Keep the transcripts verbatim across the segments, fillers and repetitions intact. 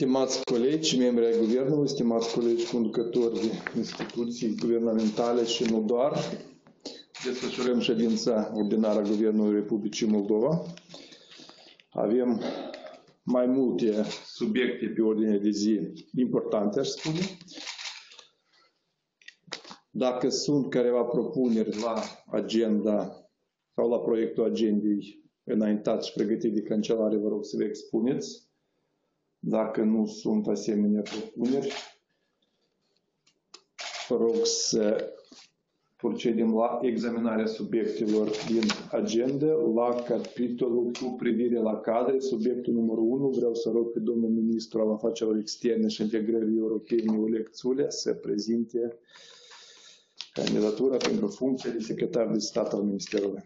Stimați colegi, membri ai Guvernului, stimați colegi conducători de instituții guvernamentale și nu doar, desfășurăm ședința ordinară a Guvernului Republicii Moldova. Avem mai multe subiecte pe ordine de zi importante, aș spune. Dacă sunt careva propuneri la agenda sau la proiectul agendei înaintat și pregătit de cancelare, vă rog să le expuneți. Dacă nu sunt asemenea propuneri, vă rog să procedem la examinarea subiectelor din agenda, la capitolul cu privire la cadre, subiectul numărul unu. Vreau să rog pe domnul ministru al afacerilor externe și integrării europene, Oleg Țulea, să prezinte candidatura pentru funcția de secretar de stat al Ministerului.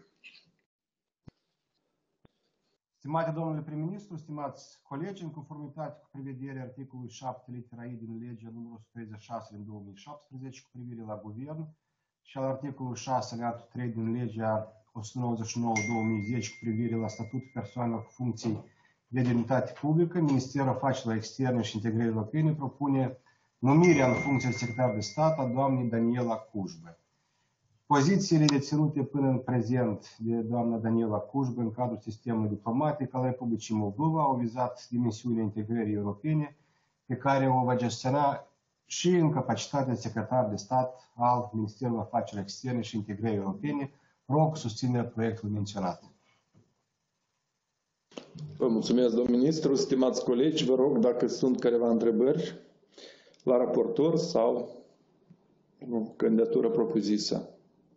Stimate domnule prim-ministru, stimați colegi, în conformitate cu prevederea articolului șapte litera I din legea numărul o sută treizeci și șase din două mii șaptesprezece cu privire la guvern și al articolului șase alineatul trei din legea o sută nouăzeci și nouă din două mii zece cu privire la statutul persoanelor cu funcții de demnitate publică, Ministerul Afacerilor Externe și Integrării Europene propune numirea în funcție de secretar de stat a doamnei Daniela Cujbă. Pozițiile deținute până în prezent de doamna Daniela Cujbă în cadrul sistemului diplomatic al Republicii Moldova au vizat dimensiunea integrării europene pe care o va gestiona și în capacitatea de secretar de stat al Ministerului Afacerilor Externe și Integrării Europene. Rog susținerea proiectului menționat. Vă mulțumesc, domnul ministru. Stimați colegi, vă rog dacă sunt careva întrebări la raportor sau candidatură propusă.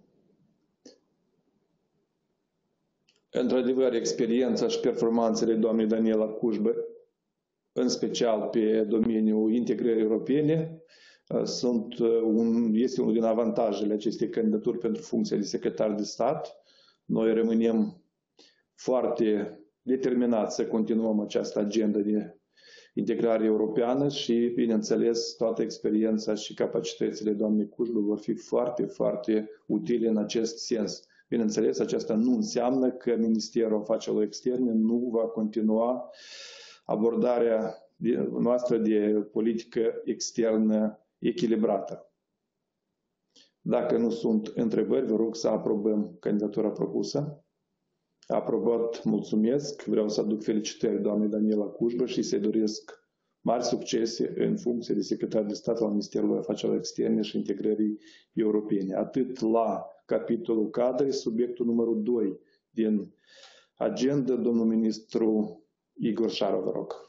Într-adevăr, experiența și performanțele doamnei Daniela Cujbă, în special pe domeniul integrării europene, sunt un, este unul din avantajele acestei candidaturi pentru funcția de secretar de stat. Noi rămânem foarte determinați să continuăm această agendă de integrare europeană și, bineînțeles, toată experiența și capacitățile doamnei Cujbă vor fi foarte, foarte utile în acest sens. Bineînțeles, aceasta nu înseamnă că Ministerul Afacerilor Externe nu va continua abordarea noastră de politică externă echilibrată. Dacă nu sunt întrebări, vă rog să aprobăm candidatura propusă. Aprobat, mulțumesc. Vreau să aduc felicitări doamnei Daniela Cujbă și să-i doresc mari succese în funcție de secretar de stat al Ministerului Afacerilor Externe și Integrării Europene. Atât la capitolul cadre, subiectul numărul doi din agenda, domnul ministru Igor Șară, vă rog.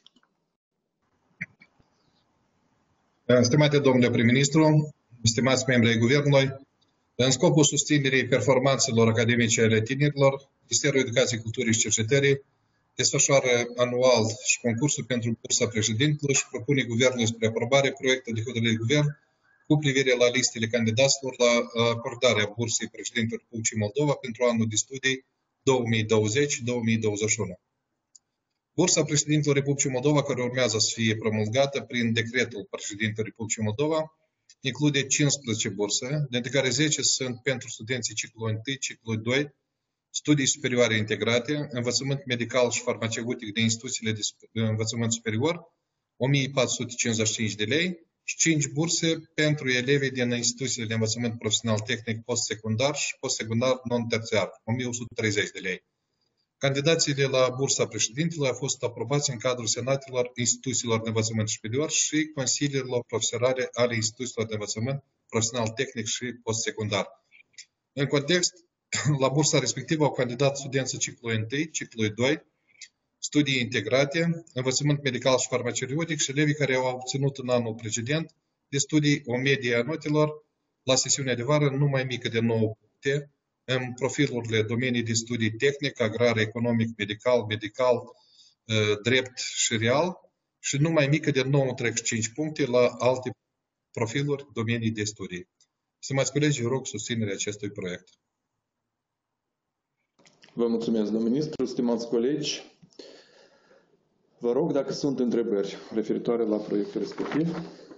Stimate domnule prim-ministru, stimați membri ai Guvernului, în scopul susținerii performanțelor academice ale tinerilor, Ministerul Educației, Culturii și Cercetării desfășoară anual și concursul pentru bursa președintelui și propune Guvernului spre aprobare proiectul de hotărâre de Guvern cu privire la listele candidaților la acordarea bursei președintelui Republicii Moldova pentru anul de studii două mii douăzeci două mii douăzeci și unu. Bursa președintelui Republicii Moldova, care urmează să fie promulgată prin decretul președintelui Republicii Moldova, include cincisprezece burse, dintre care zece sunt pentru studenții ciclului unu, ciclului doi, studii superioare integrate, învățământ medical și farmaceutic de instituțiile de învățământ superior, o mie patru sute cincizeci și cinci de lei, și cinci burse pentru elevii din instituțiile de învățământ profesional tehnic postsecundar și postsecundar non-terțiar, o mie o sută treizeci de lei. Candidațiile la bursa președintelui au fost aprobați în cadrul senatelor instituțiilor de învățământ superior și consiliilor profesionale ale instituțiilor de învățământ profesional tehnic și postsecundar. În context, la bursa respectivă au candidat studenții ciclului unu, ciclului doi, studii integrate, învățământ medical și farmaceutic și elevii care au obținut în anul precedent de studii o medie a notelor la sesiunea de vară nu mai mică de nouă puncte în profilurile domenii de studii tehnic, agrar, economic, medical, medical, drept și real și nu mai mică de nouă virgulă treizeci și cinci puncte la alte profiluri, domenii de studii. Stimați colegi, rog susținerea acestui proiect. Vă mulțumesc, domnul ministru. Stimați colegi, vă rog dacă sunt întrebări referitoare la proiectul respectiv.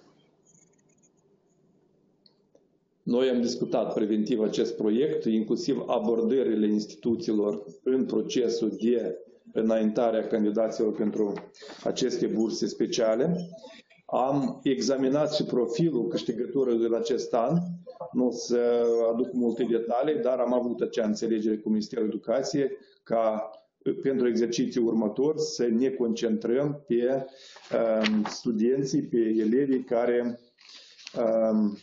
Noi am discutat preventiv acest proiect, inclusiv abordările instituțiilor în procesul de înaintarea candidaților pentru aceste burse speciale. Am examinat și profilul câștigătorului de la acest an. Nu o să aduc multe detalii, dar am avut acea înțelegere cu Ministerul Educației ca pentru exercițiul următor să ne concentrăm pe um, studenții, pe elevii care um,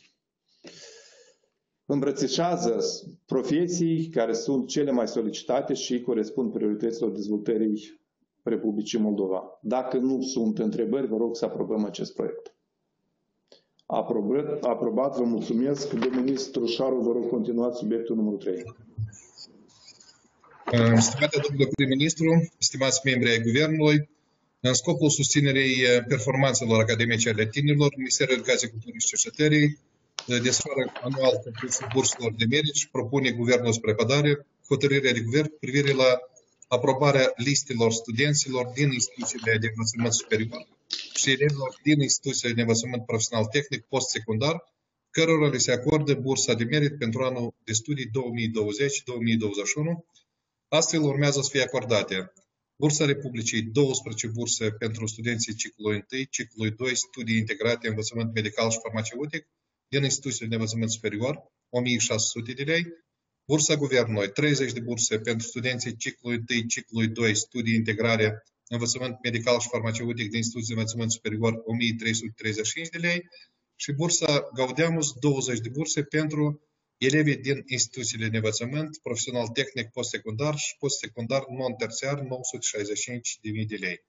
îmbrățișează profesii care sunt cele mai solicitate și corespund priorităților dezvoltării Republicii Moldova. Dacă nu sunt întrebări, vă rog să aprobăm acest proiect. Aprobat, aprobat, vă mulțumesc. Domnul ministru Șaru, vă rog continuați subiectul numărul trei. Stimate domnule prim-ministru, stimați membri ai Guvernului, în scopul susținerii performanțelor academice ale tinerilor, Ministerul Educației, Culturii și Cercetării desfășoară anual concursul burselor de merit și propune Guvernul spre Pădare hotărârea de Guvern cu privire la aprobarea listelor studenților din instituțiile de învățământ superior și elevilor din instituțiile de învățământ profesional tehnic post-secundar, cărora le se acordă bursa de merit pentru anul de studii două mii douăzeci două mii douăzeci și unu. Astfel urmează să fie acordate Bursa Republicii, douăsprezece burse pentru studenții ciclului unu, ciclului doi, studii integrate, învățământ medical și farmaceutic din instituțiile de învățământ superior, o mie șase sute de lei. Bursa Guvernului, treizeci de burse pentru studenții ciclului unu, ciclului doi, studii integrare, învățământ medical și farmaceutic din instituții de învățământ superior, o mie trei sute treizeci și cinci de lei. Și bursa Gaudeamus, douăzeci de burse pentru elevii din instituțiile de învățământ profesional tehnic postsecundar și postsecundar non-terțiar, nouă sute șaizeci și cinci de mii de lei.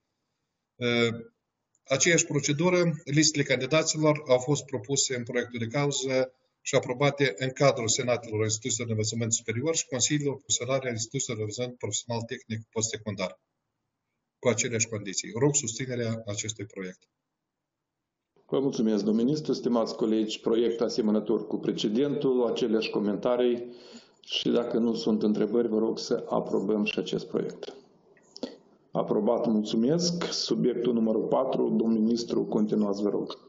Aceeași procedură, listele candidaților au fost propuse în proiectul de cauză și aprobate în cadrul Senatelor Instituțiilor de Învățământ Superior și Consiliilor Profesionale ale Instituțiilor de Învățământ Profesional Tehnic Postsecundar, cu aceleași condiții. Rog susținerea acestui proiect. Vă mulțumesc, domnul ministru, stimați colegi, proiect asemănător cu precedentul, aceleași comentarii și dacă nu sunt întrebări, vă rog să aprobăm și acest proiect. Aprobat, mulțumesc. Subiectul numărul patru, domnul ministru, continuați, vă rog.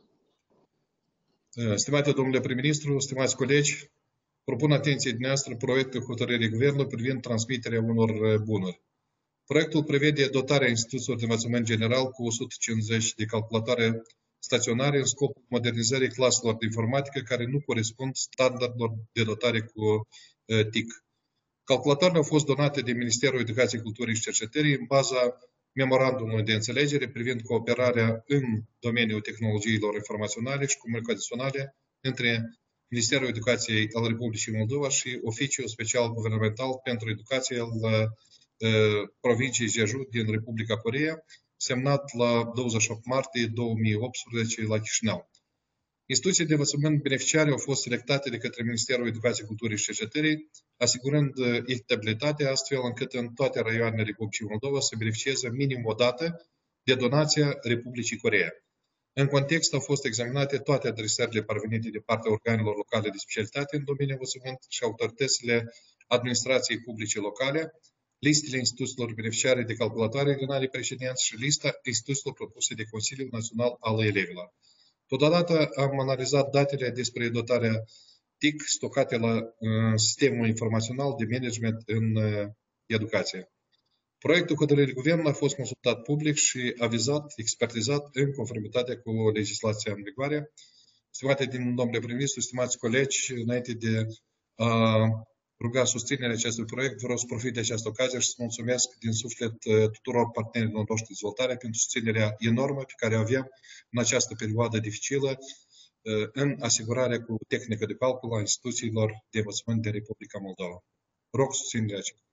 Stimate domnule prim-ministru, stimați colegi, propun atenției dumneavoastră proiectul hotărârii Guvernului privind transmiterea unor bunuri. Proiectul prevede dotarea instituțiilor de învățământ general cu o sută cincizeci de calculatoare staționare în scopul modernizării claselor de informatică care nu corespund standardelor de dotare cu T I C. Calculatoarele au fost donate de Ministerul Educației, Culturii și Cercetării în baza memorandumului de înțelegere privind cooperarea în domeniul tehnologiilor informaționale și comunicaționale între Ministerul Educației al Republicii Moldova și Oficiul Special Guvernamental pentru Educație al uh, provinciei Jeju din Republica Coreea, semnat la douăzeci și opt martie două mii optsprezece la Chișinău. Instituțiile de învățământ beneficiare au fost selectate de către Ministerul Educației, Culturii și Cercetării, asigurând echitabilitatea astfel încât în toate raioanele Republicii Moldova să beneficieze minim o dată de donația Republicii Coreea. În context au fost examinate toate adresările parvenite de partea organelor locale de specialitate în domeniul învățământ și autoritățile administrației publice locale, listele instituțiilor beneficiare de calculatoare din anii precedenți și lista instituțiilor propuse de Consiliul Național al Elevilor. Totodată am analizat datele despre dotarea T I C stocate la uh, sistemul informațional de management în uh, educație. Proiectul hotărârii Guvernului a fost consultat public și avizat, expertizat în conformitate cu legislația în vigoare. Stimate din domnule prim-ministru, stimați colegi, înainte de a uh, ruga susținerea acestui proiect, vreau să profit de această ocazie și să mulțumesc din suflet tuturor partenerilor noștri de dezvoltare pentru susținerea enormă pe care o avem în această perioadă dificilă în asigurarea cu tehnică de calcul a instituțiilor de învățământ din Republica Moldova. Rog susținerea acestui.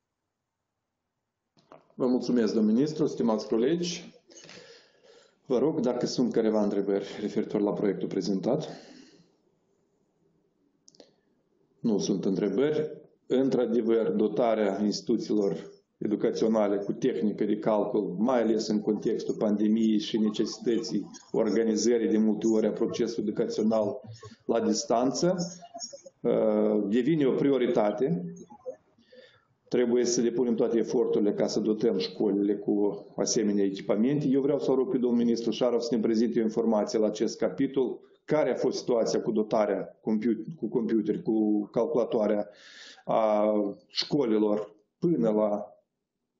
Vă mulțumesc, domnul ministru, stimați colegi. Vă rog, dacă sunt careva întrebări referitor la proiectul prezentat. Nu sunt întrebări. Într-adevăr, dotarea instituțiilor educaționale cu tehnică de calcul, mai ales în contextul pandemiei și necesității organizării de multe ori a procesului educațional la distanță, devine o prioritate. Trebuie să depunem toate eforturile ca să dotăm școlile cu asemenea echipamente. Eu vreau să rog pe domnul ministru Șarov să ne prezinte o informație la acest capitol. Care a fost situația cu dotarea cu computer, cu calculatoarea a școlilor până la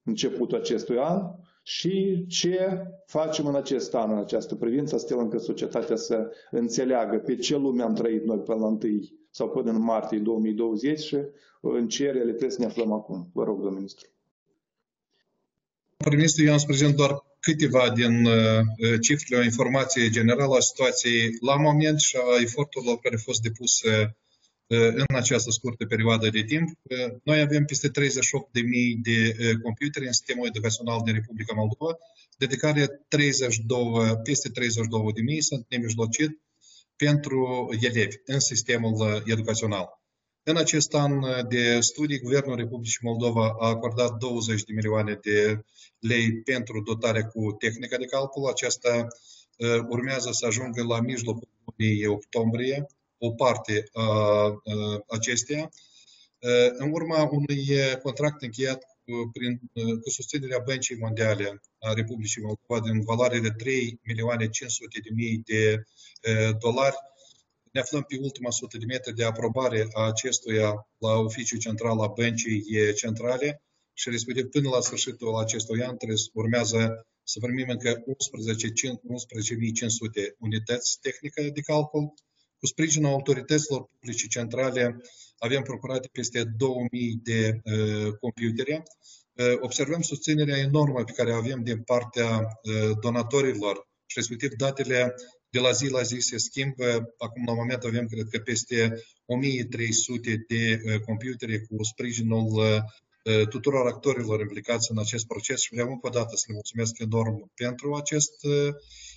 începutul acestui an și ce facem în acest an, în această privință, astfel încât societatea să înțeleagă pe ce lume am trăit noi până la întâi sau până în martie două mii douăzeci și în ce realități ne aflăm acum. Vă rog, domnul ministru. Prim-ministru, eu am să prezint doar câteva din uh, cifrele, o informație generală a situației la moment și a eforturilor care au fost depuse uh, în această scurtă perioadă de timp. Uh, noi avem peste treizeci și opt de mii de uh, computere în sistemul educațional din Republica Moldova, de care treizeci și doi, peste treizeci și două de mii sunt nemijlocit pentru elevi în sistemul educațional. În acest an de studii, Guvernul Republicii Moldova a acordat douăzeci de milioane de lei pentru dotarea cu tehnica de calcul. Aceasta uh, urmează să ajungă la mijlocul lunii octombrie, o parte a uh, acesteia, uh, în urma unui contract încheiat cu, prin, uh, cu susținerea Băncii Mondiale a Republicii Moldova din valoare de trei milioane cinci sute de mii de uh, dolari. Ne aflăm pe ultima sută de metri de aprobare a acestuia la oficiul central a Băncii Centrale și respectiv până la sfârșitul acestui an trebuie, urmează să primim încă unsprezece mii cinci sute unități tehnice de calcul. Cu sprijinul autorităților publice centrale avem procurate peste două mii de uh, computere. Uh, observăm susținerea enormă pe care o avem din partea uh, donatorilor și respectiv datele de la zi la zi se schimbă. Acum, la moment, avem, cred că, peste o mie trei sute de uh, computere cu sprijinul uh, tuturor actorilor implicați în acest proces și vreau încă o dată să le mulțumesc enorm pentru acest, uh,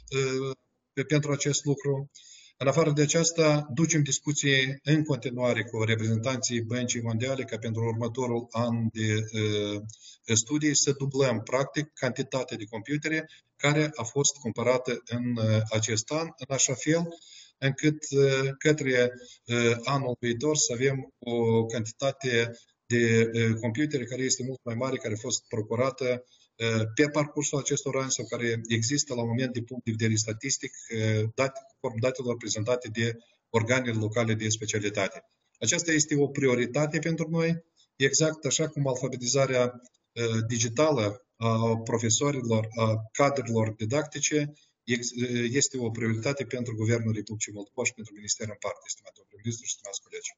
uh, pentru acest lucru. În afară de aceasta, ducem discuții în continuare cu reprezentanții Băncii Mondiale ca pentru următorul an de uh, studii să dublăm, practic, cantitatea de computere care a fost cumpărată în uh, acest an, în așa fel încât uh, către uh, anul viitor să avem o cantitate de uh, computere care este mult mai mare, care a fost procurată pe parcursul acestor ani sau care există la moment de punct de vedere statistic, date, conform datelor prezentate de organele locale de specialitate. Aceasta este o prioritate pentru noi, exact așa cum alfabetizarea digitală a profesorilor, a cadrelor didactice este o prioritate pentru Guvernul Republicii Moldova și pentru Ministerul în parte, stimatul prim-ministru și stimați colegi.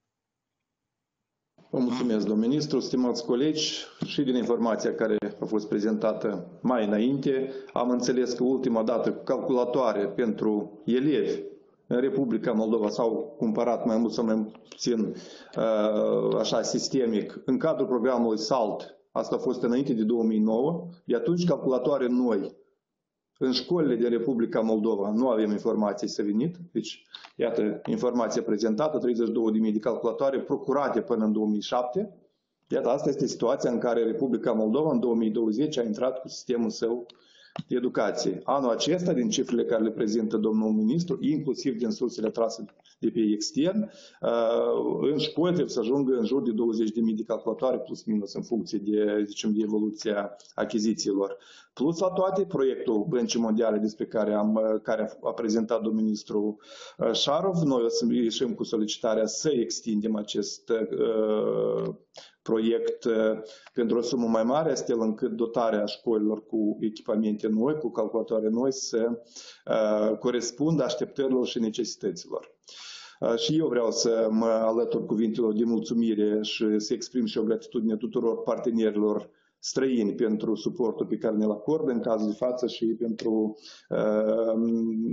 Vă mulțumesc, domnul ministru, stimați colegi, și din informația care a fost prezentată mai înainte, am înțeles că ultima dată calculatoare pentru elevi în Republica Moldova s-au cumpărat mai mult sau mai puțin așa sistemic în cadrul programului SALT. Asta a fost înainte de două mii nouă, de atunci calculatoare noi. În școlile din Republica Moldova nu avem informații să venit, deci iată informația prezentată, treizeci și două de mii de calculatoare procurate până în două mii șapte. Iată, asta este situația în care Republica Moldova în două mii douăzeci a intrat cu sistemul său de educație. Anul acesta, din cifrele care le prezintă domnul ministru, inclusiv din sursele trase de pe extern, în școli trebuie să ajungă în jur de douăzeci de mii de calculatoare, plus minus, în funcție de, zicem, de evoluția achizițiilor. Plus la toate, proiectul Băncii Mondiale despre care, am, care a prezentat domnul ministru Șarov, noi o să ieșim cu solicitarea să extindem acest uh, proiect uh, pentru o sumă mai mare, astfel încât dotarea școlilor cu echipamente noi, cu calculatoare noi, să uh, corespundă așteptărilor și necesităților. Uh, și eu vreau să mă alătur cuvintelor de mulțumire și să exprim și o gratitudine tuturor partenerilor străini pentru suportul pe care ne-l acordă în cazul de față și pentru uh,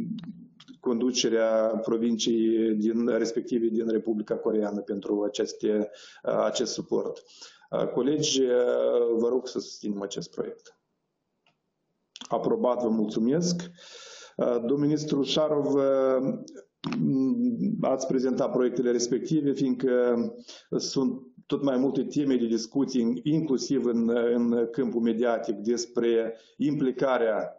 conducerea provinciei din, respective din Republica Coreeană pentru aceste, uh, acest suport. Uh, colegi, uh, vă rog să susținem acest proiect. Aprobat, vă mulțumesc. Uh, domnul ministru Șarov, uh, ați prezentat proiectele respective, fiindcă sunt tot mai multe teme de discuții, inclusiv în, în câmpul mediatic, despre implicarea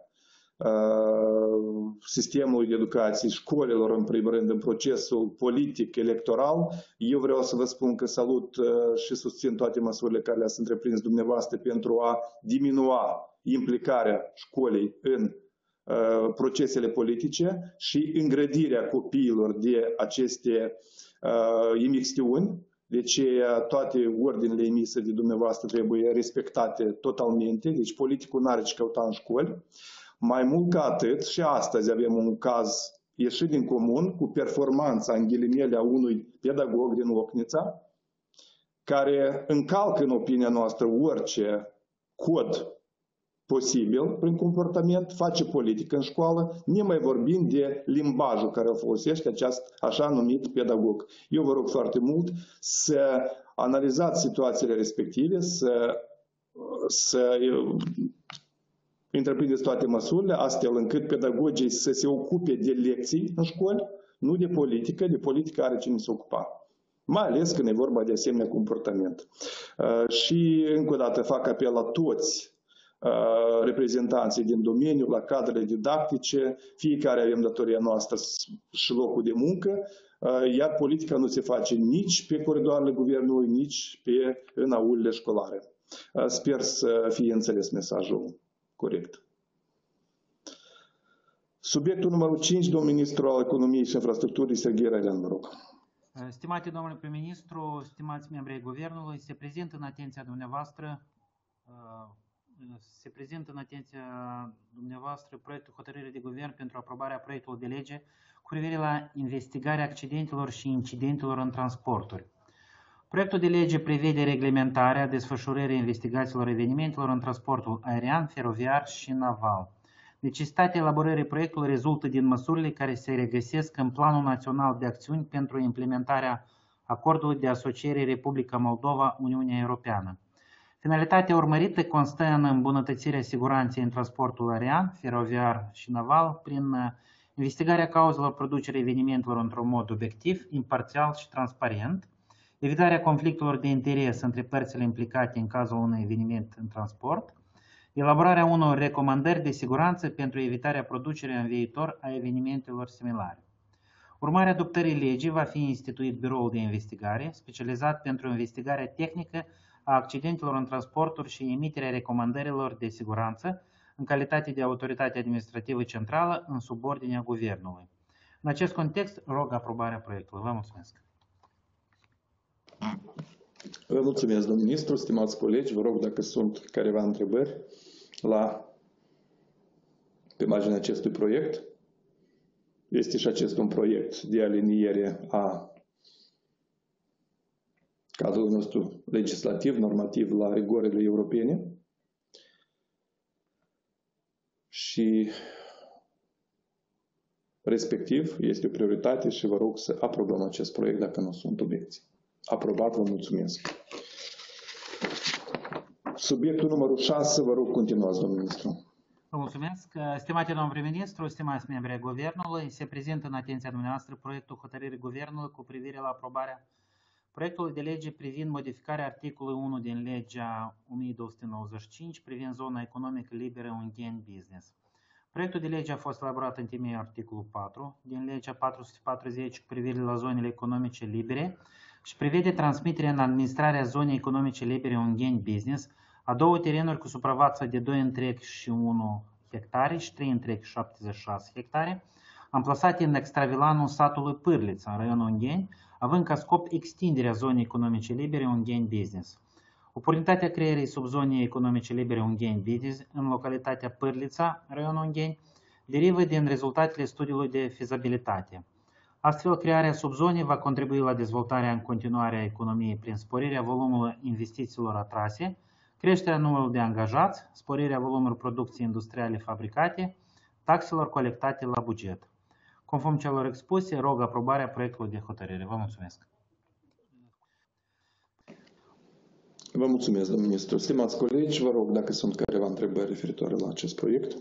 uh, sistemului de educație, școlilor, în primul rând, în procesul politic, electoral. Eu vreau să vă spun că salut uh, și susțin toate măsurile care le-ați întreprins dumneavoastră pentru a diminua implicarea școlii în uh, procesele politice și îngrădirea copiilor de aceste uh, imixtiuni. Deci toate ordinele emise de dumneavoastră trebuie respectate totalmente, deci politicul n-are ce căuta în școli. Mai mult ca atât, și astăzi avem un caz ieșit din comun cu performanța în ghilimele a unui pedagog din Ocnița, care încalcă în opinia noastră orice cod posibil prin comportament, face politică în școală, nemai vorbind de limbajul care îl folosește acest așa numit pedagog. Eu vă rog foarte mult să analizați situațiile respective, să, să întreprindeți toate măsurile, astfel încât pedagogii să se ocupe de lecții în școli, nu de politică, de politică are cine se ocupa. Mai ales când e vorba de asemenea comportament. Și încă o dată fac apel la toți reprezentanții din domeniu, la cadrele didactice, fiecare avem datoria noastră și locul de muncă, iar politica nu se face nici pe coridoarele guvernului, nici pe, în aulile școlare. Sper să fie înțeles mesajul corect. Subiectul numărul cinci, domnul ministru al Economiei și Infrastructurii, Serghei Railean, mă rog. Stimate domnule prim-ministru, stimați membri ai Guvernului, se prezintă în atenția dumneavoastră se prezintă în atenția dumneavoastră proiectul hotărârii de guvern pentru aprobarea proiectului de lege cu privire la investigarea accidentelor și incidentelor în transporturi. Proiectul de lege prevede reglementarea desfășurării investigațiilor evenimentelor în transportul aerian, feroviar și naval. Necesitatea elaborării proiectului rezultă din măsurile care se regăsesc în Planul Național de Acțiuni pentru implementarea acordului de asociere Republica Moldova-Uniunea Europeană. Finalitatea urmărită constă în îmbunătățirea siguranței în transportul aerian, feroviar și naval prin investigarea cauzelor producerii evenimentelor într-un mod obiectiv, imparțial și transparent, evitarea conflictelor de interes între părțile implicate în cazul unui eveniment în transport, elaborarea unor recomandări de siguranță pentru evitarea producerii în viitor a evenimentelor similare. Urmarea adoptării legii va fi instituit biroul de investigare, specializat pentru investigarea tehnică a accidentelor în transporturi și emiterea recomandărilor de siguranță în calitate de autoritate administrativă centrală în subordinea Guvernului. În acest context, rog aprobarea proiectului. Vă mulțumesc. Vă mulțumesc, domnul ministru, stimați colegi. Vă rog dacă sunt careva întrebări la, pe marginea acestui proiect. Este și acest un proiect de aliniere a cadrul nostru legislativ, normativ la rigorile europene și respectiv este o prioritate și vă rog să aprobăm acest proiect dacă nu sunt obiecții. Aprobat, vă mulțumesc. Subiectul numărul șase, vă rog continuați, domnul ministru. Vă mulțumesc. Stimate domnul prim-ministru, stimați membri ai Guvernului, se prezintă în atenția dumneavoastră proiectul hotărârii Guvernului cu privire la aprobarea proiectului de lege privind modificarea articolului unu din legea o mie două sute nouăzeci și cinci privind zona economică liberă Ungheni Business. Proiectul de lege a fost elaborat în temeiul articolul patru din legea patru sute patruzeci cu privire la zonele economice libere și prevede transmiterea în administrarea zonei economice libere Ungheni Business a două terenuri cu suprafață de doi întreg și unu hectare și trei întreg șaptezeci și șase hectare, amplasate în extravilanul satului Pârlița, în raionul Ungheni, având ca scop extinderea zonei economice libere Ungheni Business. Oportunitatea creierii subzonei economice libere Ungheni Business în localitatea Pârlița, raionul Ungheni, derivă din rezultatele studiului de fezabilitate. Astfel, crearea subzonei va contribui la dezvoltarea în continuare a economiei prin sporirea volumului investițiilor atrase, creșterea numărului de angajați, sporirea volumului producției industriale fabricate, taxelor colectate la buget. Conform celor expuse, rog aprobarea proiectului de hotărâre. Vă mulțumesc. Vă mulțumesc, domnul ministru. Stimați colegi, vă rog dacă sunt careva întrebări referitoare la acest proiect.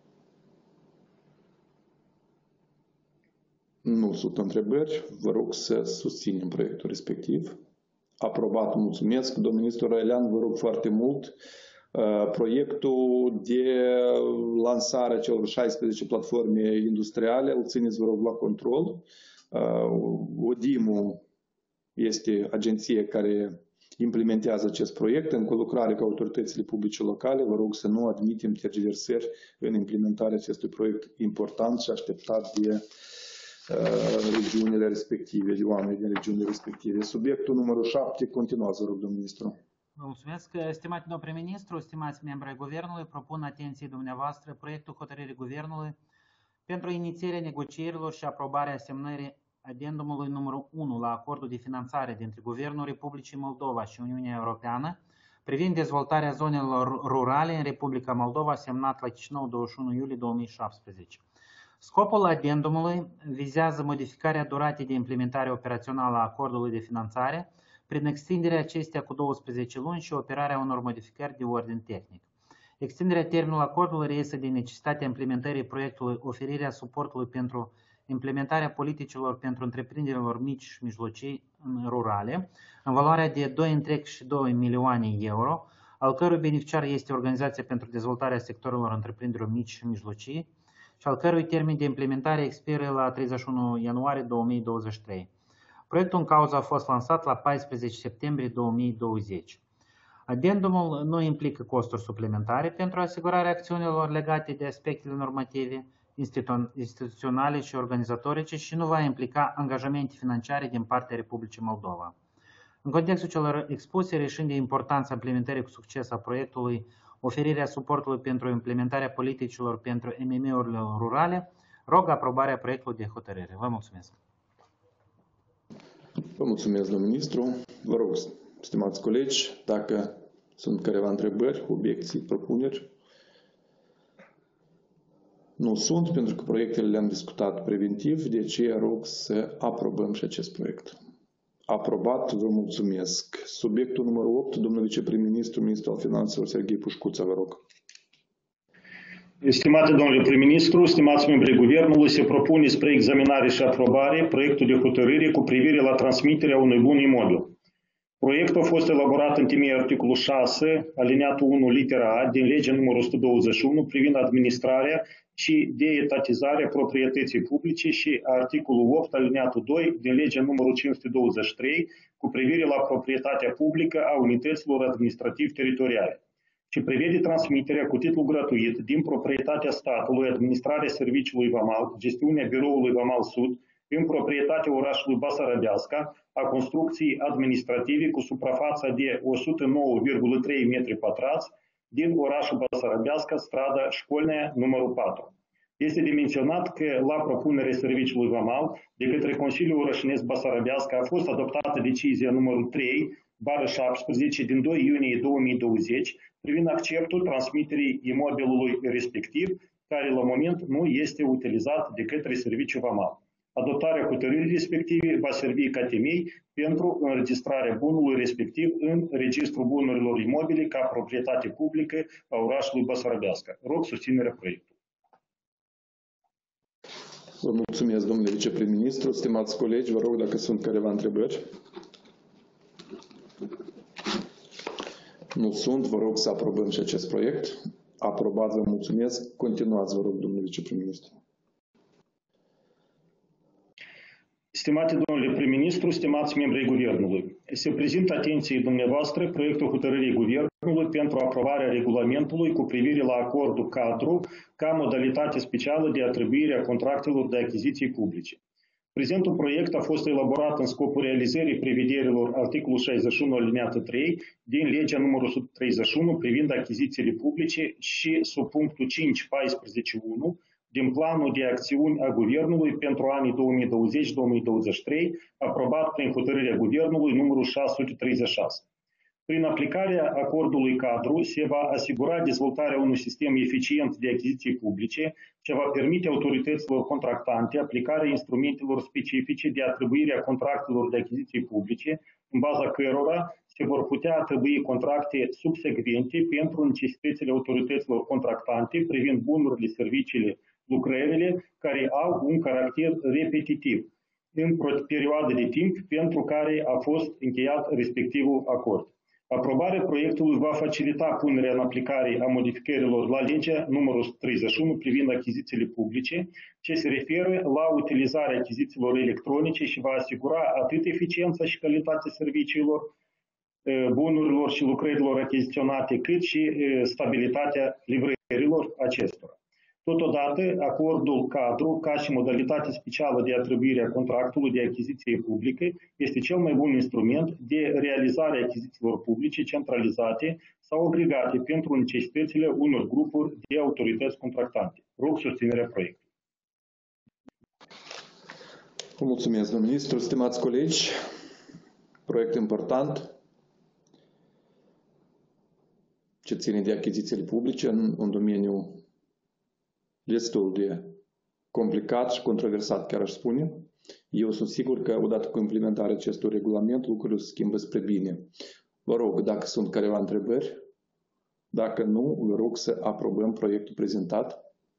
Nu sunt întrebări. Vă rog să susținem proiectul respectiv. Aprobat, mulțumesc. Domnul ministru Railean, vă rog foarte mult. Proiectul de lansare a celor șaisprezece platforme industriale, îl țineți, vă rog, la control. ODIM-ul este agenția care implementează acest proiect în colucrare cu autoritățile publice locale. Vă rog să nu admitem tergiversări în implementarea acestui proiect important și așteptat de regiunile respective, de oameni din regiunile respective. Subiectul numărul șapte, continuați, vă rog, domnul ministru. Vă mulțumesc. Stimate domnul prim-ministru, stimați membri ai Guvernului, propun atenției dumneavoastră proiectul hotărârii Guvernului pentru inițierea negocierilor și aprobarea semnării adendumului numărul unu la acordul de finanțare dintre Guvernul Republicii Moldova și Uniunea Europeană privind dezvoltarea zonelor rurale în Republica Moldova, semnat la Chișinău douăzeci și unu iulie două mii șaptesprezece. Scopul adendumului vizează modificarea duratei de implementare operațională a acordului de finanțare prin extinderea acesteia cu douăsprezece luni și operarea unor modificări de ordin tehnic. Extinderea termenului acordului reiese din necesitatea implementării proiectului oferirea suportului pentru implementarea politicilor pentru întreprinderilor mici și mijlocii rurale, în valoarea de doi virgulă doi milioane euro, al cărui beneficiar este Organizația pentru Dezvoltarea Sectorilor Întreprinderilor Mici și Mijlocii și al cărui termen de implementare expiră la treizeci și unu ianuarie două mii douăzeci și trei. Proiectul în cauză a fost lansat la paisprezece septembrie două mii douăzeci. Adendumul nu implică costuri suplimentare pentru asigurarea acțiunilor legate de aspectele normative, instituționale și organizatorice și nu va implica angajamente financiare din partea Republicii Moldova. În contextul celor expuse, reșind de importanța implementării cu succes a proiectului, oferirea suportului pentru implementarea politicilor pentru M M E-urile rurale, rog aprobarea proiectului de hotărâre. Vă mulțumesc. Vă mulțumesc, domnul ministru. Vă rog, stimați colegi, dacă sunt careva întrebări, obiecții, propuneri. Nu sunt, pentru că proiectele le-am discutat preventiv, de aceea rog să aprobăm și acest proiect. Aprobat, vă mulțumesc. Subiectul numărul opt, domnul viceprim-ministru, ministru al finanțelor, Serghei Pușcuță, vă rog. Stimate domnule prim-ministru, stimați membrii Guvernului, se propune spre examinare și aprobare proiectul de hotărâre cu privire la transmiterea unui bun imobil. Proiectul a fost elaborat în temeiul articolul șase, alineatul unu, litera A, din legea numărul o sută douăzeci și unu privind administrarea și deetatizarea proprietății publice și articolul opt, alineatul doi, din legea numărul cinci sute douăzeci și trei cu privire la proprietatea publică a unităților administrativ-teritoriale, și prevede transmiterea cu titlu gratuit din proprietatea statului, administrarea serviciului vamal, gestiunea biroului Vamal Sud, în proprietatea orașului Basarabeasca, a construcției administrative cu suprafața de o sută nouă virgulă trei metri pătrați din orașul Basarabeasca, strada Școlnea numărul patru. Este de menționat că la propunerea serviciului vamal de către Consiliul Orășenesc Basarabeasca a fost adoptată decizia numărul trei bară șaptesprezece din doi iunie două mii douăzeci privind acceptul transmiterii imobilului respectiv, care la moment nu este utilizat de către serviciul vamal. Adoptarea hotărârii respective va servi ca temei pentru înregistrarea bunului respectiv în Registrul Bunurilor Imobile ca proprietate publică a orașului Basarabeasca. Rog susținerea proiectului. Vă mulțumesc, domnule viceprim-ministru. Stimați colegi, vă rog dacă sunt careva întrebări. Nu sunt, vă rog să aprobăm și acest proiect. Aprobat, vă mulțumesc. Continuați, vă rog, domnule viceprim-ministru. Stimate domnule prim-ministru, stimați membrii Guvernului, se prezintă atenției dumneavoastră proiectul hotărârii Guvernului pentru aprobarea regulamentului cu privire la acordul cadru ca modalitate specială de atribuire a contractelor de achiziții publice. Prezentul proiect a fost elaborat în scopul realizării prevederilor articolul șaizeci și unu alineatul trei din legea numărul o sută treizeci și unu privind achizițiile publice și sub punctul cinci paisprezece unu din planul de acțiuni a Guvernului pentru anii două mii douăzeci - două mii douăzeci și trei, aprobat prin hotărârea Guvernului numărul șase sute treizeci și șase. Prin aplicarea acordului cadru se va asigura dezvoltarea unui sistem eficient de achiziții publice ce va permite autorităților contractante aplicarea instrumentelor specifice de atribuire a contractelor de achiziții publice, în baza cărora se vor putea atribui contracte subsecvente pentru necesitățile autorităților contractante privind bunurile, serviciile, lucrările care au un caracter repetitiv în perioada de timp pentru care a fost încheiat respectivul acord. Aprobarea proiectului va facilita punerea în aplicare a modificărilor la legea numărul o sută treizeci și unu privind achizițiile publice, ce se referă la utilizarea achizițiilor electronice și va asigura atât eficiența și calitatea serviciilor, bunurilor și lucrărilor achiziționate, cât și stabilitatea livrărilor acestora. Totodată, acordul cadru, ca și modalitate specială de atribuire a contractului de achiziție publică, este cel mai bun instrument de realizare a achizițiilor publice centralizate sau agregate pentru necesitățile unor grupuri de autorități contractante. Rog susținerea proiectului. Vă mulțumesc, domnul ministru. Stimați colegi, proiect important ce ține de achizițiile publice în un domeniu destul de complicat și controversat, chiar aș spune. Eu sunt sigur că odată cu implementarea acestui regulament, lucrurile se schimbă spre bine. Vă rog, dacă sunt careva întrebări, dacă nu, vă rog să aprobăm proiectul prezentat.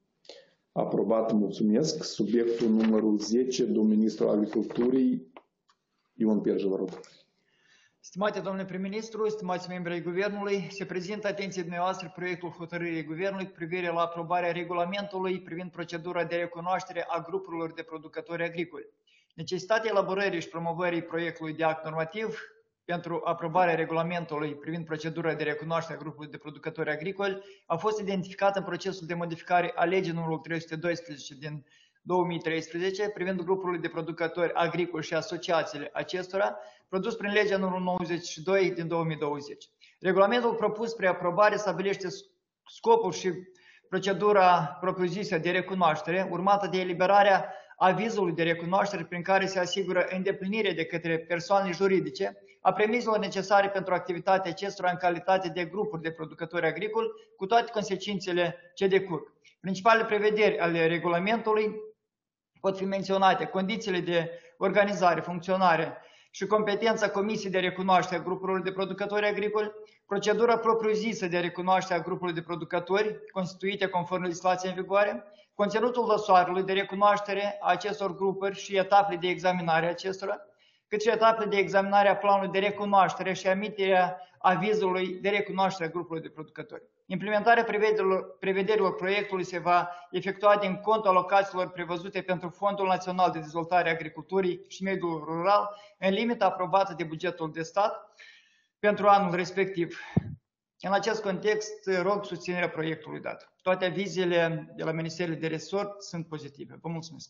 Aprobat, mulțumesc. Subiectul numărul zece, domnul ministru Agriculturii, Ion Perjă, vă rog. Stimate domnule prim-ministru, stimați membri ai Guvernului, se prezintă atenției dumneavoastră proiectul hotărârii Guvernului cu privire la aprobarea regulamentului privind procedura de recunoaștere a grupurilor de producători agricoli. Necesitatea elaborării și promovării proiectului de act normativ pentru aprobarea regulamentului privind procedura de recunoaștere a grupurilor de producători agricoli a fost identificată în procesul de modificare a legii numărul trei sute doisprezece din două mii treisprezece privind grupurile de producători agricoli și asociațiile acestora, produs prin legea numărul nouăzeci și doi din două mii douăzeci. Regulamentul propus spre aprobare stabilește scopul și procedura propriu-zisă de recunoaștere, urmată de eliberarea avizului de recunoaștere prin care se asigură îndeplinirea de către persoane juridice a premizelor necesare pentru activitatea acestora în calitate de grupuri de producători agricoli, cu toate consecințele ce decurg. Principalele prevederi ale regulamentului pot fi menționate condițiile de organizare, funcționare și competența Comisiei de recunoaștere a grupurilor de producători agricoli, procedura propriu-zisă de recunoaștere a grupurilor de producători constituite conform legislației în vigoare, conținutul dosarului de recunoaștere a acestor grupuri și etapele de examinare a acestora, cât și etapele de examinare a planului de recunoaștere și emiterea avizului de recunoaștere a grupurilor de producători. Implementarea prevederilor, prevederilor proiectului se va efectua din contul alocațiilor prevăzute pentru Fondul Național de Dezvoltare a Agriculturii și Mediul Rural, în limita aprobată de bugetul de stat pentru anul respectiv. În acest context, rog susținerea proiectului dat. Toate avizele de la Ministerul de Resort sunt pozitive. Vă mulțumesc.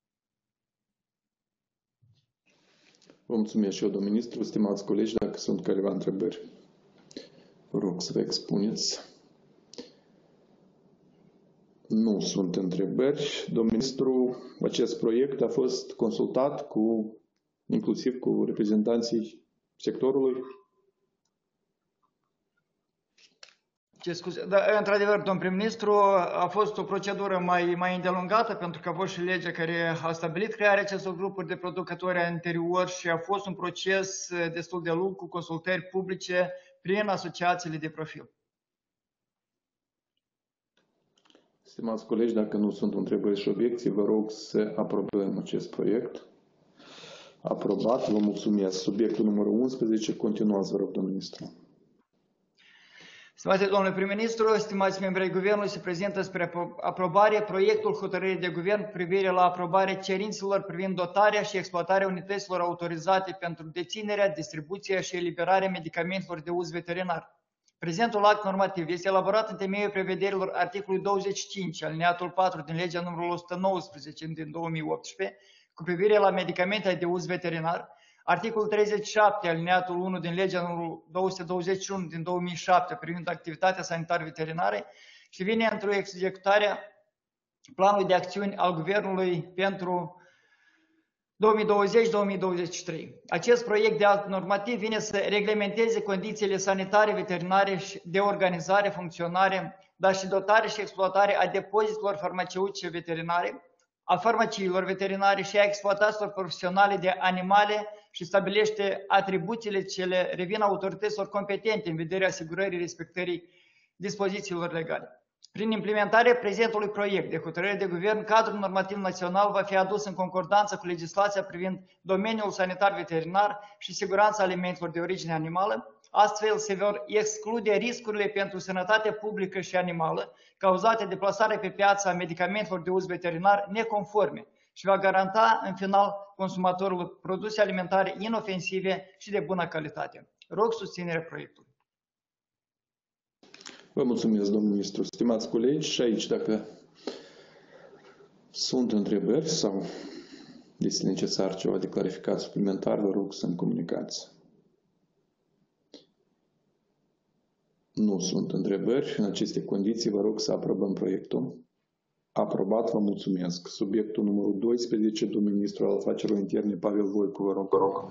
Vă mulțumesc și eu, domnul ministru. Stimați colegi, dacă sunt careva întrebări, vă rog să vă expuneți. Nu sunt întrebări. Domnul ministru, acest proiect a fost consultat cu, inclusiv cu reprezentanții sectorului? Ce scuze, da, într-adevăr, domn prim-ministru, a fost o procedură mai, mai îndelungată, pentru că a fost și legea care a stabilit crearea acestor grupuri de producători anterior și a fost un proces destul de lung cu consultări publice prin asociațiile de profil. Stimați colegi, dacă nu sunt întrebări și obiecții, vă rog să aprobăm acest proiect. Aprobat, vă mulțumesc. Subiectul numărul unsprezece, continuați, vă rog, domnul ministru. Stimate domnule prim-ministru, stimați membri ai Guvernului, se prezintă spre aprobare proiectul hotărârii de Guvern cu privire la aprobarea cerințelor privind dotarea și exploatarea unităților autorizate pentru deținerea, distribuția și eliberarea medicamentelor de uz veterinar. Prezentul act normativ este elaborat în temeiul prevederilor articolului douăzeci și cinci, alineatul patru din legea numărul o sută nouăsprezece din două mii optsprezece, cu privire la medicamentele de uz veterinar, articolul treizeci și șapte, alineatul unu din legea numărul două sute douăzeci și unu din două mii șapte privind activitatea sanitară veterinară și vine într-o executare planului de acțiuni al Guvernului pentru două mii douăzeci două mii douăzeci și trei. Acest proiect de act normativ vine să reglementeze condițiile sanitare veterinare de organizare, funcționare, dar și dotare și exploatare a depozitelor farmaceutice veterinare, a farmaciilor veterinare și a exploatațiilor profesionale de animale și stabilește atribuțiile ce le revin autorităților competente în vederea asigurării respectării dispozițiilor legale. Prin implementarea prezentului proiect de hotărâre de Guvern, cadrul normativ național va fi adus în concordanță cu legislația privind domeniul sanitar veterinar și siguranța alimentelor de origine animală. Astfel se vor exclude riscurile pentru sănătate publică și animală cauzate de plasarea pe piață a medicamentelor de uz veterinar neconforme și va garanta în final consumatorului produse alimentare inofensive și de bună calitate. Rog susținerea proiectului. Vă mulțumesc, domnul ministru. Stimați colegi, și aici, dacă Sunt întrebări sau este necesar ceva de clarificat suplimentar? Vă rog să-mi comunicați. Nu sunt întrebări. În aceste condiții vă rog să aprobăm proiectul. Aprobat, vă mulțumesc. Subiectul numărul doisprezece, domnul ministru al afacerilor interne, Pavel Voicu, vă rog. Vă rog.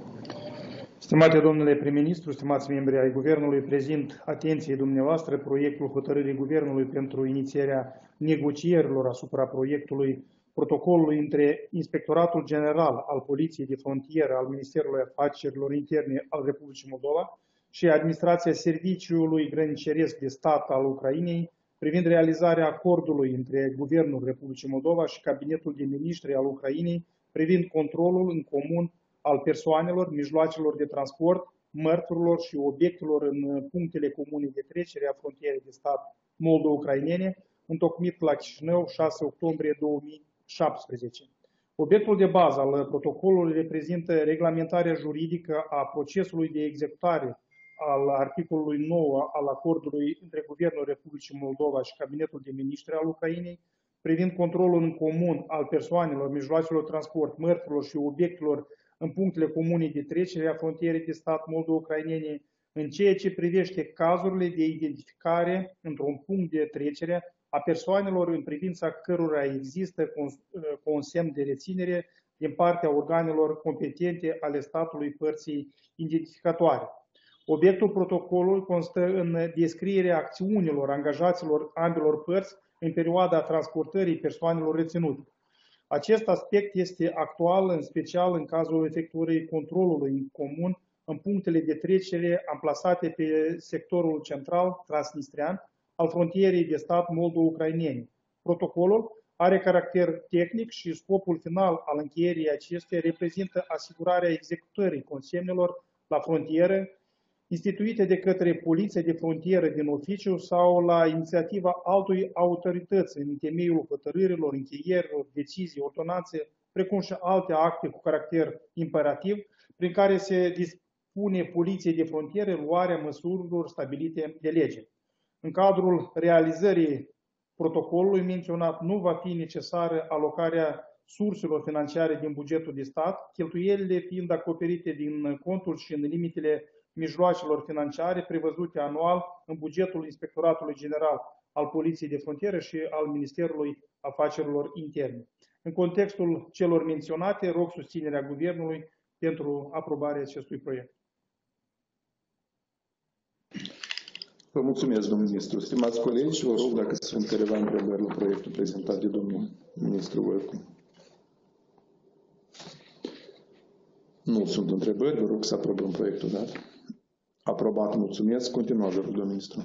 Stimate domnule prim-ministru, stimați membri ai Guvernului, prezint atenției dumneavoastră proiectul hotărârii Guvernului pentru inițierea negocierilor asupra proiectului protocolului între Inspectoratul General al Poliției de Frontieră al Ministerului Afacerilor Interne al Republicii Moldova și Administrația Serviciului Grăniceresc de Stat al Ucrainei privind realizarea acordului între Guvernul Republicii Moldova și Cabinetul de Ministri al Ucrainei privind controlul în comun al persoanelor, mijloacelor de transport, mărfurilor și obiectelor în punctele comune de trecere a frontierei de stat moldo-ucrainene, întocmit la Chișinău, șase octombrie două mii șaptesprezece. Obiectul de bază al protocolului reprezintă reglementarea juridică a procesului de executare al articolului nouă al acordului între Guvernul Republicii Moldova și Cabinetul de Ministri al Ucrainei privind controlul în comun al persoanelor, mijloacelor de transport, mărfurilor și obiectelor în punctele comune de trecere a frontierei de stat moldo-ucrainene, în ceea ce privește cazurile de identificare într-un punct de trecere a persoanelor în privința cărora există consemn de reținere din partea organelor competente ale statului părții identificatoare. Obiectul protocolului constă în descrierea acțiunilor angajaților ambelor părți în perioada transportării persoanelor reținute. Acest aspect este actual, în special în cazul efectuării controlului în comun în punctele de trecere amplasate pe sectorul central transnistrian al frontierei de stat moldo-ucrainene. Protocolul are caracter tehnic și scopul final al încheierii acesteia reprezintă asigurarea executării consemnelor la frontieră instituite de către Poliția de Frontieră din oficiu sau la inițiativa altui autorități în temeiul hotărârilor, încheierilor, decizii, ordonanțe, precum și alte acte cu caracter imperativ, prin care se dispune Poliției de Frontieră luarea măsurilor stabilite de lege. În cadrul realizării protocolului menționat nu va fi necesară alocarea surselor financiare din bugetul de stat, cheltuielile fiind acoperite din contul și în limitele mijloacelor financiare prevăzute anual în bugetul Inspectoratului General al Poliției de Frontieră și al Ministerului Afacerilor Interne. În contextul celor menționate, rog susținerea Guvernului pentru aprobarea acestui proiect. Vă mulțumesc, domnul ministru. Stimați colegi, vă rog dacă sunt câteva întrebări la proiectul prezentat de domnul ministru Voicu. Nu sunt întrebări, vă rog să aprobăm proiectul dat. Aprobat, mulțumesc. Continuați, domnul ministru.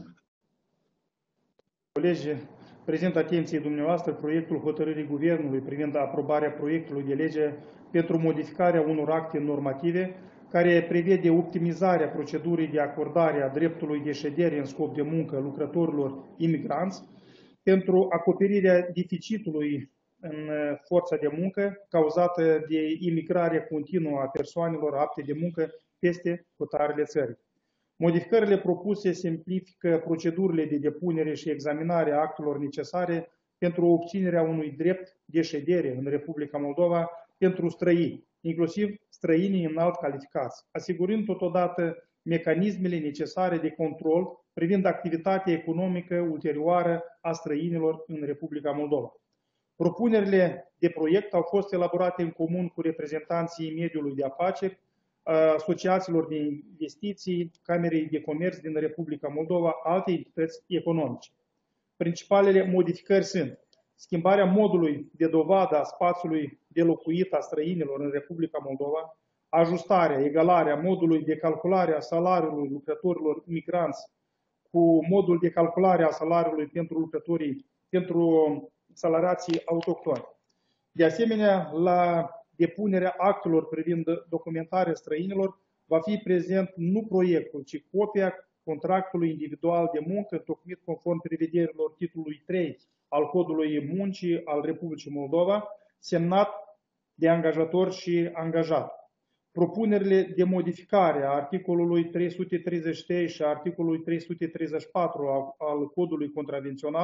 Colegi, prezint atenției dumneavoastră proiectul hotărârii Guvernului privind aprobarea proiectului de lege pentru modificarea unor acte normative care prevede optimizarea procedurii de acordare a dreptului de ședere în scop de muncă lucrătorilor imigranți pentru acoperirea deficitului în forța de muncă cauzată de imigrarea continuă a persoanelor apte de muncă peste hotarele țării. Modificările propuse simplifică procedurile de depunere și examinare a actelor necesare pentru obținerea unui drept de ședere în Republica Moldova pentru străini, inclusiv străinii înalt calificați, asigurând totodată mecanismele necesare de control privind activitatea economică ulterioară a străinilor în Republica Moldova. Propunerile de proiect au fost elaborate în comun cu reprezentanții mediului de afaceri, asociațiilor de investiții, Camerei de Comerț din Republica Moldova, alte entități economice. Principalele modificări sunt schimbarea modului de dovadă a spațiului de locuit a străinilor în Republica Moldova, ajustarea, egalarea modului de calculare a salariului lucrătorilor migranți cu modul de calculare a salariului pentru lucrătorii, pentru salariații autohtoni. De asemenea, la depunerea actelor privind documentarea străinilor va fi prezent nu proiectul, ci copia contractului individual de muncă întocmit conform prevederilor titlului trei al Codului Muncii al Republicii Moldova, semnat de angajator și angajat. Propunerile de modificare a articolului trei sute treizeci și trei și a articolului trei sute treizeci și patru al Codului Contravențional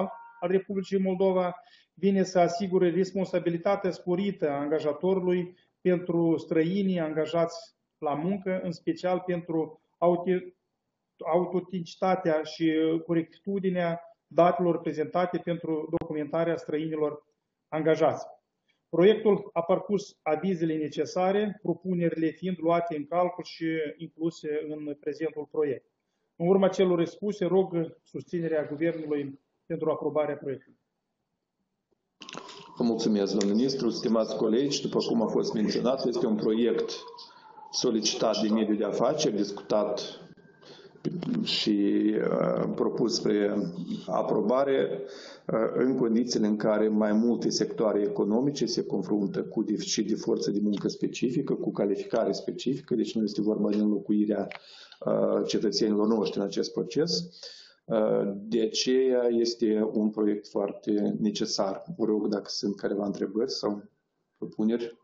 al Republicii Moldova vine să asigure responsabilitatea sporită a angajatorului pentru străinii angajați la muncă, în special pentru autenticitatea și corectitudinea datelor prezentate pentru documentarea străinilor angajați. Proiectul a parcurs avizele necesare, propunerile fiind luate în calcul și incluse în prezentul proiect. În urma celor expuse, rog susținerea Guvernului pentru aprobarea proiectului. Vă mulțumesc, domnul ministru. Stimați colegi, după cum a fost menționat, este un proiect solicitat de mediul de afaceri, discutat și uh, propus spre aprobare uh, în condițiile în care mai multe sectoare economice se confruntă cu deficit de forță de muncă specifică, cu calificare specifică, deci nu este vorba de înlocuirea uh, cetățenilor noștri în acest proces. Uh, de aceea este un proiect foarte necesar. Vă rog dacă sunt careva întrebări sau propuneri.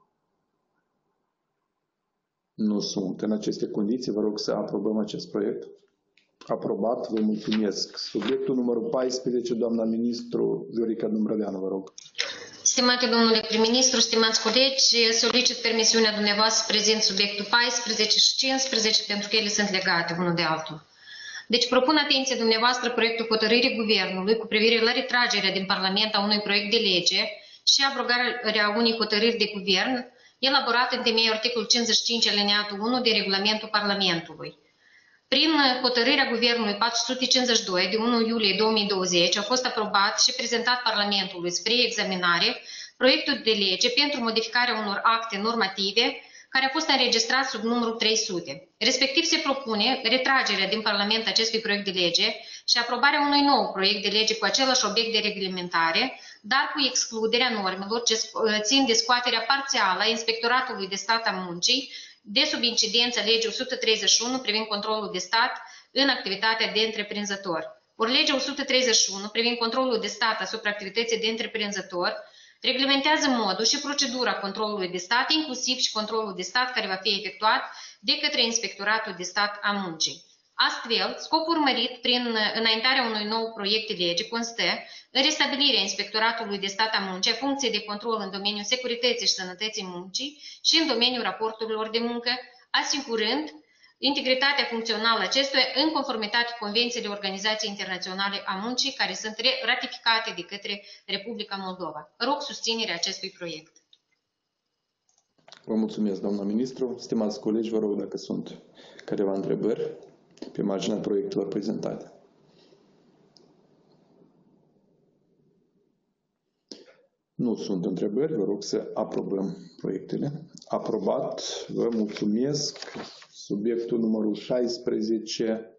Nu sunt. În aceste condiții, vă rog să aprobăm acest proiect. Aprobat, vă mulțumesc. Subiectul numărul paisprezece, doamna ministru Viorica Dumbrăveanu, vă rog. Stimate domnule prim-ministru, stimați colegi, solicit permisiunea dumneavoastră să prezint subiectul paisprezece și cincisprezece pentru că ele sunt legate unul de altul. Deci propun atenție dumneavoastră proiectul hotărârii Guvernului cu privire la retragerea din Parlament a unui proiect de lege și abrogarea unei hotărâri de guvern elaborat în temeiul articolul cincizeci și cinci alineatul unu de regulamentul Parlamentului. Prin hotărârea Guvernului patru sute cincizeci și doi de unu iulie două mii douăzeci a fost aprobat și prezentat Parlamentului spre examinare proiectul de lege pentru modificarea unor acte normative care a fost înregistrat sub numărul trei sute. Respectiv se propune retragerea din Parlament acestui proiect de lege și aprobarea unui nou proiect de lege cu același obiect de reglementare, dar cu excluderea normelor ce țin de scoaterea parțială a Inspectoratului de Stat a Muncii de sub incidența legii o sută treizeci și unu privind controlul de stat în activitatea de întreprinzător. Ori legea o sută treizeci și unu privind controlul de stat asupra activității de întreprinzător reglementează modul și procedura controlului de stat, inclusiv și controlul de stat care va fi efectuat de către Inspectoratul de Stat a Muncii. Astfel, scopul urmărit prin înaintarea unui nou proiect de lege constă în restabilirea Inspectoratului de Stat a Muncii a funcției de control în domeniul securității și sănătății muncii și în domeniul raporturilor de muncă, asigurând integritatea funcțională acestuia în conformitate cu convențiile Organizației Internaționale a Muncii care sunt ratificate de către Republica Moldova. Rog susținerea acestui proiect. Vă mulțumesc, doamna ministru. Stimați colegi, vă rog dacă sunt careva întrebări pe marginea proiectelor prezentate. Nu sunt întrebări, vă rog să aprobăm proiectele. Aprobat, vă mulțumesc. Subiectul numărul șaisprezece,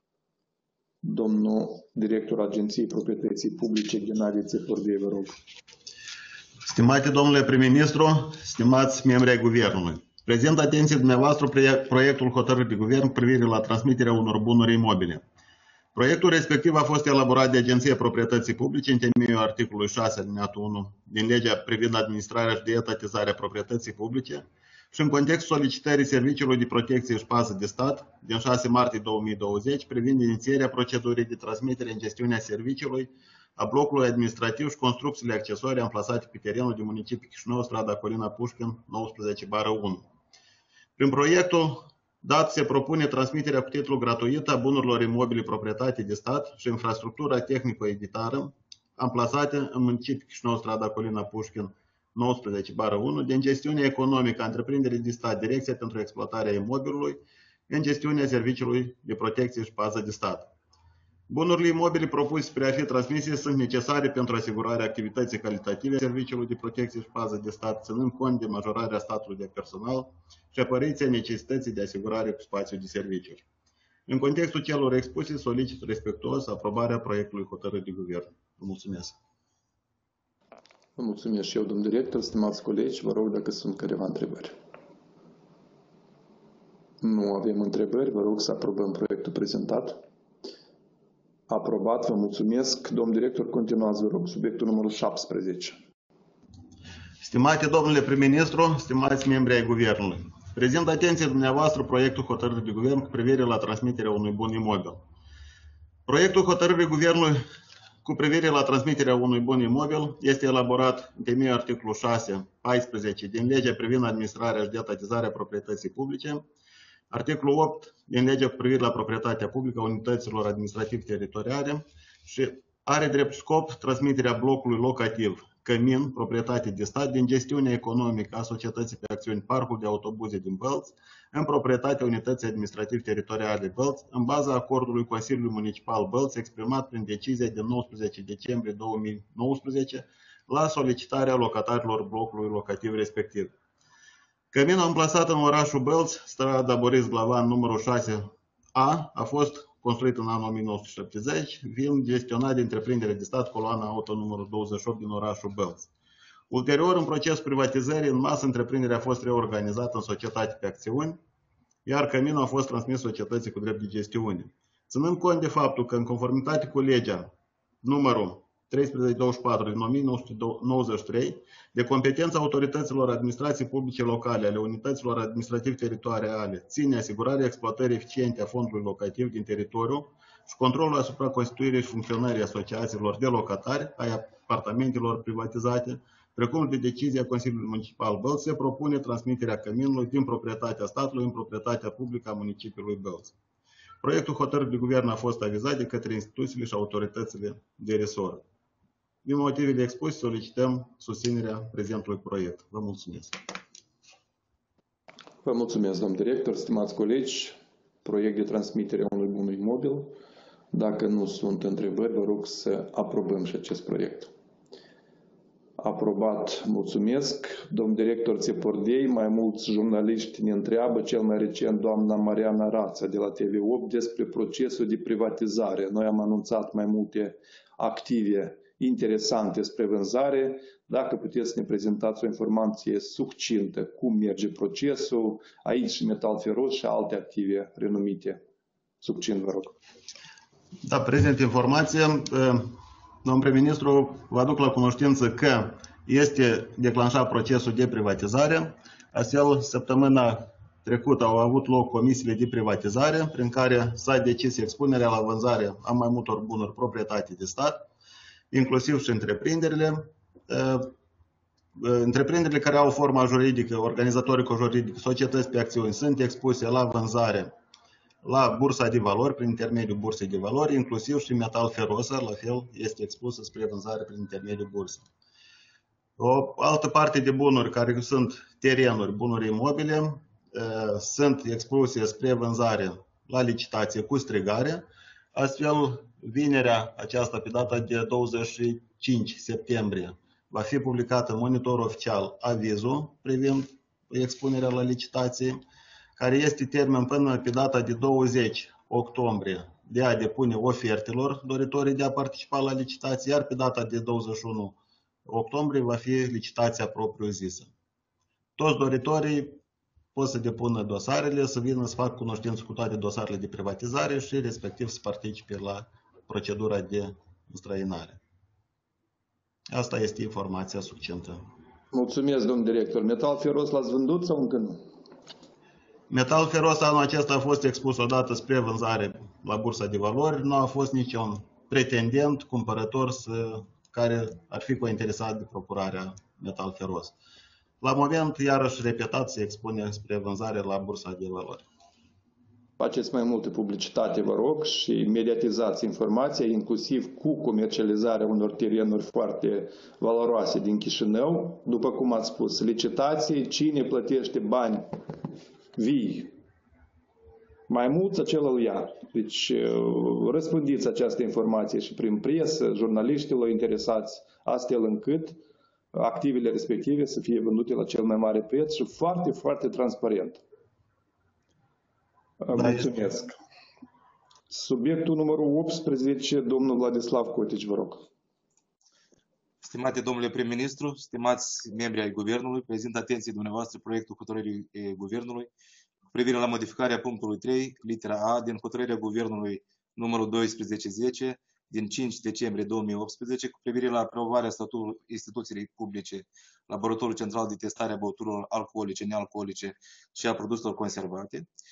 domnul director Agenției Proprietății Publice, Ghenadie Țefordie, vă rog. Stimate domnule prim-ministru, stimați membri ai Guvernului, prezent atenție dumneavoastră proiectul hotărârii de guvern cu privire la transmiterea unor bunuri imobile. Proiectul respectiv a fost elaborat de Agenția Proprietății Publice în temeiul articolului șase alineatul unu din legea privind administrarea și deetatizarea proprietății publice și în contextul solicitării Serviciului de Protecție și Pază de Stat din șase martie două mii douăzeci privind inițierea procedurii de transmitere în gestiunea serviciului a blocului administrativ și construcțiile accesorii amplasate pe terenul de municipiul Chișinău, strada Corina Pușkin, nouăsprezece bară unu. Prin proiectul dat se propune transmiterea cu titlu gratuit a bunurilor imobile proprietate de stat și infrastructura tehnico-editară amplasate în municipiul Chișinău, strada Corina Pușkin, nouăsprezece bară unu, din gestiunea economică a întreprinderii de stat, Direcția pentru exploatarea imobilului, în gestiunea Serviciului de Protecție și Pază de Stat. Bunurile imobile propuse spre a fi transmise sunt necesare pentru asigurarea activității calitative a Serviciului de Protecție și Pază de Stat, ținând cont de majorarea statului de personal și apariția necesității de asigurare cu spațiu de serviciuri. În contextul celor expuse, solicit respectuos aprobarea proiectului hotărârii de guvern. Vă mulțumesc. Vă mulțumesc și eu, domnul director, stimați colegi, vă rog dacă sunt careva întrebări. Nu avem întrebări, vă rog să aprobăm proiectul prezentat. Aprobat, vă mulțumesc. Domnul director, continuați, vă rog, subiectul numărul șaptesprezece. Stimate domnule prim-ministru, stimați membri ai Guvernului, prezint atenție dumneavoastră proiectul hotărârii de guvern cu privire la transmiterea unui bun imobil. Proiectul hotărârii Guvernului cu privire la transmiterea unui bun imobil este elaborat în temeiul articolul șase paisprezece din legea privind administrarea și detatizarea proprietății publice, articolul opt din legea cu privire la proprietatea publică a unităților administrativ-teritoriale și are drept scop transmiterea blocului locativ Cămin, proprietate de stat, din gestiunea economică a societății pe acțiuni Parcul de Autobuze din Bălți, în proprietatea unității administrativ-teritoriale Bălți, în baza acordului Consiliului Municipal Bălți, exprimat prin decizia din nouăsprezece decembrie două mii nouăsprezece, la solicitarea locatarilor blocului locativ respectiv. Căminul amplasat în orașul Bălți, strada Boris Glavan, numărul șase A, a fost construit în anul o mie nouă sute șaptezeci, fiind gestionat de întreprindere de stat coloana auto numărul douăzeci și opt din orașul Bălți. Ulterior, în procesul privatizării, în masă, întreprinderea a fost reorganizată în societate pe acțiuni, iar Căminul a fost transmis societății cu drept de gestiune. Ținând cont de faptul că, în conformitate cu legea numărul trei sute douăzeci și patru din o mie nouă sute nouăzeci și trei, de competența autorităților administrației publice locale ale unităților administrativ-teritoriale, ține asigurarea exploatării eficiente a fondului locativ din teritoriu și controlul asupra constituirii și funcționării asociațiilor de locatari ai apartamentelor privatizate, precum de decizia Consiliului Municipal Bălți, se propune transmiterea Căminului din proprietatea statului în proprietatea publică a municipiului Bălți. Proiectul hotărârii de guvern a fost avizat de către instituțiile și autoritățile de resort. Din motivele expuse, solicităm susținerea prezentului proiect. Vă mulțumesc. Vă mulțumesc, domn director, stimați colegi. Proiect de transmitere a unui bun imobil. Dacă nu sunt întrebări, vă rog să aprobăm și acest proiect. Aprobat, mulțumesc. Domn director Țepordei, mai mulți jurnaliști ne întreabă, cel mai recent doamna Mariana Rața de la T V opt, despre procesul de privatizare. Noi am anunțat mai multe active interesante spre vânzare. Dacă puteți să ne prezentați o informație succintă, cum merge procesul, aici și metal feros și alte active renumite. Succint, vă rog. Da, prezent informație. Domnul prim-ministru, vă aduc la cunoștință că este declanșat procesul de privatizare. Astfel, săptămâna trecută au avut loc comisiile de privatizare, prin care s-a decis expunerea la vânzare a mai multor bunuri proprietate de stat, inclusiv și întreprinderile. Întreprinderile care au forma juridică, organizatorico-juridică, societăți pe acțiuni, sunt expuse la vânzare la bursa de valori, prin intermediul bursei de valori, inclusiv și metal ferosa, la fel, este expusă spre vânzare prin intermediul bursei. O altă parte de bunuri, care sunt terenuri, bunuri imobile, sunt expuse spre vânzare la licitație cu strigare. Astfel, vinerea aceasta, pe data de douăzeci și cinci septembrie, va fi publicat în monitorul oficial avizul privind expunerea la licitație, care este termen până pe data de douăzeci octombrie de a depune ofertelor doritorii de a participa la licitație, iar pe data de douăzeci și unu octombrie va fi licitația propriu-zisă. Toți doritorii pot să depună dosarele, să vină să facă cunoștință cu toate dosarele de privatizare și respectiv să participe la procedura de înstrăinare. Asta este informația succintă. Mulțumesc, domn director. Metal feros l-ați vândut sau încă nu? Metal feros anul acesta a fost expus odată spre vânzare la bursa de valori. Nu a fost niciun pretendent, cumpărător să, care ar fi cointeresat de procurarea metal feros. La moment, iarăși repetat, se expune spre vânzare la bursa de valori. Faceți mai multă publicitate, vă rog, și mediatizați informația, inclusiv cu comercializarea unor terenuri foarte valoroase din Chișinău. După cum ați spus, licitații, cine plătește bani vii mai mulți, acela îl ia. Deci răspândiți această informație și prin presă, jurnaliștilor interesați, astfel încât activele respective să fie vândute la cel mai mare preț și foarte, foarte transparent. Da, mulțumesc. Este. Subiectul numărul optsprezece, domnul Vladislav Cotici, vă rog. Stimate domnule prim-ministru, stimați membri ai Guvernului, prezint atenției dumneavoastră proiectul hotărârii Guvernului cu privire la modificarea punctului trei, litera A, din hotărârea Guvernului numărul doisprezece zece din cinci decembrie două mii optsprezece cu privire la aprobarea statutului instituției publice Laboratorul Central de Testare a Băuturilor Alcoolice, Nealcoolice și a Produselor Conservate.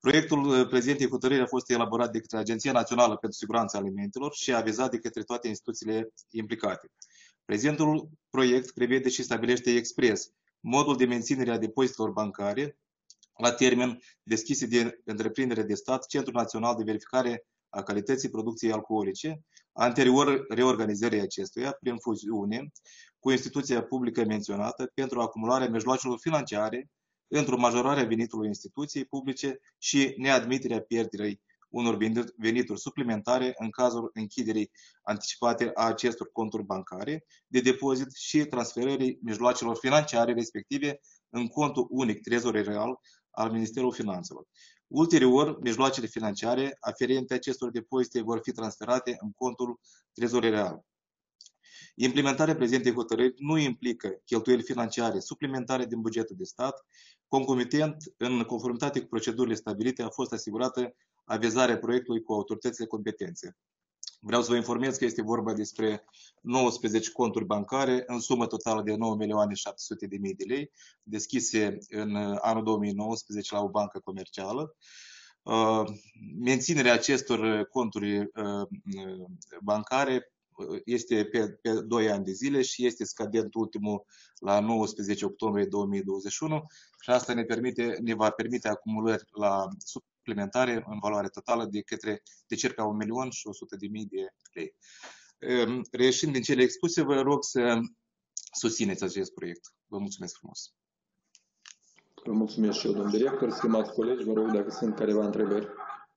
Proiectul prezentei hotărâri a fost elaborat de către Agenția Națională pentru Siguranța Alimentelor și avizat de către toate instituțiile implicate. Prezentul proiect prevede și stabilește expres modul de menținere a depozitelor bancare la termen deschise de întreprindere de stat, Centrul Național de Verificare a Calității Producției Alcoolice, anterior reorganizării acestuia prin fuziune cu instituția publică menționată pentru acumularea mijloacelor financiare într-o majorare a venitului instituției publice și neadmiterea pierderii unor venituri suplimentare în cazul închiderii anticipate a acestor conturi bancare de depozit și transferării mijloacelor financiare respective în contul unic trezorial al Ministerului Finanțelor. Ulterior, mijloacele financiare aferente acestor depozite vor fi transferate în contul trezorial. Implementarea prezentei hotărâri nu implică cheltuieli financiare suplimentare din bugetul de stat. Concomitent, în conformitate cu procedurile stabilite, a fost asigurată avizarea proiectului cu autoritățile competente. Vreau să vă informez că este vorba despre nouăsprezece conturi bancare în sumă totală de nouă milioane șapte sute de mii de lei, deschise în anul două mii nouăsprezece la o bancă comercială. Menținerea acestor conturi bancare este pe, pe doi ani de zile și este scadent ultimul la nouăsprezece octombrie două mii douăzeci și unu și asta ne, permite, ne va permite acumulări la suplimentare în valoare totală de către de circa un milion și o sută de mii de lei. Reieșind din cele expuse, vă rog să susțineți acest proiect. Vă mulțumesc frumos. Vă mulțumesc și eu, domnul director. Stimați colegi, vă rog dacă sunt careva întrebări.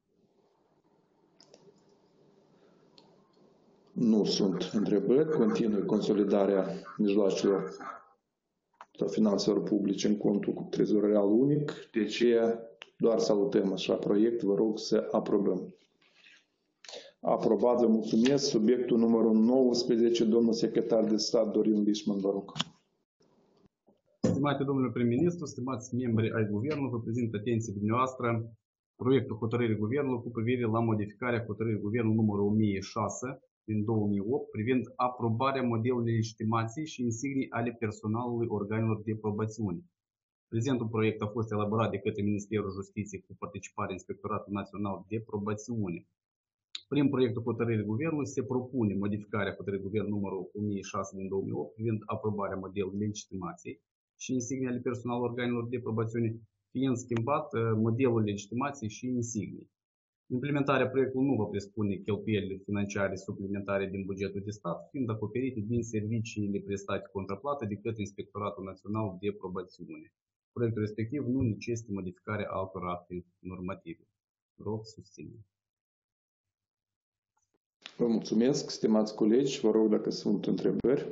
Nu sunt întrebări. Continui consolidarea mijloacelor sau finanțelor publice în contul cu trezorial unic. De aceea doar salutăm așa proiect. Vă rog să aprobăm. Aprobat, vă mulțumesc. Subiectul numărul nouăsprezece, domnul secretar de stat Dorin Lișman, vă rog. Stimate domnule prim-ministru, stimați membri ai Guvernului, vă prezint atenție dumneavoastră proiectul hotărârii Guvernului cu privire la modificarea hotărârii Guvernului numărul o mie șase din două mii opt privind aprobarea modelului legitimației și insignii ale personalului organelor de probațiune. Prezentul proiect a fost elaborat de către Ministerul Justiției cu participarea Inspectoratului Național de Probațiune. Prin proiectul hotărârii Guvernului se propune modificarea hotărârii Guvernului numărul o mie șase din două mii opt privind aprobarea modelului legitimației și insignii ale personalului organelor de probațiune, fiind schimbat modelul legitimației și insignii. Implementarea proiectului nu va presupune cheltuielile financiare suplimentare din bugetul de stat, fiind acoperite din serviciile prestate contraplată de către Inspectoratul Național de Probațiune. Proiectul respectiv nu necesită modificarea altor acte normative. Rog, susține. Vă mulțumesc, stimați colegi. Vă rog dacă sunt întrebări.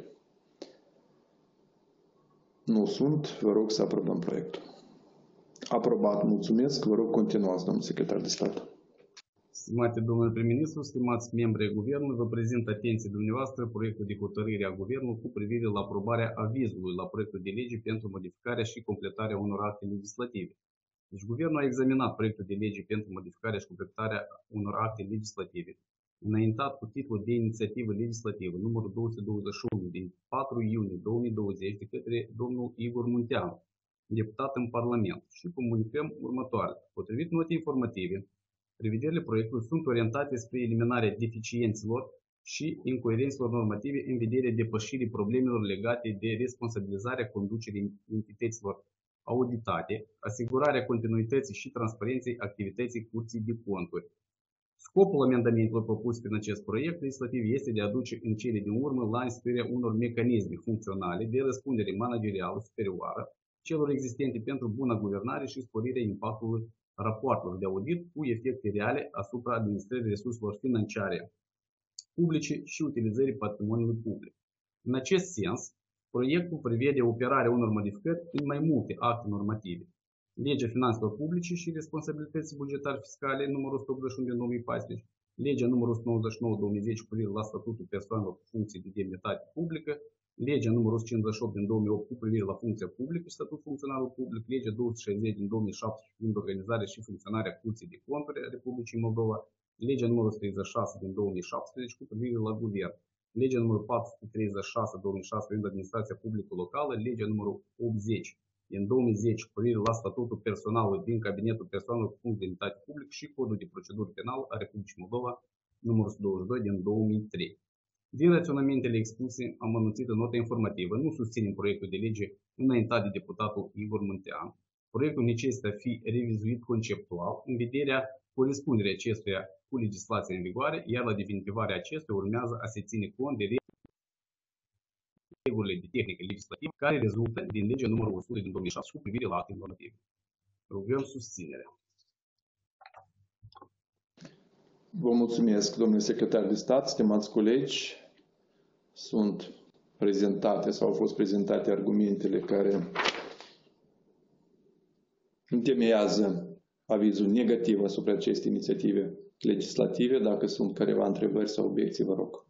Nu sunt. Vă rog să aprobăm proiectul. Aprobat. Mulțumesc. Vă rog continuați, domnul secretar de stat. Stimate domnule prim-ministru, stimați membri ai Guvernului, vă prezint atenție dumneavoastră proiectul de hotărâre a Guvernului cu privire la aprobarea avizului la proiectul de lege pentru modificarea și completarea unor acte legislative. Deci, Guvernul a examinat proiectul de lege pentru modificarea și completarea unor acte legislative, înaintat cu titlul de inițiativă legislativă numărul două sute douăzeci și unu din patru iunie două mii douăzeci de către domnul Igor Munteanu, deputat în Parlament, și comunicăm următoarele. Potrivit notei informative, prevederile proiectului sunt orientate spre eliminarea deficiențelor și incoerențelor normative în vederea depășirii problemelor legate de responsabilizarea conducerii entităților auditate, asigurarea continuității și transparenței activității Curții de Conturi. Scopul amendamentelor propuse prin acest proiect legislativ este de a aduce în cele din urmă la instituirea unor mecanisme funcționale de răspundere managerială superioară celor existente pentru buna guvernare și sporirea impactului rapoartelor de audit cu efecte reale asupra administrării resurselor financiare publice și utilizării patrimoniului public. În acest sens, proiectul prevede operarea unor modificări în mai multe acte normative. Legea Finanțelor Publice și Responsabilității Bugetare Fiscale numărul o sută optzeci și unu din două mii paisprezece, Legea numărul o sută nouăzeci și nouă din două mii zece cu privire la statutul persoanelor cu funcții de demnitate publică, Legea numărul o sută cincizeci și opt din două mii opt cu privire la funcția publică și statutul funcționarului public, Legea două sute șaizeci din două mii șaptesprezece privind organizarea și funcționarea Curții de Conturi a Republicii Moldova, Legea numărul o sută treizeci și șase din două mii șaptesprezece cu privire la guvern, Legea numărul patru sute treizeci și șase din două mii șase privind administrația publică locală, Legea numărul optzeci din două mii zece cu privire la statutul personalului din Cabinetul Persoanelor cu punct de identitate public și Codul de procedură penală a Republicii Moldova numărul o sută douăzeci și doi din două mii trei. Din raționamentele expuse, am anunțit în nota informativă, nu susținem proiectul de lege înaintat de deputatul Igor Muntean. Proiectul necesită a fi revizuit conceptual în vederea corespunderii acestuia cu legislația în vigoare, iar la definitivarea acestuia urmează a se ține cont de regulile de tehnică legislativă care rezultă din legea numărul o sută din două mii șapte cu privire la acte normative. Rugăm susținerea. Vă mulțumesc, domnule secretar de stat, stimați colegi. Sunt prezentate sau au fost prezentate argumentele care întemeiază avizul negativ asupra acestei inițiative legislative. Dacă sunt careva întrebări sau obiecții, vă rog.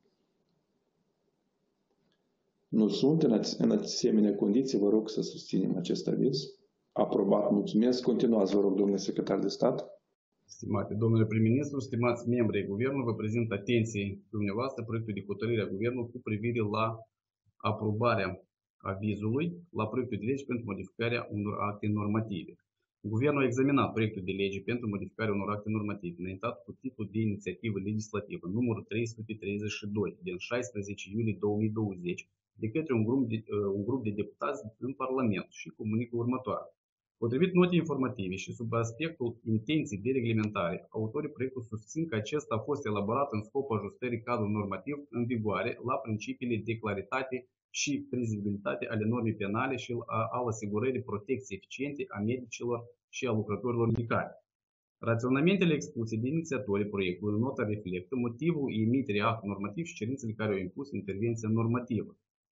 Nu sunt în asemenea condiții, vă rog să susținem acest aviz. Aprobat, mulțumesc. Continuați, vă rog, domnule secretar de stat. Stimate domnule prim-ministru, stimați membri ai Guvernului, vă prezint atenției dumneavoastră proiectul de hotărâre a Guvernului cu privire la aprobarea avizului la proiectul de lege pentru modificarea unor acte normative. Guvernul a examinat proiectul de lege pentru modificarea unor acte normative înaintat cu titlul de inițiativă legislativă numărul trei sute treizeci și doi din șaisprezece iulie două mii douăzeci de către un grup de, un grup de deputați în Parlament și comunică următoare. Potrivit notei informative și sub aspectul intenției de reglementare, autorii proiectului susțin că acesta a fost elaborat în scopul ajustării cadrului normativ în vigoare la principiile de claritate și prezibilitate ale normei penale și al asigurării protecției eficiente a medicilor și a lucrătorilor medicali. Raționamentele expuse de inițiatorii proiectului în nota reflectă motivul emiterii act normativ și cerințele care au impus intervenția normativă.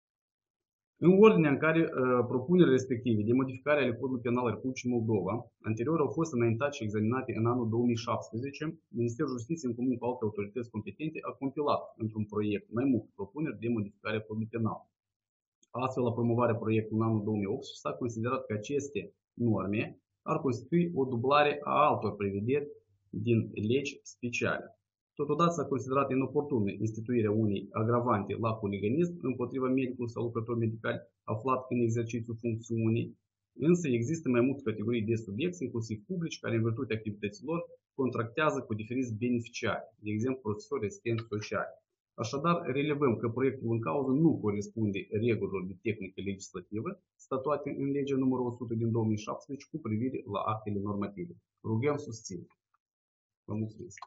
În ordinea în care uh, propunerile respective de modificare ale Codului Penal al Republicii Moldova anterior au fost înaintate și examinate în anul două mii șaptesprezece, Ministerul Justiției, în comun cu alte autorități competente, a compilat într-un proiect mai multe propuneri de modificare a Codului Penal. Astfel, la promovarea proiectului în anul două mii optsprezece s-a considerat că aceste norme ar constitui o dublare a altor prevederi din legi speciale. Totodată s-a considerat inoportună instituirea unei agravante la huliganism împotriva medicului sau lucrător medical aflat în exercițiul funcțiunii, însă există mai multe categorii de subiecți, inclusiv publici, care în virtutea activităților contractează cu diferiți beneficiari, de exemplu profesori, asistenți sociali. Așadar, relevăm că proiectul în cauză nu corespunde regulilor de tehnică legislativă statuate în legea numărul o sută din două mii șaptesprezece cu privire la actele normative. Rugăm susținere. Vă mulțumesc.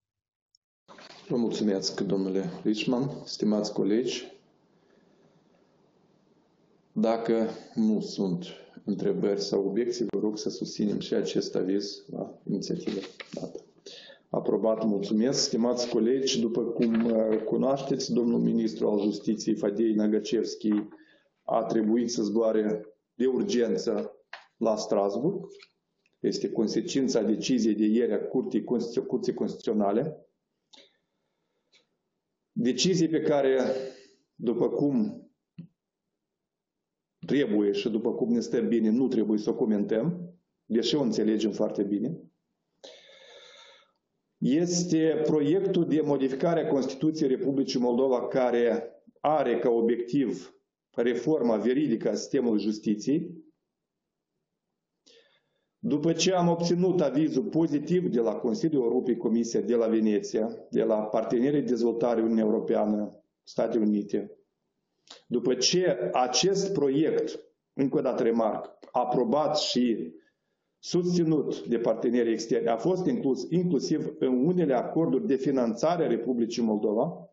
Vă mulțumesc, domnule Richman, stimați colegi. Dacă nu sunt întrebări sau obiecții, vă rog să susținem și acest aviz la inițiativă dată. Aprobat, mulțumesc. Stimați colegi, după cum cunoașteți, domnul ministru al Justiției, Fadei Nagacevski, a trebuit să zboare de urgență la Strasbourg. Este consecința deciziei de ieri a Curții Constituționale. Decizie pe care, după cum trebuie și după cum ne stă bine, nu trebuie să o comentăm, deși o înțelegem foarte bine, este proiectul de modificare a Constituției Republicii Moldova care are ca obiectiv reforma veridică a sistemului justiției. După ce am obținut avizul pozitiv de la Consiliul Europei, Comisia de la Veneția, de la Partenerii de Dezvoltare Uniunea Europeană, Statele Unite, după ce acest proiect, încă o dată remarc, aprobat și susținut de partenerii externi, a fost inclus inclusiv în unele acorduri de finanțare a Republicii Moldova,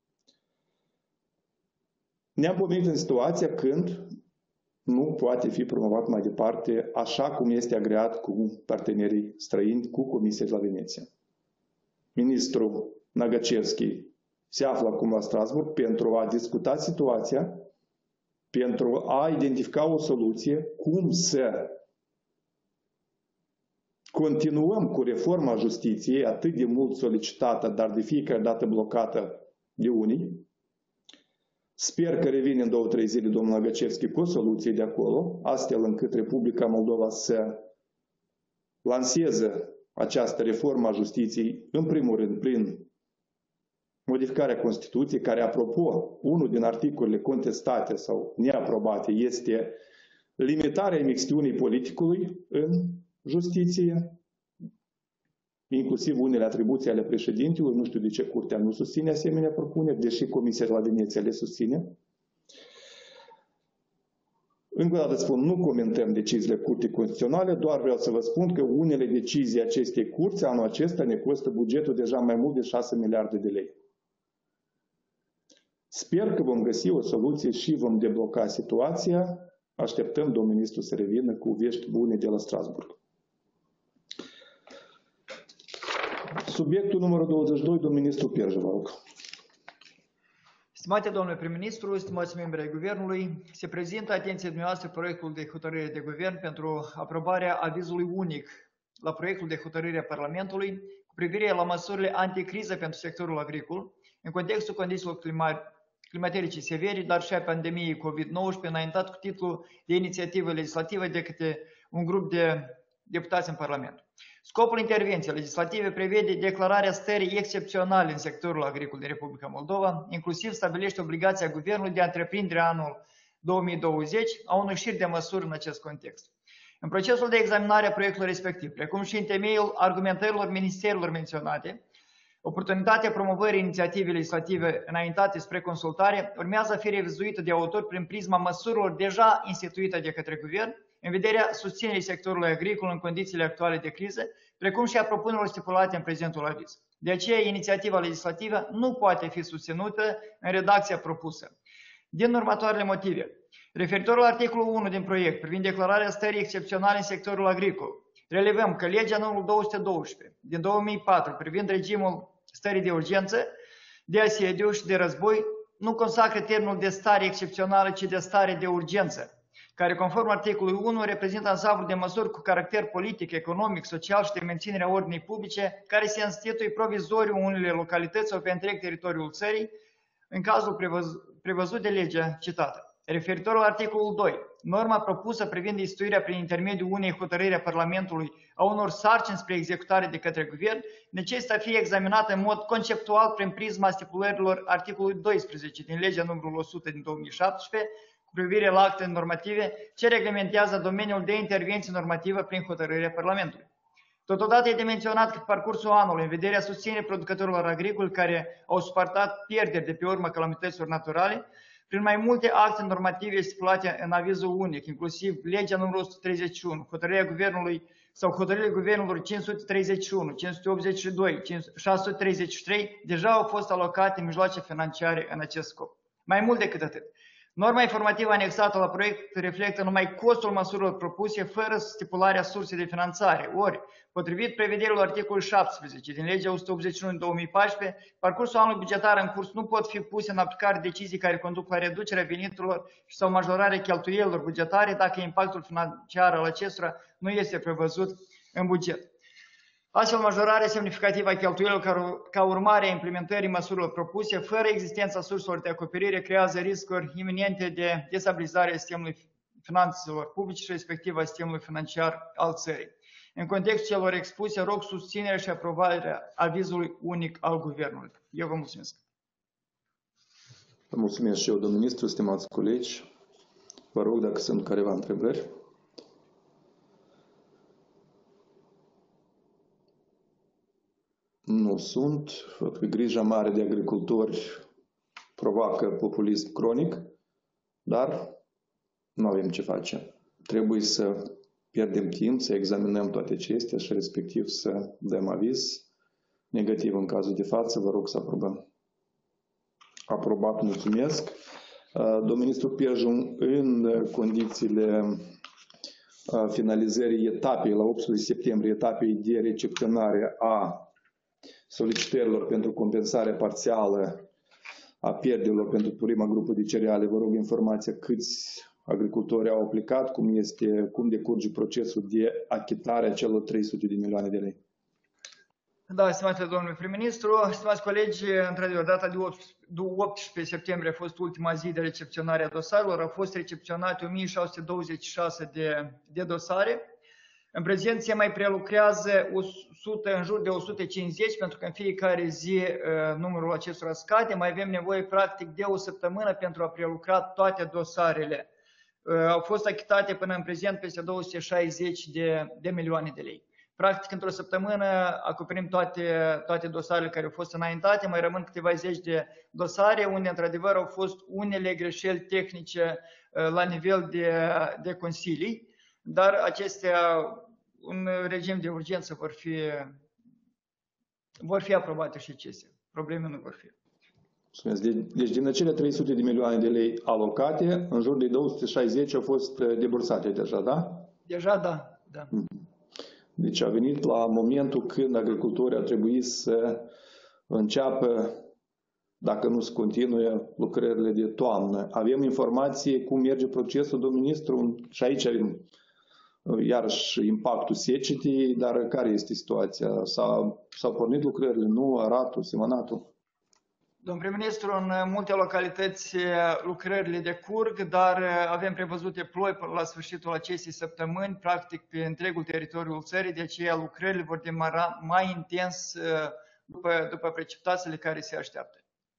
ne-am pomenit în situația când nu poate fi promovat mai departe așa cum este agreat cu partenerii străini, cu Comisia de la Veneția. Ministrul Nagacevski se află acum la Strasbourg pentru a discuta situația, pentru a identifica o soluție, cum să continuăm cu reforma justiției, atât de mult solicitată, dar de fiecare dată blocată de unii. Sper că revine în două, trei zile domnul Nagacevski cu soluții de acolo, astfel încât Republica Moldova să lanseze această reformă a justiției, în primul rând, prin modificarea Constituției, care, apropo, unul din articolele contestate sau neaprobate este limitarea imixtiunii politicului în justiție, inclusiv unele atribuții ale președintelui, nu știu de ce Curtea nu susține asemenea propuneri, deși Comisia de la Veneția le susține. Încă o dată spun, nu comentăm deciziile Curții Constituționale, doar vreau să vă spun că unele decizii acestei curți anul acesta ne costă bugetul deja mai mult de șase miliarde de lei. Sper că vom găsi o soluție și vom debloca situația. Așteptăm domnul ministru să revină cu vești bune de la Strasburg. Subiectul numărul douăzeci și doi, domnul ministru Pierjă, vă rog. Stimate domnule prim-ministru, stimați membri ai Guvernului, se prezintă atenției dumneavoastră proiectul de hotărâre de Guvern pentru aprobarea avizului unic la proiectul de hotărâre a Parlamentului cu privire la măsurile anticriză pentru sectorul agricol, în contextul condițiilor climaterice severe, dar și a pandemiei COVID nouăsprezece, înaintat cu titlul de inițiativă legislativă de către un grup de deputați în Parlament. Scopul intervenției legislative prevede declararea stării excepționale în sectorul agricol din Republica Moldova, inclusiv stabilește obligația Guvernului de a întreprinde anul două mii douăzeci a unui șir de măsuri în acest context. În procesul de examinare a proiectului respectiv, precum și în temeiul argumentărilor ministerilor menționate, oportunitatea promovării inițiativei legislative înaintate spre consultare urmează a fi revizuită de autor prin prisma măsurilor deja instituite de către Guvern, în vederea susținerii sectorului agricol în condițiile actuale de criză, precum și a propunerilor stipulate în prezentul aviz. De aceea, inițiativa legislativă nu poate fi susținută în redacția propusă. Din următoarele motive. Referitor la articolul unu din proiect, privind declararea stării excepționale în sectorul agricol, relevăm că legea numărul două sute doisprezece din două mii patru privind regimul stării de urgență, de asediu și de război nu consacră termenul de stare excepțională, ci de stare de urgență, care, conform articolului unu, reprezintă ansamblu de măsuri cu caracter politic, economic, social și de menținerea ordinii publice, care se instituie provizoriu în unele localități sau pe întreg teritoriul țării, în cazul prevăzut, prevăzut de legea citată. Referitor la articolul doi, norma propusă privind instituirea prin intermediul unei hotărâri a Parlamentului a unor sarcini spre executare de către Guvern, necesită a fi examinată în mod conceptual prin prisma stipulărilor articolului doisprezece din legea numărul o sută din două mii șaptesprezece, cu privire la acte normative ce reglementează domeniul de intervenție normativă prin hotărârea Parlamentului. Totodată e de menționat că pe parcursul anului, în vederea susținerii producătorilor agricoli care au suportat pierderi de pe urma calamităților naturale, prin mai multe acte normative stipulate în avizul unic, inclusiv legea numărul o sută treizeci și unu, hotărârea Guvernului sau hotărârile Guvernului cinci sute treizeci și unu, cinci sute optzeci și doi, șase sute treizeci și trei, deja au fost alocate mijloace financiare în acest scop. Mai mult decât atât, norma informativă anexată la proiect reflectă numai costul măsurilor propuse fără stipularea sursei de finanțare. Ori, potrivit prevederilor articolului șaptesprezece din legea o sută optzeci și unu din două mii paisprezece, parcursul anului bugetar în curs nu pot fi puse în aplicare decizii care conduc la reducerea veniturilor sau majorarea cheltuielilor bugetare dacă impactul financiar al acestora nu este prevăzut în buget. Astfel, majorarea semnificativă a cheltuielilor ca urmare a implementării măsurilor propuse, fără existența surselor de acoperire, creează riscuri iminente de destabilizare a sistemului finanțelor publice și respectiv a sistemului financiar al țării. În contextul celor expuse, rog susținerea și aprobarea avizului unic al Guvernului. Eu vă mulțumesc. Vă mulțumesc și eu, domnul ministru, stimați colegi. Vă rog dacă sunt careva întrebări. Nu sunt. Văd că grija mare de agricultori provoacă populism cronic, dar nu avem ce face. Trebuie să pierdem timp, să examinăm toate acestea și respectiv să dăm aviz negativ în cazul de față. Vă rog să aprobăm. Aprobat, mulțumesc. Domnul ministru Pierjă, în condițiile finalizării etapei, la optsprezece septembrie, etapei de recepționare a solicitărilor pentru compensare parțială a pierderilor pentru prima grupă de cereale, vă rog informația câți agricultori au aplicat, cum, este, cum decurge procesul de achitare a celor trei sute de milioane de lei. Da, stimate domnule prim-ministru, stimați colegi, într-adevăr, data de optsprezece septembrie a fost ultima zi de recepționare a dosarelor, au fost recepționate o mie șase sute douăzeci și șase de, de dosare. În prezent se mai prelucrează o sută, în jur de o sută cincizeci, pentru că în fiecare zi numărul acestora scade. Mai avem nevoie practic de o săptămână pentru a prelucra toate dosarele Au fost achitate până în prezent peste două sute șaizeci de, de milioane de lei. Practic, într-o săptămână acoperim toate, toate dosarele care au fost înaintate, mai rămân câteva zeci de dosare, unde într-adevăr au fost unele greșeli tehnice la nivel de, de consilii, dar acestea, în regim de urgență, vor fi, vor fi aprobate și acestea. Probleme nu vor fi. Deci din acele trei sute de milioane de lei alocate, în jur de două sute șaizeci au fost debursate deja, da? Deja, da. da. Deci a venit la momentul când agricultorii ar trebui să înceapă, dacă nu se continuă, lucrările de toamnă. Avem informații cum merge procesul, domnul ministru, și aici avem iarăși impactul secetii, dar care este situația? S-au pornit lucrările, nu, aratul, semănatul? Domnul prim-ministru, în multe localități lucrările decurg, dar avem prevăzute ploi până la sfârșitul acestei săptămâni, practic pe întregul teritoriul țării, de aceea lucrările vor demara mai intens după, după precipitațiile care se așteaptă.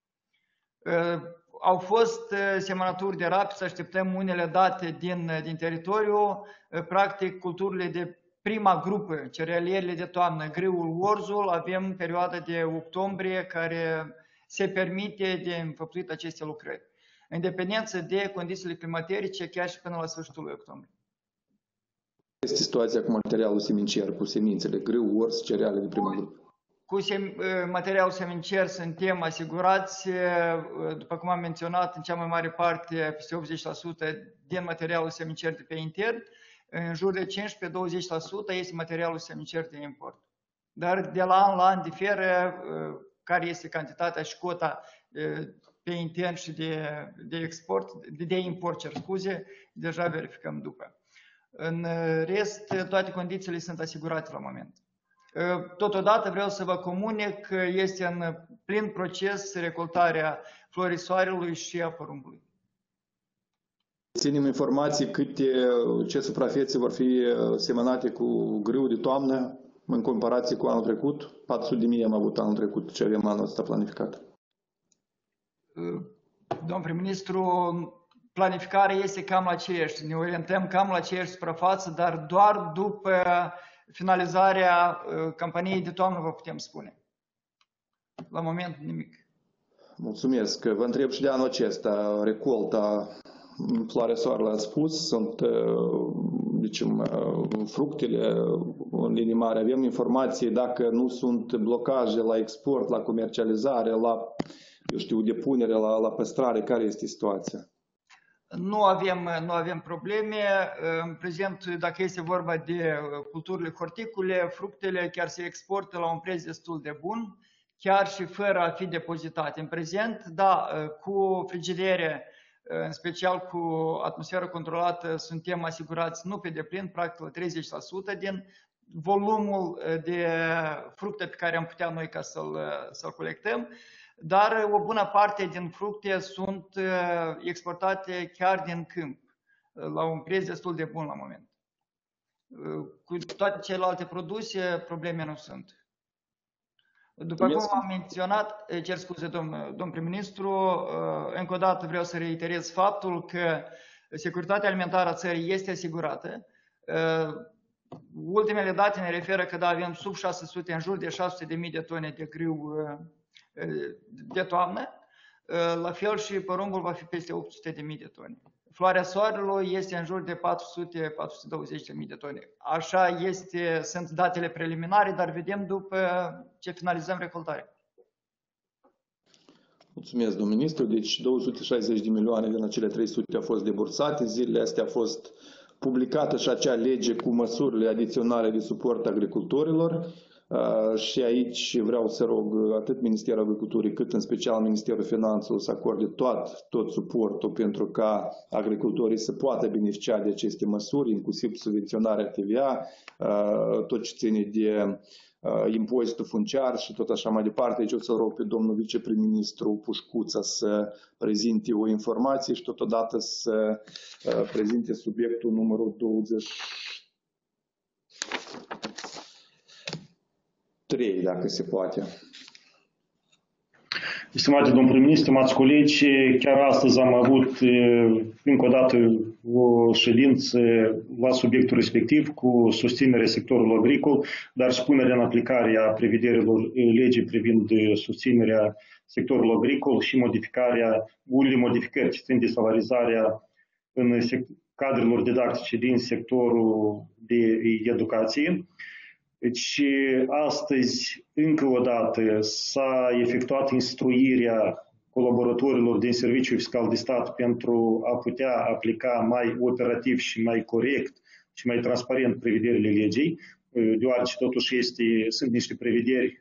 Au fost semănături de rapid, să așteptăm unele date din, din teritoriu, practic culturile de prima grupă, cerealierele de toamnă, grâul, orzul, avem perioada de octombrie care se permite de înfăptuit aceste lucrări, în dependență de condițiile climaterice, chiar și până la sfârșitul lui octombrie. Este situația cu materialul semințier, cu semințele, grâu, orz, cereale de primă grupă? Cu sem materialul semințier suntem asigurați, după cum am menționat, în cea mai mare parte, peste optzeci la sută din materialul semințier de pe intern, în jur de cincisprezece la douăzeci la sută este materialul semințier de import. Dar de la an la an diferă care este cantitatea și cota pe intern și de, de export, de, de import, cer scuze, deja verificăm după. În rest, toate condițiile sunt asigurate la moment. Totodată vreau să vă comunic că este în plin proces recoltarea florii soarelui și a porumbului. Ținem informații câte, ce suprafețe vor fi semănate cu grâu de toamnă în comparație cu anul trecut? patru sute de mii am avut anul trecut, ce avem anul ăsta planificat. Domnul prim-ministru, planificarea este cam la aceeași. Ne orientăm cam la aceeași suprafață, dar doar după finalizarea campaniei de toamnă vă putem spune. La moment nimic. Mulțumesc. Vă întreb și de anul acesta, recolta floarea soarelui, ați spus, sunt zicem, fructele în linii mari. Avem informații dacă nu sunt blocaje la export, la comercializare, la, eu știu, depunere, la, la păstrare, care este situația? Nu avem, nu avem probleme. În prezent, dacă este vorba de culturile horticole, fructele chiar se exportă la un preț destul de bun, chiar și fără a fi depozitate. În prezent, da, cu frigidere, în special cu atmosferă controlată, suntem asigurați nu pe deplin, practic la treizeci la sută din volumul de fructe pe care am putea noi ca să-l să-l colectăm, dar o bună parte din fructe sunt exportate chiar din câmp, la un preț destul de bun la moment. Cu toate celelalte produse, probleme nu sunt. După cum am menționat, cer scuze, domn, domn prim-ministru, încă o dată vreau să reiterez faptul că securitatea alimentară a țării este asigurată. Ultimele date ne referă că da, avem sub șase sute, în jur de șase sute de mii de tone de grâu de toamnă, la fel și porumbul va fi peste opt sute de mii de tone. Floarea soarelui este în jur de patru sute la patru sute douăzeci de mii de tone. Așa este, sunt datele preliminare, dar vedem după ce finalizăm recoltarea. Mulțumesc, domnul ministru. Deci două sute șaizeci de milioane din acele trei sute au fost debursate. Zilele astea a fost publicată și acea lege cu măsurile adiționale de suport agricultorilor. Uh, și aici vreau să rog atât Ministerul Agriculturii cât în special Ministerul Finanțelor să acorde tot, tot suportul pentru ca agricultorii să poată beneficia de aceste măsuri, inclusiv subvenționarea T V A, uh, tot ce ține de uh, impozitul funciar și tot așa mai departe. Deci o să rog pe domnul viceprim-ministru Pușcuța să prezinte o informație și totodată să uh, prezinte subiectul numărul douăzeci. trei, dacă se poate. Stimate domn prim-ministru, stimați colegi, chiar astăzi am avut încă o dată o ședință la subiectul respectiv cu susținerea sectorului agricol, dar și punerea în aplicare a prevederilor legii privind susținerea sectorului agricol și modificarea, unele modificări ce țin de salarizarea în cadrelor didactice din sectorul de educație. Deci, astăzi, încă o dată, s-a efectuat instruirea colaboratorilor din Serviciul Fiscal de Stat pentru a putea aplica mai operativ și mai corect și mai transparent prevederile legii, deoarece totuși este, sunt niște prevederi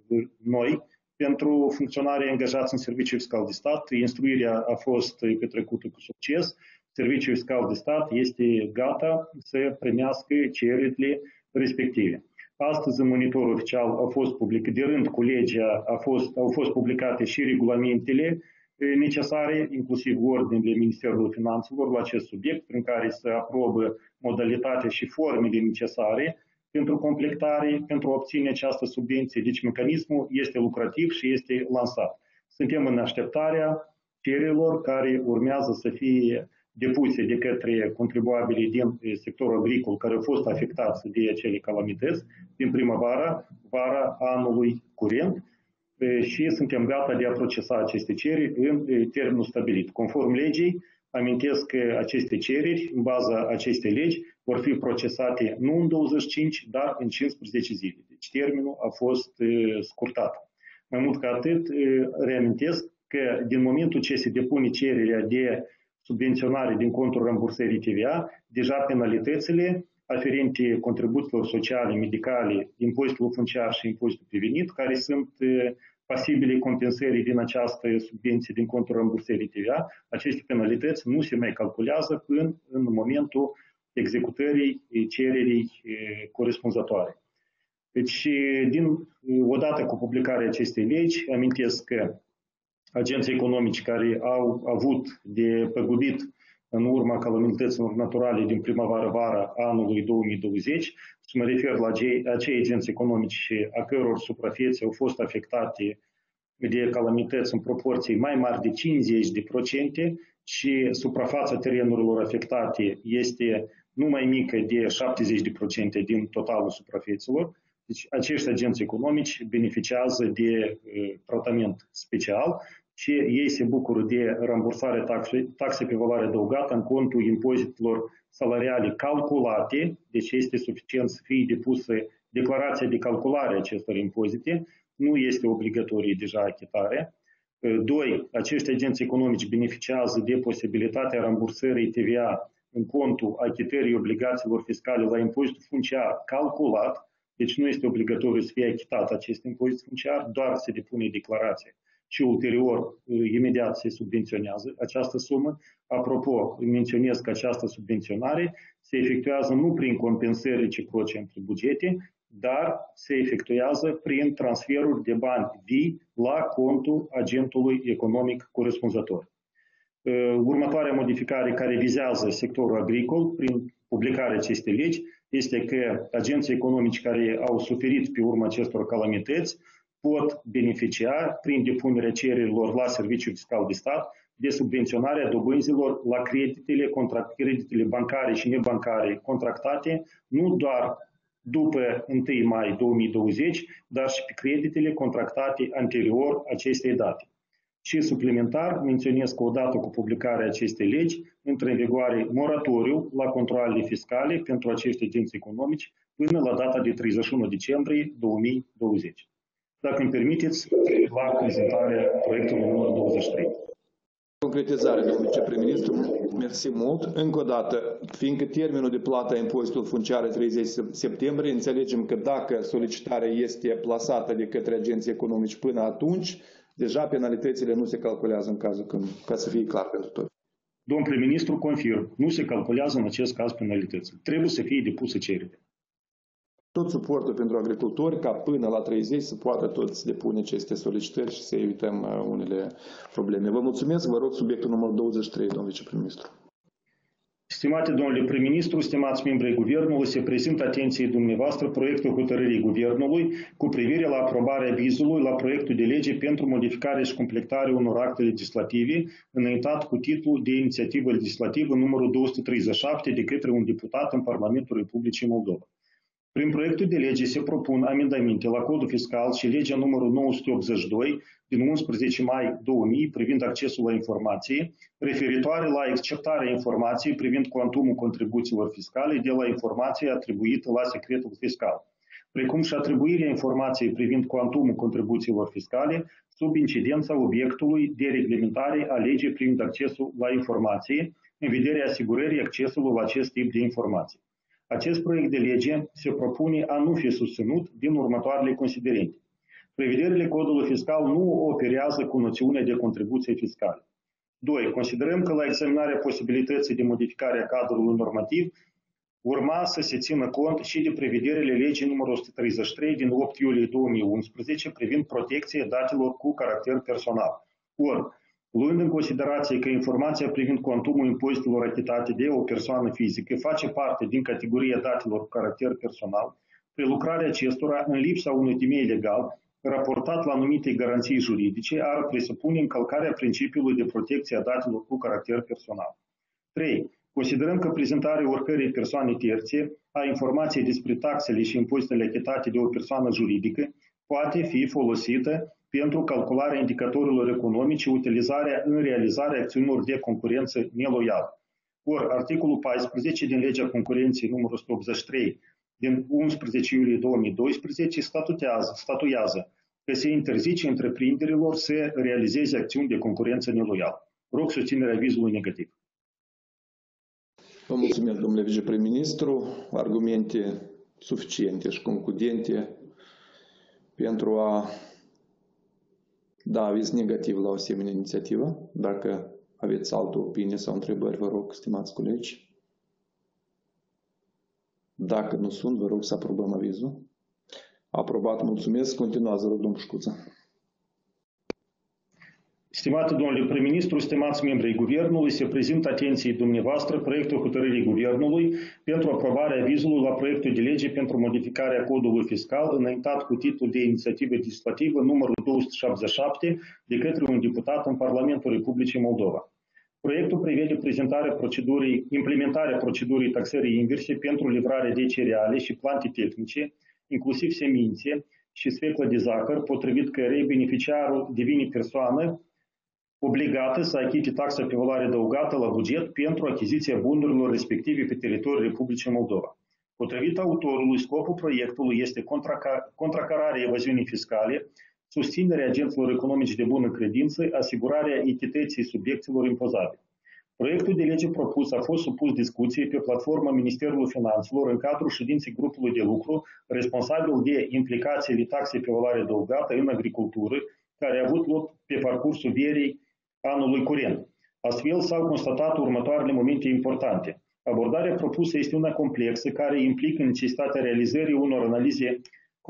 noi pentru funcționarii angajați în Serviciul Fiscal de Stat. Instruirea a fost petrecută cu succes. Serviciul Fiscal de Stat este gata să primească cererile respective. Astăzi, în monitorul oficial, au fost publicate, de rând cu legea, a fost, au fost publicate și regulamentele necesare, inclusiv ordinele Ministerului Finanțelor la acest subiect, prin care se aprobă modalitatea și formele necesare pentru completare, pentru a obține această subvenție. Deci mecanismul este lucrativ și este lansat. Suntem în așteptarea cererilor care urmează să fie depuse de către contribuabilii din sectorul agricol care au fost afectați de acele calamități din primăvara, vara anului curent și suntem gata de a procesa aceste cereri în termenul stabilit. Conform legii, amintesc că aceste cereri, în baza acestei legi, vor fi procesate nu în douăzeci și cinci, dar în cincisprezece zile. Deci termenul a fost scurtat. Mai mult ca atât, reamintesc că din momentul ce se depune cererea de subvenționare din contul rambursării T V A, deja penalitățile aferente contribuțiilor sociale, medicale, impozitul funciar și impozitul pe venit, care sunt pasibile compensării din această subvenție din contul rambursării T V A, aceste penalități nu se mai calculează până în momentul executării cererii corespunzătoare. Deci, din, odată cu publicarea acestei legi, amintesc că agenții economici care au avut de păgubit în urma calamităților naturale din primăvară-vara anului două mii douăzeci, și mă refer la acei agenți economici a căror suprafețe au fost afectate de calamități în proporții mai mari de cincizeci de procente și suprafața terenurilor afectate este nu mai mică de șaptezeci de procente din totalul suprafețelor. Deci acești agenți economici beneficiază de uh, tratament special și ei se bucură de rambursarea taxe, taxe pe valoare adăugată în contul impozitelor salariale calculate, deci este suficient să fie depusă declarația de calculare a acestor impozite, nu este obligatorie deja achitarea. Doi, acești agenți economici beneficiază de posibilitatea rambursării T V A în contul achitării obligațiilor fiscale la impozitul funciar calculat, deci nu este obligatoriu să fie achitat acest impozit funciar, doar se depune declarație și ulterior, imediat se subvenționează această sumă. Apropo, menționez că această subvenționare se efectuează nu prin compensări reciproce între bugete, dar se efectuează prin transferuri de bani vii la contul agentului economic corespunzător. Următoarea modificare care vizează sectorul agricol prin publicarea acestei legi este că agenții economici care au suferit pe urma acestor calamități pot beneficia prin depunerea cererilor la Serviciul Fiscal de Stat de subvenționarea dobânzilor la creditele, creditele bancare și nebancare contractate, nu doar după întâi mai două mii douăzeci, dar și pe creditele contractate anterior acestei date. Și suplimentar, menționez că odată cu publicarea acestei legi, intră în vigoare moratoriu la controalele fiscale pentru acești agenți economici până la data de treizeci și unu decembrie două mii douăzeci. Dacă îmi permiteți, la prezentarea proiectului numărul douăzeci și trei. Concretizare, domnul viceprim-ministru, mersi mult. Încă o dată, fiindcă termenul de plată a impozitului funciar e treizeci septembrie, înțelegem că dacă solicitarea este plasată de către agenții economici până atunci, deja penalitățile nu se calculează în cazul când, ca să fie clar pentru toți. Domnul prim-ministru confirm, nu se calculează în acest caz penalitățile. Trebuie să fie depuse cerere. Tot suportul pentru agricultori ca până la treizeci să poată toți depune aceste solicitări și să evităm unele probleme. Vă mulțumesc, vă rog subiectul numărul douăzeci și trei, domnul viceprim-ministru. Stimate domnule prim-ministru, stimați membri ai Guvernului, se prezintă atenției dumneavoastră proiectul hotărârii Guvernului cu privire la aprobarea avizului la proiectul de lege pentru modificare și completare unor acte legislative înaintat cu titlul de inițiativă legislativă numărul două sute treizeci și șapte de către un deputat în Parlamentul Republicii Moldova. Prin proiectul de lege se propun amendamente la Codul Fiscal și legea numărul nouă sute optzeci și doi din unsprezece mai două mii privind accesul la informații, referitoare la acceptarea informației privind cuantumul contribuțiilor fiscale de la informația atribuită la secretul fiscal, precum și atribuirea informației privind cuantumul contribuțiilor fiscale sub incidența obiectului de reglementare a legii privind accesul la informații, în vederea asigurării accesului la acest tip de informații. Acest proiect de lege se propune a nu fi susținut din următoarele considerente. Prevederile codului fiscal nu operează cu noțiunea de contribuție fiscală. doi. Considerăm că la examinarea posibilității de modificare a cadrului normativ urma să se țină cont și de prevederile legii numărul o sută treizeci și trei din opt iulie două mii unsprezece privind protecția datelor cu caracter personal. Ori, luând în considerație că informația privind cuantumul impozitelor achitate de o persoană fizică face parte din categoria datelor cu caracter personal, prelucrarea acestora, în lipsa unui temei legal, raportat la anumite garanții juridice, ar presupune încălcarea principiului de protecție a datelor cu caracter personal. trei. Considerăm că prezentarea oricărei persoane terțe a informației despre taxele și impozitele achitate de o persoană juridică poate fi folosită pentru calcularea indicatorilor economice, utilizarea în realizarea acțiunilor de concurență neloială. Ori, articolul paisprezece din legea concurenței numărul o sută optzeci și trei din unsprezece iulie două mii doisprezece statutează, statuiază că se interzice întreprinderilor să realizeze acțiuni de concurență neloială. Rog susținerea avizului negativ. Vă mulțumesc, domnule viceprim-ministru. Argumente suficiente și concludente pentru a da aviz negativ la o asemenea inițiativă. Dacă aveți altă opinie sau întrebări, vă rog, stimați colegi. Dacă nu sunt, vă rog să aprobăm avizul. Aprobat, mulțumesc. Continuează, rog, domnul Șcuță. Stimate domnule prim-ministru, stimați membrii Guvernului, se prezintă atenției dumneavoastră proiectul hotărârii Guvernului pentru aprobarea avizului la proiectul de lege pentru modificarea codului fiscal înaintat cu titlul de inițiativă legislativă numărul două sute șaptezeci și șapte de către un deputat în Parlamentul Republicii Moldova. Proiectul prevede prezentarea procedurii, implementarea procedurii taxării inverse pentru livrarea de cereale și plante tehnice, inclusiv semințe și sfeclă de zahăr, potrivit cărei beneficiarul devine persoană obligată să achite taxa pe valoare adăugată la buget pentru achiziția bunurilor respective pe teritoriul Republicii Moldova. Potrivit autorului, scopul proiectului este contracararea evaziunii fiscale, susținerea agenților economici de bună credință, asigurarea echității subiecților impozabile. Proiectul de lege propus a fost supus discuției pe platforma Ministerului Finanțelor în cadrul ședinței grupului de lucru responsabil de implicațiile taxei pe valoare adăugată în agricultură, care a avut loc pe parcursul verii anului curent. Astfel s-au constatat următoarele momente importante. Abordarea propusă este una complexă care implică necesitatea realizării unor analize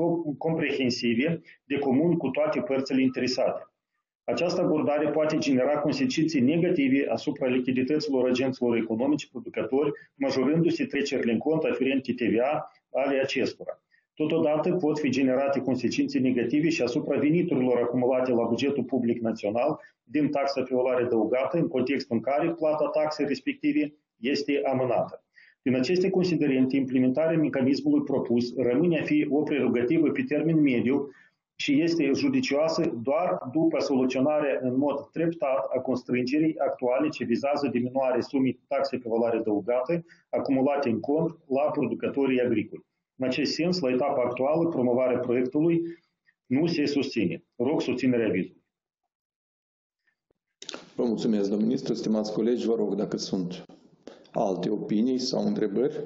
comprehensive de comun cu toate părțile interesate. Această abordare poate genera consecințe negative asupra lichidităților agenților economici producători, majorându-se trecerile în cont aferente T V A ale acestora. Totodată pot fi generate consecințe negative și asupra veniturilor acumulate la bugetul public național din taxa pe valoare adăugată, în contextul în care plata taxei respective este amânată. Din aceste considerente, implementarea mecanismului propus rămâne a fi o prerogativă pe termen mediu și este judicioasă doar după soluționarea în mod treptat a constrângerii actuale ce vizează diminuarea sumei taxe pe valoare adăugată acumulate în cont la producătorii agricoli. În acest sens, la etapa actuală, promovarea proiectului nu se susține. Rog susținerea avizului. Vă mulțumesc, domnul ministru. Stimați colegi, vă rog dacă sunt alte opinii sau întrebări.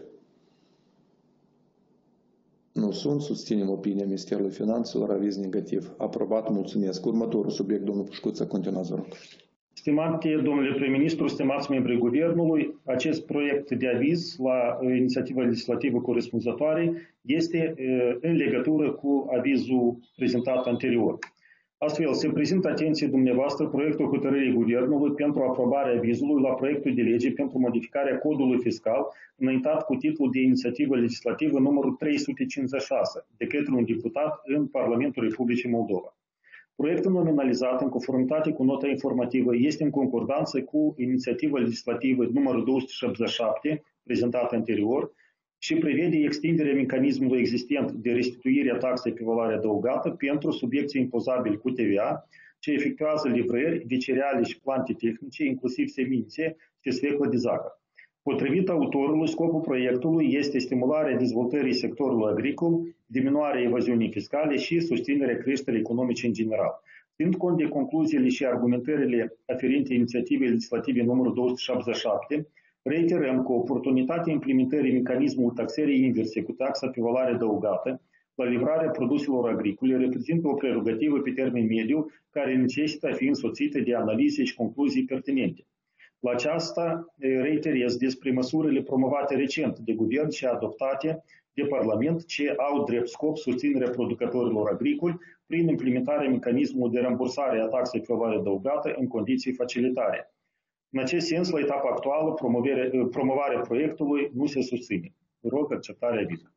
Nu sunt. Susținem opinia Ministerului Finanțelor, aviz negativ. Aprobat, mulțumesc. Următorul subiect, domnul Pușcuță, continuați, vă rog. Stimate domnule prim-ministru, stimați membrii Guvernului, acest proiect de aviz la inițiativa legislativă corespunzătoare este în legătură cu avizul prezentat anterior. Astfel, se prezintă atenției dumneavoastră proiectul hotărârii Guvernului pentru aprobarea avizului la proiectul de lege pentru modificarea codului fiscal înaintat cu titlul de inițiativă legislativă numărul trei sute cincizeci și șase de către un deputat în Parlamentul Republicii Moldova. Proiectul nominalizat în conformitate cu nota informativă este în concordanță cu inițiativa legislativă numărul două sute șaptezeci și șapte prezentată anterior și prevede extinderea mecanismului existent de restituire a taxei pe valoare adăugată pentru subiecții impozabili cu T V A ce efectuează livrări de cereale și plante tehnice, inclusiv semințe și sfeclă de zahăr. Potrivit autorului, scopul proiectului este stimularea dezvoltării sectorului agricol, diminuarea evaziunii fiscale și susținerea creșterii economice în general. Ținând cont de concluziile și argumentările aferente inițiativei legislative numărul două sute șaptezeci și șapte, reiterăm că oportunitatea implementării mecanismului taxării inverse cu taxa pe valoare adăugată la livrarea produselor agricole reprezintă o prerogativă pe termen mediu care necesită a fi însoțită de analize și concluzii pertinente. La aceasta reiterez despre măsurile promovate recent de guvern și adoptate de Parlament ce au drept scop susținerea producătorilor agricoli prin implementarea mecanismului de rambursare a taxei pe valoare adăugată în condiții facilitare. În acest sens, la etapa actuală, promovarea proiectului nu se susține. Rog acceptarea avizului.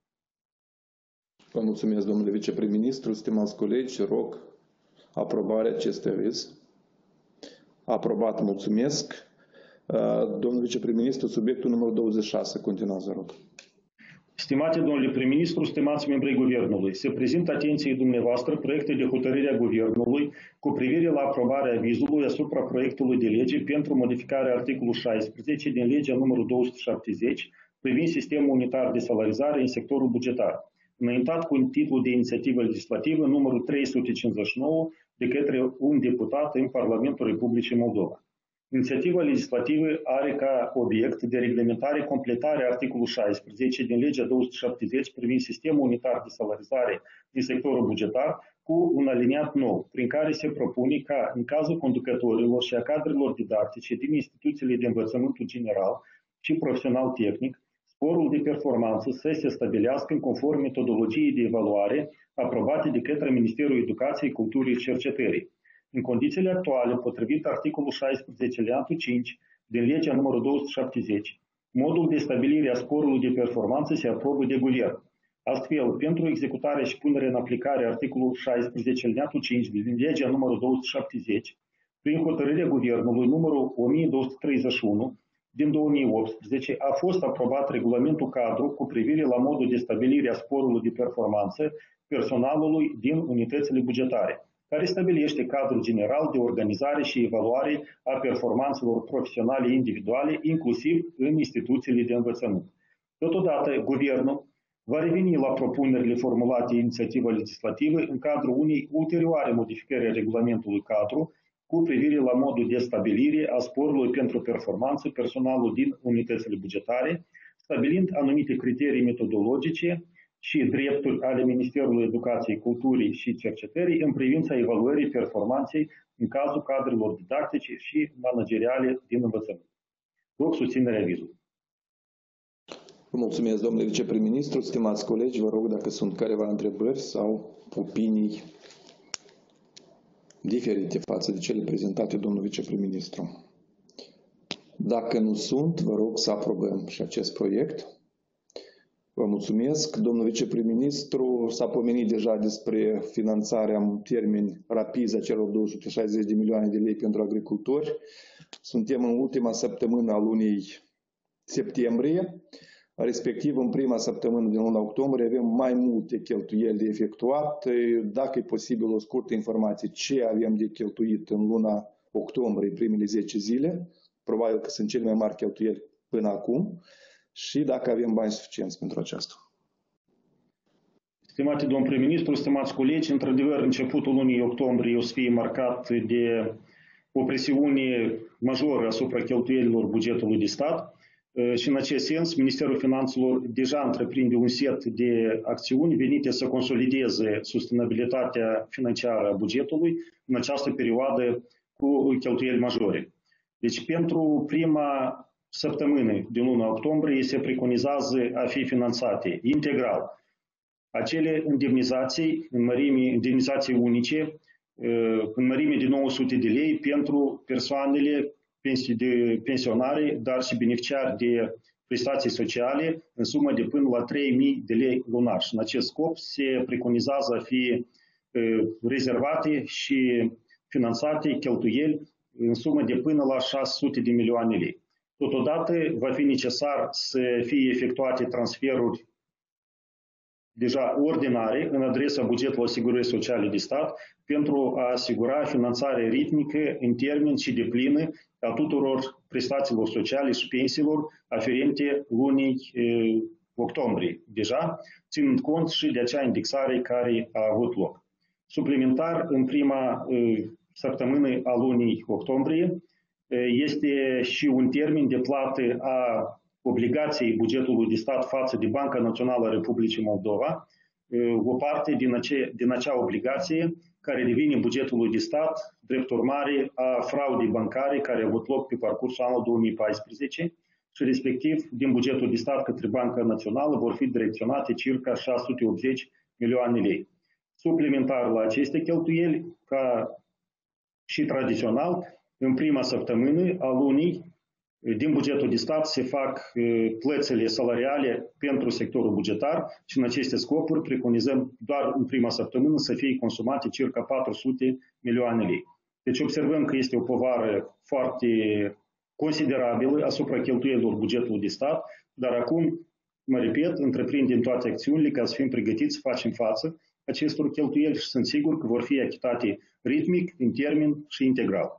Vă mulțumesc, domnule viceprim-ministru, stimați colegi, rog aprobarea acestui aviz. Aprobat, mulțumesc. Domnul viceprim-ministru, subiectul numărul douăzeci și șase, continuați, rog. Stimate domnule prim-ministru, stimați membrii Guvernului, se prezintă atenției dumneavoastră proiecte de hotărâre a Guvernului cu privire la aprobarea avizului asupra proiectului de lege pentru modificarea articolului șaisprezece din legea numărul două sute șaptezeci privind sistemul unitar de salarizare în sectorul bugetar, înaintat cu titlul de inițiativă legislativă numărul trei sute cincizeci și nouă de către un deputat în Parlamentul Republicii Moldova. Inițiativa legislativă are ca obiect de reglementare completarea articolului șaisprezece din legea două sute șaptezeci privind sistemul unitar de salarizare din sectorul bugetar cu un aliniat nou, prin care se propune ca, în cazul conducătorilor și a cadrelor didactice din instituțiile de învățământul general și profesional tehnic, sporul de performanță să se stabilească în conform metodologiei de evaluare aprobate de către Ministerul Educației, Culturii și Cercetării. În condițiile actuale, potrivit articolul șaisprezece alineatul cinci din legea numărul două sute șaptezeci, modul de stabilire a sporului de performanță se aprobă de guvern. Astfel, pentru executarea și punerea în aplicare a articolului șaisprezece alineatul cinci din legea numărul două sute șaptezeci, prin hotărârea Guvernului numărul o mie două sute treizeci și unu din două mii optsprezece, a fost aprobat regulamentul cadru cu privire la modul de stabilire a sporului de performanță personalului din unitățile bugetare, care stabilește cadrul general de organizare și evaluare a performanțelor profesionale individuale, inclusiv în instituțiile de învățământ. Totodată, Guvernul va reveni la propunerile formulate în inițiativa legislativă în cadrul unei ulterioare modificări a regulamentului cadru cu privire la modul de stabilire a sporului pentru performanță personalul din unitățile bugetare, stabilind anumite criterii metodologice și drepturi ale Ministerului Educației, Culturii și Cercetării în privința evaluării performanței în cazul cadrelor didactice și manageriale din învățământ. Rog susținerea avizului. Vă mulțumesc, domnule viceprim-ministru, stimați colegi, vă rog dacă sunt careva întrebări sau opinii diferite față de cele prezentate domnul viceprim-ministru. Dacă nu sunt, vă rog să aprobăm și acest proiect. Vă mulțumesc. Domnul viceprim-ministru s-a pomenit deja despre finanțarea în termeni rapizi a celor două sute șaizeci de milioane de lei pentru agricultori. Suntem în ultima săptămână a lunii septembrie, respectiv în prima săptămână din luna octombrie avem mai multe cheltuieli de efectuat. Dacă e posibil o scurtă informație ce avem de cheltuit în luna octombrie, primele zece zile, probabil că sunt cele mai mari cheltuieli până acum, și dacă avem bani suficienți pentru aceasta. Stimate domn prim-ministru, stimați colegi, într-adevăr, începutul lunii octombrie o să fie marcat de o presiune majoră asupra cheltuielilor bugetului de stat și în acest sens Ministerul Finanțelor deja întreprinde un set de acțiuni venite să consolideze sustenabilitatea financiară a bugetului în această perioadă cu cheltuieli majore. Deci pentru prima săptămână din luna octombrie se preconizează a fi finanțate integral acele indemnizații în mărime, indemnizații unice în mărime de nouă sute de lei pentru persoanele de pensionare, dar și beneficiari de prestații sociale în sumă de până la trei mii de lei lunar. Și în acest scop se preconizează a fi rezervate și finanțate cheltuieli în sumă de până la șase sute de milioane lei. Totodată va fi necesar să fie efectuate transferuri deja ordinare în adresa bugetului asigurării sociale de stat pentru a asigura finanțare ritmică în termen și deplină a tuturor prestațiilor sociale și pensiilor aferente lunii e, octombrie deja, ținând cont și de acea indexare care a avut loc. Suplimentar, în prima e, săptămână a lunii octombrie, e, este și un termen de plată a obligației bugetului de stat față de Banca Națională a Republicii Moldova, o parte din, ace, din acea obligație care revine bugetului de stat, drept urmare a fraudei bancare care a avut loc pe parcursul anului două mii paisprezece și respectiv din bugetul de stat către Banca Națională vor fi direcționate circa șase sute optzeci milioane lei. Suplimentar la aceste cheltuieli, ca și tradițional, în prima săptămână a lunii, din bugetul de stat se fac plățile salariale pentru sectorul bugetar și în aceste scopuri preconizăm doar în prima săptămână să fie consumate circa patru sute milioane lei. Deci observăm că este o povară foarte considerabilă asupra cheltuielilor bugetului de stat, dar acum, mă repet, întreprindem toate acțiunile ca să fim pregătiți să facem față acestor cheltuieli și sunt sigur că vor fi achitate ritmic, în termen și integral.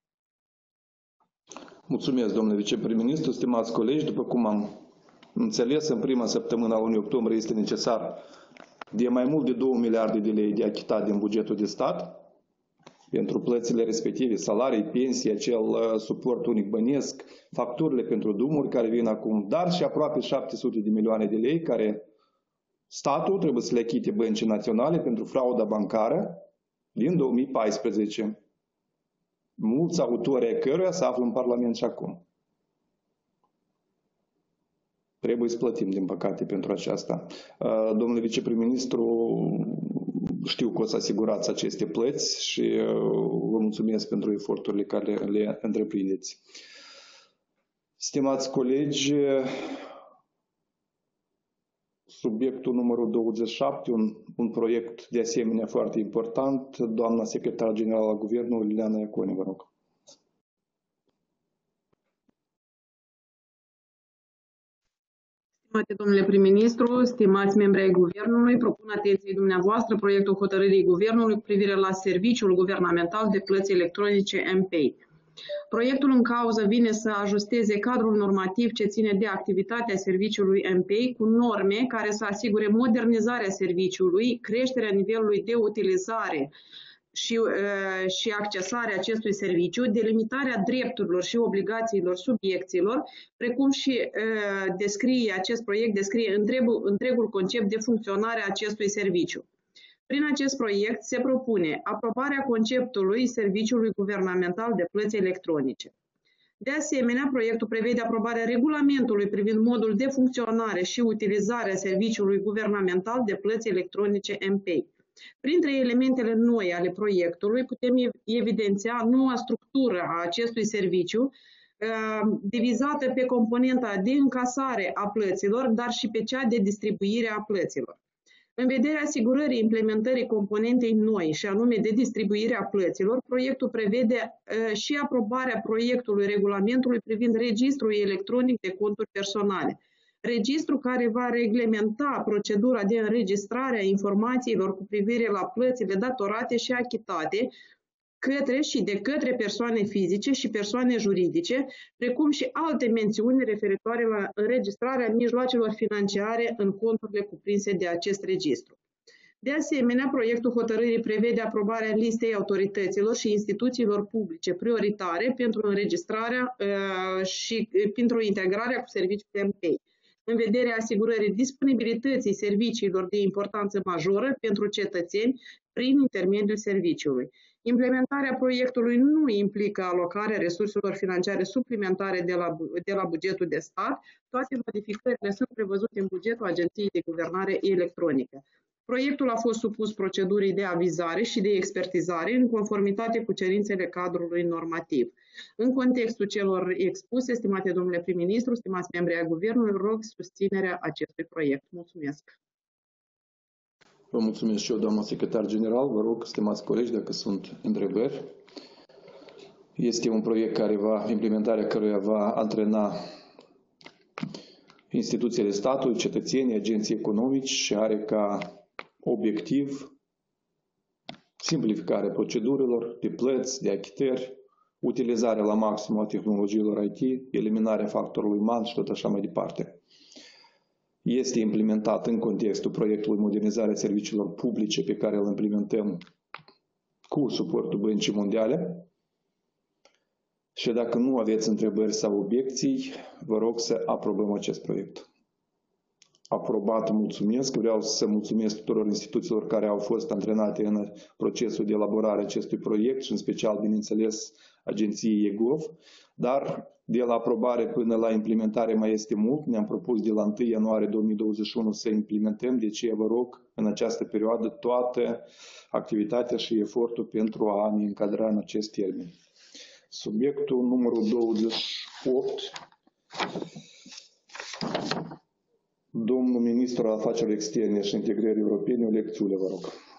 Mulțumesc, domnule viceprim-ministru, stimați colegi. După cum am înțeles, în prima săptămână a lunii octombrie este necesar de mai mult de două miliarde de lei de achitat din bugetul de stat pentru plățile respective, salarii, pensii, acel suport unic bănesc, facturile pentru drumuri care vin acum, dar și aproape șapte sute de milioane de lei care statul trebuie să le achite băncii naționale pentru frauda bancară din două mii paisprezece. Mulți autori ai căruia se află în Parlament și acum. Trebuie să plătim, din păcate, pentru aceasta. Domnule viceprim-ministru, știu că o să asigurați aceste plăți și vă mulțumesc pentru eforturile care le întreprindeți. Stimați colegi, subiectul numărul douăzeci și șapte, un, un proiect de asemenea foarte important. Doamna secretar general al Guvernului, Liliana Iacone, vă rog. Stimate domnule prim-ministru, stimați membri ai Guvernului, propun atenției dumneavoastră proiectul hotărârii Guvernului cu privire la serviciul guvernamental de plăți electronice M P A Y. Proiectul în cauză vine să ajusteze cadrul normativ ce ține de activitatea serviciului M P A Y cu norme care să asigure modernizarea serviciului, creșterea nivelului de utilizare și, uh, și accesarea acestui serviciu, delimitarea drepturilor și obligațiilor subiecților, precum și uh, descrie, acest proiect descrie întregul, întregul concept de funcționare a acestui serviciu. Prin acest proiect se propune aprobarea conceptului serviciului guvernamental de plăți electronice. De asemenea, proiectul prevede aprobarea regulamentului privind modul de funcționare și utilizare a serviciului guvernamental de plăți electronice M P A Y. Printre elementele noi ale proiectului putem evidenția noua structură a acestui serviciu, divizată pe componenta de încasare a plăților, dar și pe cea de distribuire a plăților. În vederea asigurării implementării componentei noi, și anume de distribuirea plăților, proiectul prevede uh, și aprobarea proiectului regulamentului privind registrul electronic de conturi personale. Registru care va reglementa procedura de înregistrare a informațiilor cu privire la plățile datorate și achitate către și de către persoane fizice și persoane juridice, precum și alte mențiuni referitoare la înregistrarea mijloacelor financiare în conturile cuprinse de acest registru. De asemenea, proiectul hotărârii prevede aprobarea listei autorităților și instituțiilor publice prioritare pentru înregistrarea uh, și pentru integrarea cu serviciul M P A Y, în vederea asigurării disponibilității serviciilor de importanță majoră pentru cetățeni prin intermediul serviciului. Implementarea proiectului nu implică alocarea resurselor financiare suplimentare de la, de la bugetul de stat. Toate modificările sunt prevăzute în bugetul Agenției de Guvernare Electronică. Proiectul a fost supus procedurii de avizare și de expertizare în conformitate cu cerințele cadrului normativ. În contextul celor expuse, stimate domnule prim-ministru, stimați membri ai Guvernului, rog susținerea acestui proiect. Mulțumesc! Vă mulțumesc și eu, doamna secretar general. Vă rog, stimați colegi, dacă sunt întrebări. Este un proiect care va, implementarea căruia va antrena instituțiile statului, cetățenii, agenții economici și are ca obiectiv simplificarea procedurilor de plăți, de achitări, utilizarea la maxim a tehnologiilor I T, eliminarea factorului uman și tot așa mai departe. Este implementat în contextul proiectului Modernizarea serviciilor publice pe care îl implementăm cu suportul Băncii Mondiale. Și dacă nu aveți întrebări sau obiecții, vă rog să aprobăm acest proiect. Aprobat, mulțumesc. Vreau să mulțumesc tuturor instituțiilor care au fost antrenate în procesul de elaborare a acestui proiect și în special, bineînțeles, agenției EGOV, dar de la aprobare până la implementare mai este mult. Ne-am propus de la întâi ianuarie două mii douăzeci și unu să implementăm, de aceea vă rog în această perioadă toată activitatea și efortul pentru a ne încadra în acest termen. Subiectul numărul douăzeci și opt. Domnul ministru al afacerilor externe și integrării europene, o lecțiune, vă rog.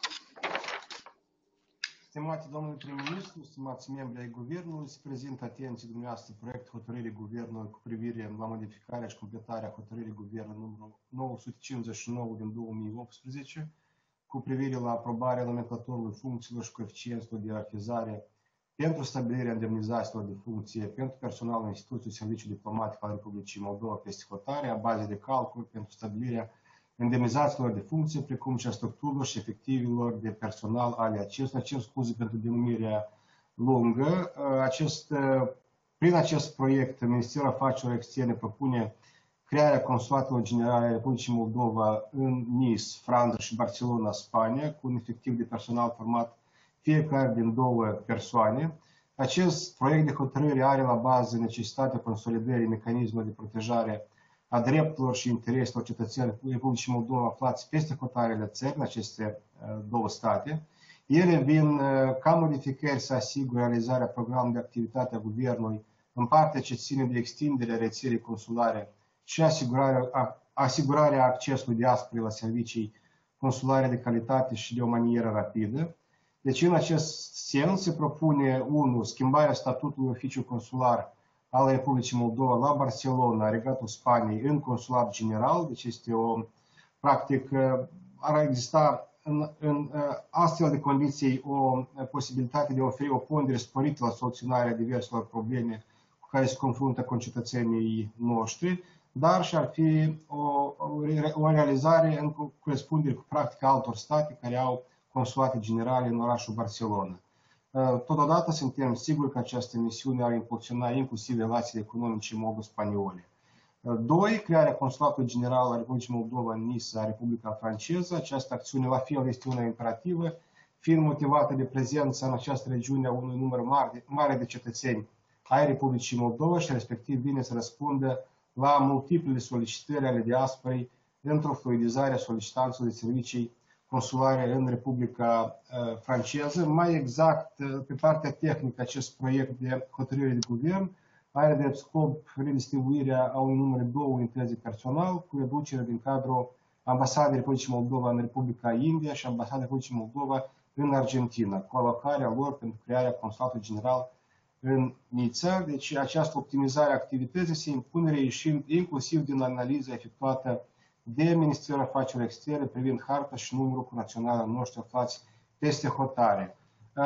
Stimate domnule prim-ministru, stimați membri ai Guvernului, se prezintă atenție dumneavoastră proiectul hotărârii Guvernului cu privire la modificarea și completarea hotărârii Guvernului numărul nouă sute cincizeci și nouă din două mii optsprezece cu privire la aprobarea nomenclatorului funcțiilor și coeficienților de ierarhizare pentru stabilirea indemnizațiilor de funcție pentru personalul instituției Serviciul Diplomatic al Republicii Moldova peste hotare, a bazei de calcul pentru stabilirea indemnizațiilor de funcție, precum și a structurilor și efectivelor de personal ale acestora. Cer scuze pentru denumirea lungă. Acest, prin acest proiect, Ministerul Afacerilor Externe propune crearea consulatelor generale ale Republicii Moldova în Nice, Franța și Barcelona, Spania, cu un efectiv de personal format fiecare din două persoane. Acest proiect de hotărâre are la bază necesitatea consolidării mecanismelor de protejare a drepturilor și intereselor cetățenilor Republicii Moldova aflați peste hotarele țării, în aceste două state. Ele vin ca modificări să asigure realizarea programului de activitate a Guvernului în partea ce ține de extinderea rețelei consulare și asigurarea, asigurarea accesului diasporei la servicii consulare de calitate și de o manieră rapidă. Deci, în acest sens, se propune, unu, schimbarea statutului oficiu consular al Republicii Moldova la Barcelona, Regatul Spaniei, în consulat general. Deci este o, practic, ar exista în, în astfel de condiții o posibilitate de a oferi o pondere sporită la soluționarea diverselor probleme cu care se confruntă concetățenii noștri, dar și ar fi o, o realizare în corespundere cu practica altor state care au consulate generale în orașul Barcelona. Totodată suntem siguri că această misiune ar impulsiona inclusiv relațiile economice moldo-spaniole. Doi, crearea Consulatului General al Republicii Moldova în Nice, a Republica Franceză. Această acțiune la fel este una imperativă, fiind motivată de prezența în această regiune a unui număr mare, mare de cetățeni ai Republicii Moldova și respectiv vine să răspundă la multiplele solicitări ale diasporei într-o fluidizare a solicitanților de servicii consulare în Republica uh, Franceză. Mai exact, uh, pe partea tehnică, acest proiect de hotărâre de guvern are de scop redistribuirea a unui număr de două unități de personal cu reducere din cadrul Ambasadei Republicii Moldova în Republica India și Ambasadei Republicii Moldova în Argentina, cu alocarea lor pentru crearea Consulatului General în Nița. Deci această optimizare a activității se impune reișind inclusiv din analiza efectuată de Ministerul Afacerilor Externe privind harta și numărul cu naționalul noștri aflați peste hotare.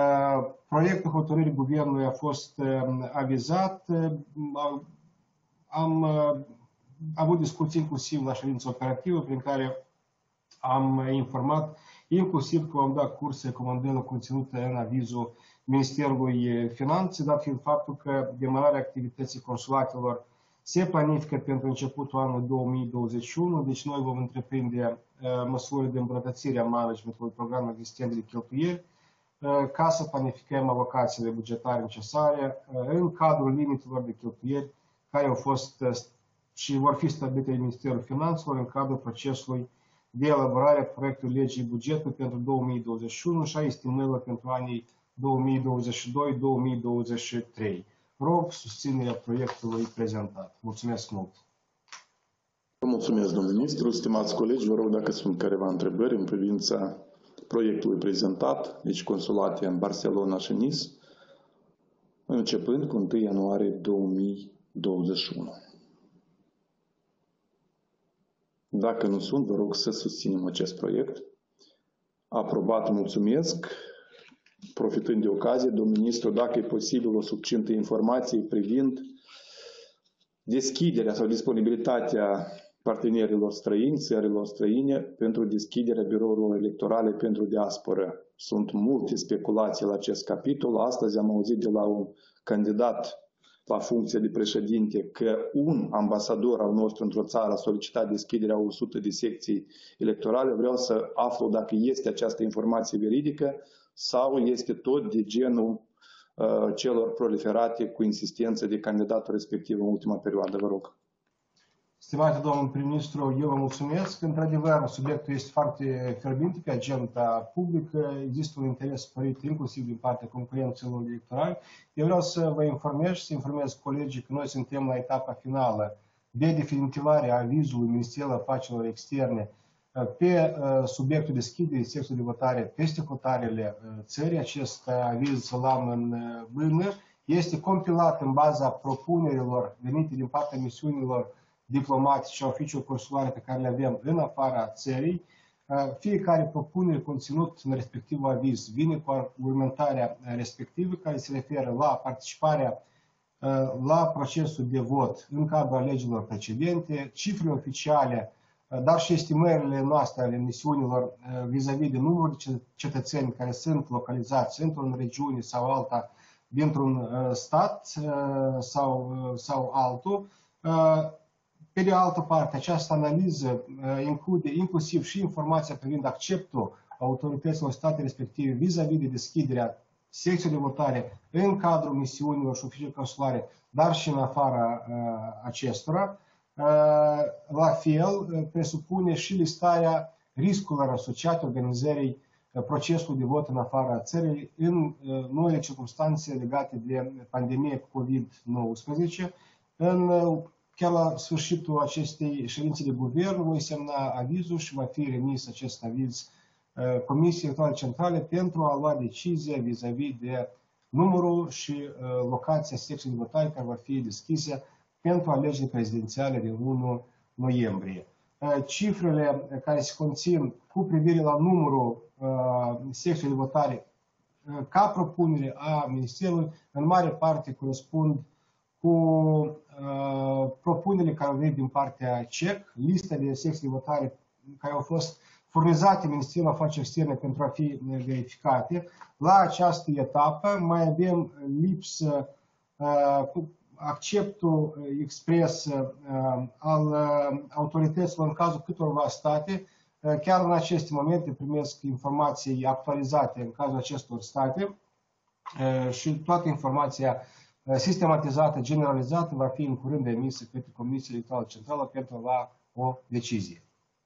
Proiectul hotărârii Guvernului a fost avizat. Am avut discuții inclusiv la ședință operativă prin care am informat inclusiv că am dat curs recomandărilor conținute în avizul Ministerului Finanțe, dat fiind faptul că demararea activității consulatelor se planifică pentru începutul anului două mii douăzeci și unu, deci noi vom întreprinde uh, măsuri de îmbunătățire a managementului programului existent de cheltuieli uh, ca să planificăm alocațiile bugetare necesare uh, în cadrul limitelor de cheltuieli care au fost uh, și vor fi stabilite de Ministerul Finanțelor în cadrul procesului de elaborare a proiectului legii bugetului pentru două mii douăzeci și unu și a estimărilor pentru anii două mii douăzeci și doi - două mii douăzeci și trei. Rog susținerea proiectului prezentat. Mulțumesc mult! Vă mulțumesc, domnul ministru. Stimați colegi, vă rog dacă sunt careva întrebări în privința proiectului prezentat, deci consulate în Barcelona și Nice, începând cu întâi ianuarie două mii douăzeci și unu. Dacă nu sunt, vă rog să susținem acest proiect. Aprobat, mulțumesc. Profitând de ocazie, domnul ministru, dacă e posibil, o succintă informație privind deschiderea sau disponibilitatea partenerilor străini, țărilor străine, pentru deschiderea birourilor electorale pentru diasporă. Sunt multe speculații la acest capitol. Astăzi am auzit de la un candidat la funcție de președinte că un ambasador al nostru într-o țară a solicitat deschiderea a o sută de secții electorale. Vreau să aflu dacă este această informație veridică sau este tot de genul uh, celor proliferate cu insistență de candidatul respectiv în ultima perioadă. Vă rog. Stimate domnul prim-ministru, eu vă mulțumesc. Într-adevăr, subiectul este foarte fierbinte pe agenda publică. Există un interes sporit inclusiv din partea concurenților electorali. Eu vreau să vă informez și să informez colegii că noi suntem la etapa finală de definitivare a avizului Ministerului Afacerilor Externe pe subiectul deschiderii secției de votare peste hotarele țării. Acest aviz l-am în mână. Este compilat în baza propunerilor venite din partea misiunilor diplomatice și oficiul consulare pe care le avem în afara țării. Fiecare propunere conținut în respectivul aviz vine cu următoarea respectivă care se referă la participarea la procesul de vot în cadrul alegerilor precedente, cifrele oficiale, dar și estimările noastre ale misiunilor vis-a-vis de numărul de cetățeni care sunt localizați într-o regiune sau alta dintr-un stat sau, sau altul. Pe de altă parte, această analiză include inclusiv și informația privind acceptul autorităților state respective vis-a-vis de deschiderea secției de votare în cadrul misiunilor și oficiilor consulare, dar și în afara acestora. La fel, presupune și listarea riscurilor asociate organizării procesului de vot în afara țării în noile circunstanțe legate de pandemia covid nouăsprezece. În Chiar la sfârșitul acestei ședințe de guvern voi semna avizul și va fi remis acest aviz Comisiei Electorale Centrale pentru a lua decizia vis-a-vis de numărul și locația secției de votare care va fi deschise pentru alegerile prezidențiale din unu noiembrie. Cifrele care se conțin cu privire la numărul secției de votare ca propunere a Ministerului în mare parte corespund cu uh, propunerile care au venit din partea C E C, lista de secții de votare care au fost furnizate Ministerul Afacerilor Externe pentru a fi verificate. La această etapă mai avem lipsă uh, cu acceptul expres uh, al uh, autorităților în cazul câtorva state. Uh, chiar în aceste momente primesc informații actualizate în cazul acestor state uh, și toată informația sistematizată, generalizată, va fi în curând emisă către Comisia Electorală Centrală pentru a lua o decizie.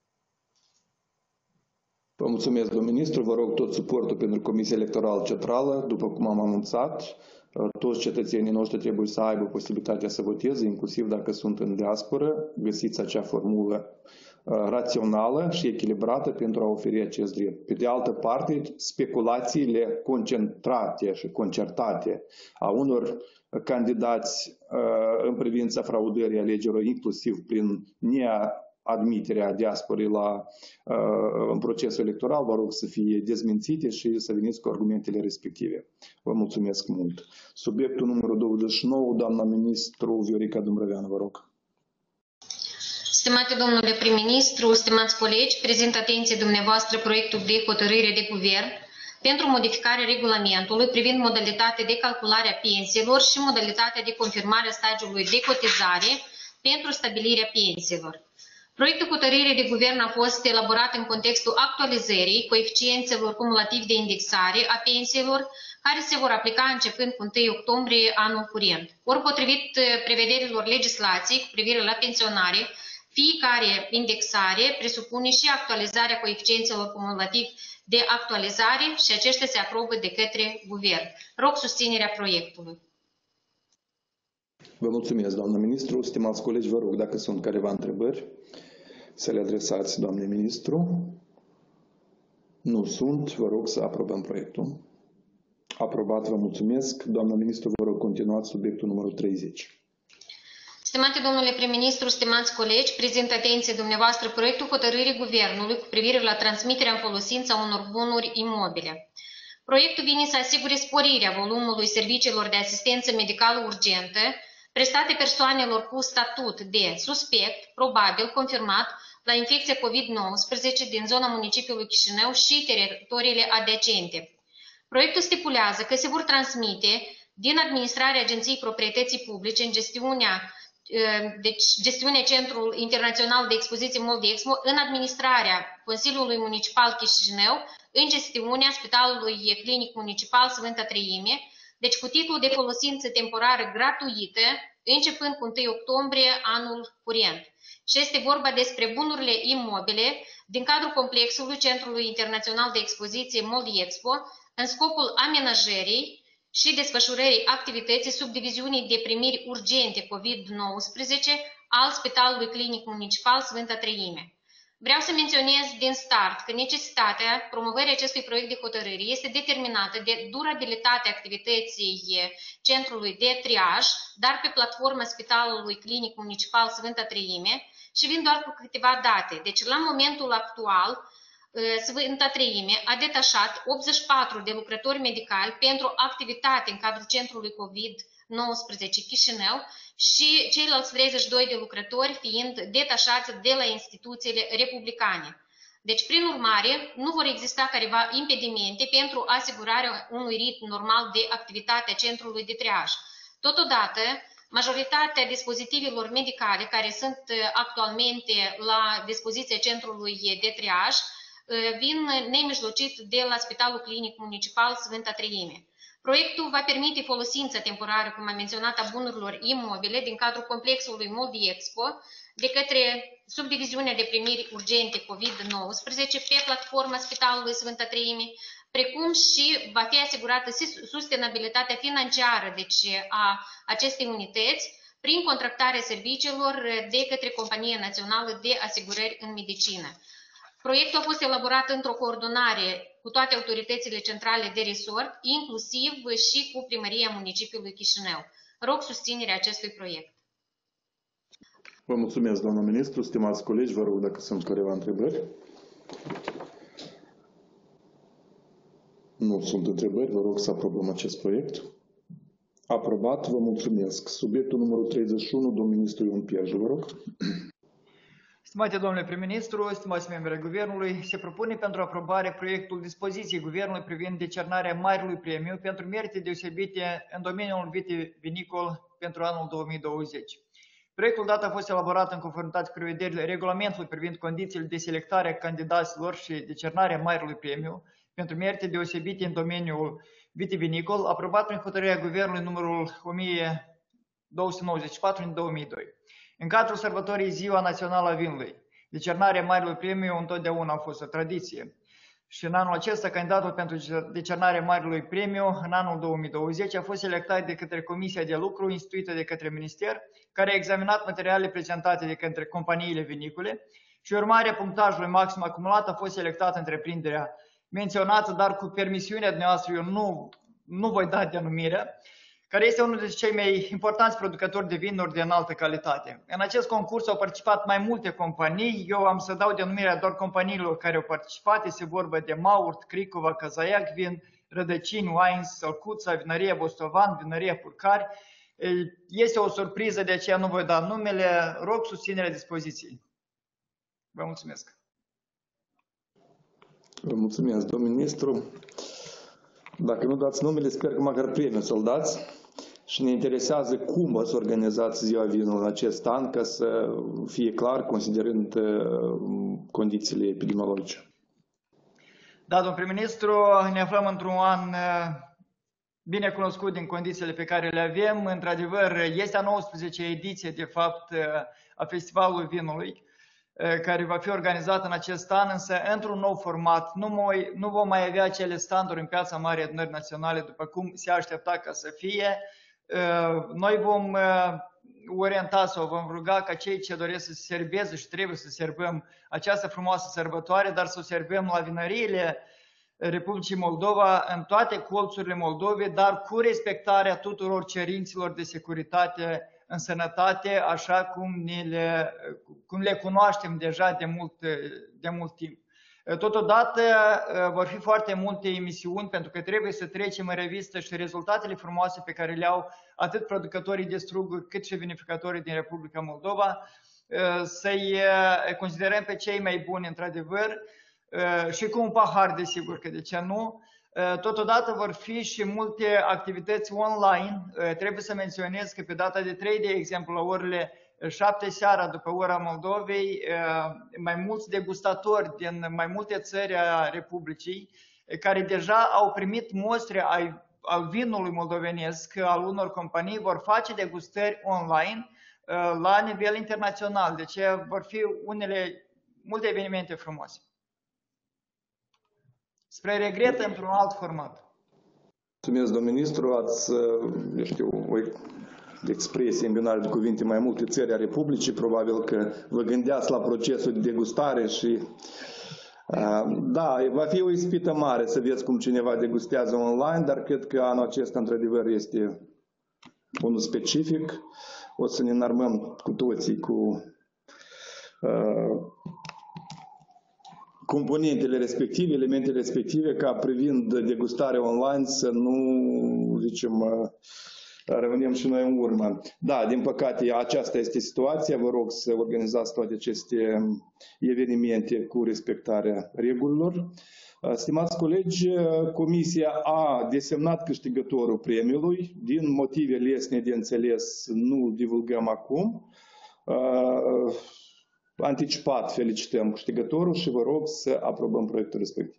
Vă mulțumesc, domnul ministru. Vă rog tot suportul pentru Comisia Electorală Centrală. După cum am anunțat, toți cetățenii noștri trebuie să aibă posibilitatea să voteze, inclusiv dacă sunt în diasporă. Găsiți acea formulă rațională și echilibrată pentru a oferi acest drept. Pe de altă parte, speculațiile concentrate și concertate a unor candidați în privința fraudării alegerilor, inclusiv prin neadmiterea diasporii la, în procesul electoral, vă rog să fie dezmințite și să veniți cu argumentele respective. Vă mulțumesc mult. Subiectul numărul douăzeci și nouă, doamna ministru Viorica Dumbrăveanu, vă rog. Stimate domnule prim-ministru, stimați colegi, prezint atenție dumneavoastră proiectul de hotărâre de guvern pentru modificarea regulamentului privind modalitatea de calculare a pensiilor și modalitatea de confirmare a stagiului de cotizare pentru stabilirea pensiilor. Proiectul hotărâre de guvern a fost elaborat în contextul actualizării coeficiențelor cumulativ de indexare a pensiilor care se vor aplica începând cu întâi octombrie anul curent. Ori potrivit prevederilor legislației cu privire la pensionare, Fiecare indexare presupune și actualizarea coeficiențelor cumulativi de actualizare și aceștia se aprobă de către guvern. Rog susținerea proiectului. Vă mulțumesc, doamnă ministru. Stimați colegi, vă rog, dacă sunt careva întrebări, să le adresați, doamne ministru. Nu sunt. Vă rog să aprobăm proiectul. Aprobat, vă mulțumesc. Doamnă ministru, vă rog, continuați subiectul numărul treizeci. Stimate domnule prim-ministru, stimați colegi, prezint atenție dumneavoastră proiectul hotărârii Guvernului cu privire la transmiterea în folosință a unor bunuri imobile. Proiectul vine să asigure sporirea volumului serviciilor de asistență medicală urgentă prestate persoanelor cu statut de suspect, probabil confirmat, la infecția COVID nouăsprezece din zona municipiului Chișinău și teritoriile adiacente. Proiectul stipulează că se vor transmite din administrarea Agenției Proprietății Publice în gestiunea, deci gestiunea Centrul Internațional de Expoziție Moldi-Expo în administrarea Consiliului Municipal Chișinău, în gestiunea Spitalului Clinic Municipal Sfânta Treime, deci cu titlul de folosință temporară gratuită, începând cu întâi octombrie anul curent. Și este vorba despre bunurile imobile din cadrul complexului Centrului Internațional de Expoziție Moldi-Expo, în scopul amenajării și desfășurării activității subdiviziunii de primiri urgente COVID nouăsprezece al Spitalului Clinic Municipal Sfânta Treime. Vreau să menționez din start că necesitatea promovării acestui proiect de hotărâre este determinată de durabilitatea activității Centrului de Triaj, dar pe platforma Spitalului Clinic Municipal Sfânta Treime, și vin doar cu câteva date. Deci, la momentul actual, Sfânta Treime a detașat optzeci și patru de lucrători medicali pentru activitate în cadrul Centrului COVID nouăsprezece Chișinău și ceilalți treizeci și doi de lucrători fiind detașați de la instituțiile republicane. Deci, prin urmare, nu vor exista careva impedimente pentru asigurarea unui ritm normal de activitate a Centrului de Triaj. Totodată, majoritatea dispozitivelor medicale care sunt actualmente la dispoziția Centrului de Triaj vin nemijlocit de la Spitalul Clinic Municipal Sfânta Treime. Proiectul va permite folosința temporară, cum am menționat, a bunurilor imobile din cadrul complexului Moldi-Expo de către subdiviziunea de primiri urgente COVID nouăsprezece pe platforma Spitalului Sfânta Treime, precum și va fi asigurată sustenabilitatea financiară deci, a acestei unități prin contractarea serviciilor de către Compania Națională de Asigurări în Medicină. Proiectul a fost elaborat într-o coordonare cu toate autoritățile centrale de resort, inclusiv și cu Primăria Municipiului Chișinău. Rog susținerea acestui proiect. Vă mulțumesc, doamna ministru. Stimați colegi, vă rog dacă sunt careva întrebări. Nu sunt întrebări, vă rog să aprobăm acest proiect. Aprobat, vă mulțumesc. Subiectul numărul treizeci și unu, domnul ministru Ion Pierju, vă rog. Stimate domnule prim-ministru, stimați membri ai Guvernului, se propune pentru aprobare proiectul dispoziției Guvernului privind decernarea Marelui Premiu pentru merite deosebite în domeniul vitivinicol pentru anul două mii douăzeci. Proiectul dat a fost elaborat în conformitate cu prevederile regulamentului privind condițiile de selectare a candidaților și decernarea Marelui Premiu pentru merite deosebite în domeniul vitivinicol, aprobat prin hotărârea Guvernului numărul o mie două sute nouăzeci și patru din două mii doi. În cadrul sărbătorii Ziua Națională a Vinului, decernarea Marelui Premiu întotdeauna a fost o tradiție. Și în anul acesta, candidatul pentru decernarea Marelui Premiu în anul două mii douăzeci a fost selectat de către Comisia de Lucru instituită de către Minister, care a examinat materialele prezentate de către companiile vinicole și urmarea punctajului maxim acumulat a fost selectată întreprinderea menționată, dar cu permisiunea dumneavoastră eu nu, nu voi da denumirea, care este unul dintre cei mai importanți producători de vinuri de înaltă calitate. În acest concurs au participat mai multe companii, eu am să dau denumirea doar companiilor care au participat, este vorba de Maurt, Cricova, Cazaiac Vin, Rădăcini, Wines, Sălcuța, Vinăria Bostovan, Vinăria Purcari. Este o surpriză, de aceea nu voi da numele, rog susținerea dispoziției. Vă mulțumesc. Vă mulțumesc, domnul ministru. Dacă nu dați numele, sper că măcar premiul să-l dați. Și ne interesează cum o să organizați Ziua Vinului în acest an, ca să fie clar, considerând condițiile epidemiologice. Da, domnul prim-ministru, ne aflăm într-un an bine cunoscut din condițiile pe care le avem. Într-adevăr, este a nouăsprezecea ediție, de fapt, a Festivalului Vinului, care va fi organizat în acest an, însă într-un nou format. Nu, mai, nu vom mai avea acele standuri în Piața Marii Adunări Naționale, după cum se aștepta ca să fie. Noi vom orienta sau vom ruga ca cei ce doresc să se serveze și trebuie să servăm această frumoasă sărbătoare, dar să o servăm la vinăriile Republicii Moldova, în toate colțurile Moldovei, dar cu respectarea tuturor cerințelor de securitate în sănătate, așa cum, ne le, cum le cunoaștem deja de mult, de mult timp. Totodată vor fi foarte multe emisiuni, pentru că trebuie să trecem în revistă și rezultatele frumoase pe care le au atât producătorii de struguri cât și vinificatorii din Republica Moldova, să-i considerăm pe cei mai buni într-adevăr și cu un pahar, desigur, că de ce nu. Totodată vor fi și multe activități online. Trebuie să menționez că pe data de trei, de exemplu, la orele șapte seara după ora Moldovei, mai mulți degustatori din mai multe țări a Republicii, care deja au primit mostre al vinului moldovenesc al unor companii, vor face degustări online la nivel internațional. Deci vor fi unele, multe evenimente frumoase. Spre regret, într-un alt format. Mulțumesc, domnul ministru, ați, eu știu, o expresie îmbinare de cuvinte, mai multe țări a Republicii, probabil că vă gândeați la procesul de degustare și da, va fi o ispită mare să vedeți cum cineva degustează online, dar cred că anul acesta, într-adevăr, este unul specific. O să ne înarmăm cu toții cu uh, componentele respective, elementele respective, ca privind degustarea online să nu, zicem, rămânem și noi în urmă. Da, din păcate, aceasta este situația. Vă rog să organizați toate aceste evenimente cu respectarea regulilor. Stimați colegi, Comisia a desemnat câștigătorul premiului. Din motive lesne de înțeles, nu divulgăm acum. Anticipat felicităm câștigătorul și vă rog să aprobăm proiectul respectiv.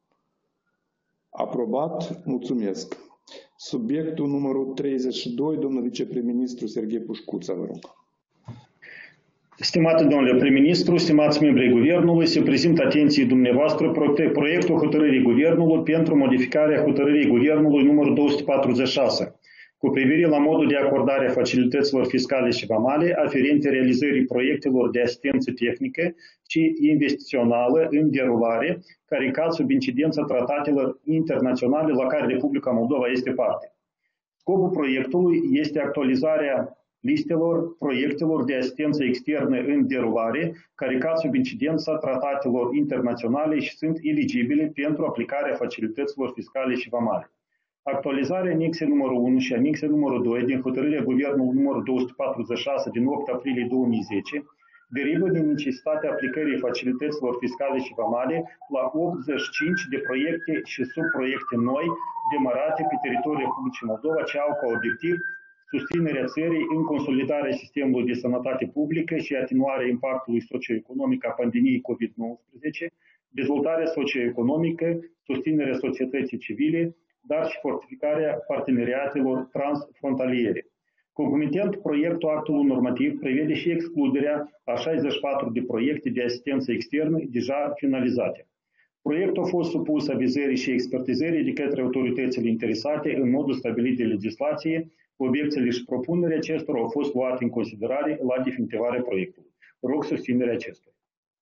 Aprobat, mulțumesc. Subiectul numărul treizeci și doi, domnul viceprim-ministru Serghei Pușcuța, vă rog. Stimate domnule prim-ministru, stimați membrii Guvernului, se prezintă atenției dumneavoastră proiectul hotărârii Guvernului pentru modificarea hotărârii Guvernului numărul două sute patruzeci și șase, cu privire la modul de acordare a facilităților fiscale și vamale aferente realizării proiectelor de asistență tehnică și investițională în derulare, care cad sub incidența tratatelor internaționale la care Republica Moldova este parte. Scopul proiectului este actualizarea listelor proiectelor de asistență externă în derulare, care cad sub incidența tratatelor internaționale și sunt eligibile pentru aplicarea facilităților fiscale și vamale. Actualizarea anexe numărul unu și anexe numărul doi din hotărârea Guvernului numărul două sute patruzeci și șase din opt aprilie două mii zece derivă din necesitatea aplicării facilităților fiscale și vamale la optzeci și cinci de proiecte și subproiecte noi demarate pe teritoriul Republicii Moldova, ce au ca obiectiv susținerea țării în consolidarea sistemului de sănătate publică și atenuarea impactului socioeconomic a pandemiei COVID nouăsprezece, dezvoltarea socioeconomică, susținerea societății civile, dar și fortificarea parteneriatelor transfrontaliere. Concomitent, proiectul actului normativ prevede și excluderea a șaizeci și patru de proiecte de asistență externă deja finalizate. Proiectul a fost supus avizării și expertizării de către autoritățile interesate în modul stabilit de legislație. Obiecțiile și propunerea acestora au fost luate în considerare la definitivarea proiectului. Rog susținerea acestuia.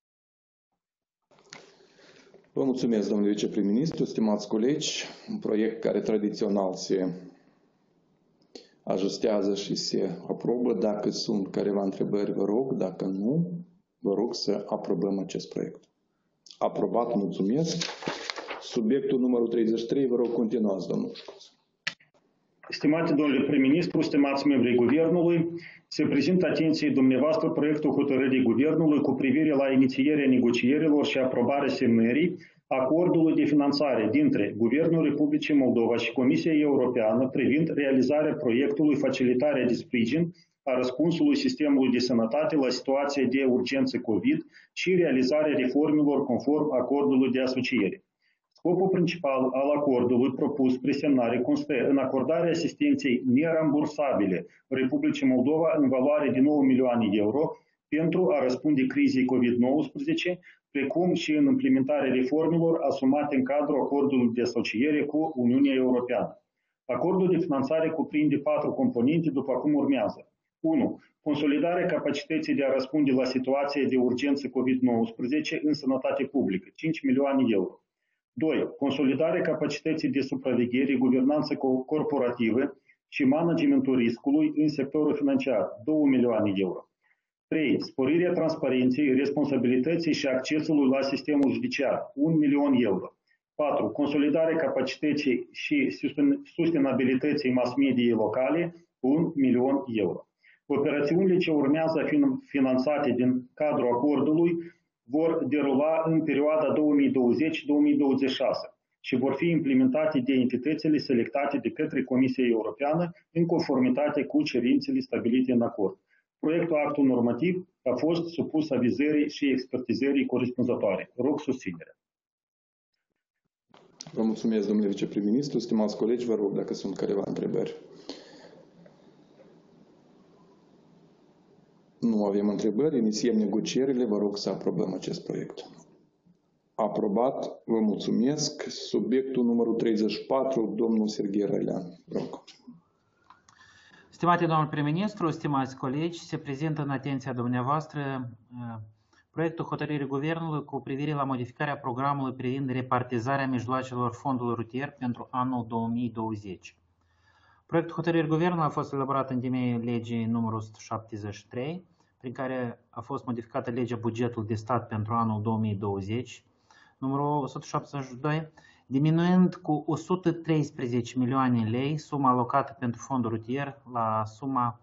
Vă mulțumesc, domnule viceprim-ministru, stimați colegi. Un proiect care tradițional se ajustează și se aprobă. Dacă sunt careva întrebări, vă rog. Dacă nu, vă rog să aprobăm acest proiect. Aprobat, mulțumesc. Subiectul numărul treizeci și trei, vă rog, continuați, domnul Pușcuț. Stimate domnule prim-ministru, stimați membrii Guvernului, se prezintă atenției dumneavoastră proiectul hotărârii Guvernului cu privire la inițierea negocierilor și aprobarea semnării acordului de finanțare dintre Guvernul Republicii Moldova și Comisia Europeană privind realizarea proiectului Facilitarea de sprijin a răspunsului sistemului de sănătate la situația de urgență COVID și realizarea reformelor conform acordului de asociere. Scopul principal al acordului propus spre semnare constă în acordarea asistenței nerambursabile Republicii Moldova în valoare de nouă milioane de euro pentru a răspunde crizei COVID nouăsprezece, precum și în implementarea reformelor asumate în cadrul acordului de asociere cu Uniunea Europeană. Acordul de finanțare cuprinde patru componente, după cum urmează. unu. Consolidarea capacității de a răspunde la situația de urgență COVID nouăsprezece în sănătate publică, cinci milioane de euro. doi. Consolidarea capacității de supraveghere, guvernanță corporativă și managementul riscului în sectorul financiar, două milioane de euro. trei. Sporirea transparenței, responsabilității și accesului la sistemul judiciar, un milion euro. patru. Consolidarea capacității și sustenabilității mass mediei locale, un milion euro. Operațiunile ce urmează a fi finanțate din cadrul acordului vor derula în perioada două mii douăzeci - două mii douăzeci și șase și vor fi implementate de entitățile selectate de către Comisia Europeană în conformitate cu cerințele stabilite în acord. Proiectul actului normativ a fost supus avizării și expertizării corespunzătoare. Rog susținerea. Vă mulțumesc, domnule viceprim-ministru. Stimați colegi, vă rog dacă sunt careva întrebări. Nu avem întrebări, iniciem negocierile, vă rog să aprobăm acest proiect. Aprobat, vă mulțumesc. Subiectul numărul treizeci și patru, domnul Serghei Răilean. Rog. Stimate domnul prim-ministru, stimați colegi, se prezintă în atenția dumneavoastră proiectul hotărârii Guvernului cu privire la modificarea programului privind repartizarea mijloacelor fondului rutier pentru anul două mii douăzeci. Proiectul hotărârii Guvernului a fost elaborat în temeiul legii numărul o sută șaptezeci și trei, prin care a fost modificată legea bugetului de stat pentru anul două mii douăzeci, numărul o sută șaptezeci și doi, diminuând cu o sută treisprezece milioane lei suma alocată pentru fondul rutier la suma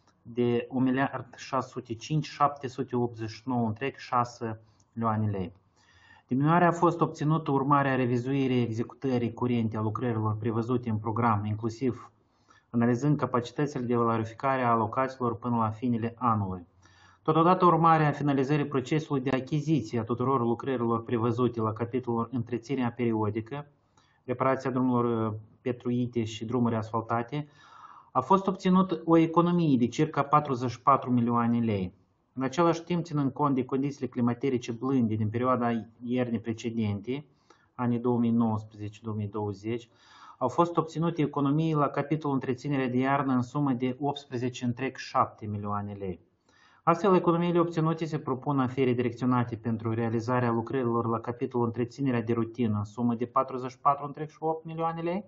de un miliard șase sute cinci mii șapte sute optzeci și nouă întreg șase milioane lei. Diminuarea a fost obținută urmarea revizuirii executării curente a lucrărilor prevăzute în program, inclusiv analizând capacitățile de valorificare a alocațiilor până la finele anului. Totodată urmarea finalizării procesului de achiziție a tuturor lucrărilor prevăzute la capitolul întreținerea periodică, reparația drumurilor petruite și drumuri asfaltate, a fost obținută o economie de circa patruzeci și patru milioane lei. În același timp, ținând cont de condițiile climaterice blânde din perioada iernii precedente, anii două mii nouăsprezece - două mii douăzeci, au fost obținute economii la capitolul întreținere de iarnă în sumă de optsprezece întreg șapte milioane lei. Astfel, economiile obținute se propun a fi redirecționate pentru realizarea lucrărilor la capitolul întreținerea de rutină în sumă de patruzeci și patru întreg opt milioane lei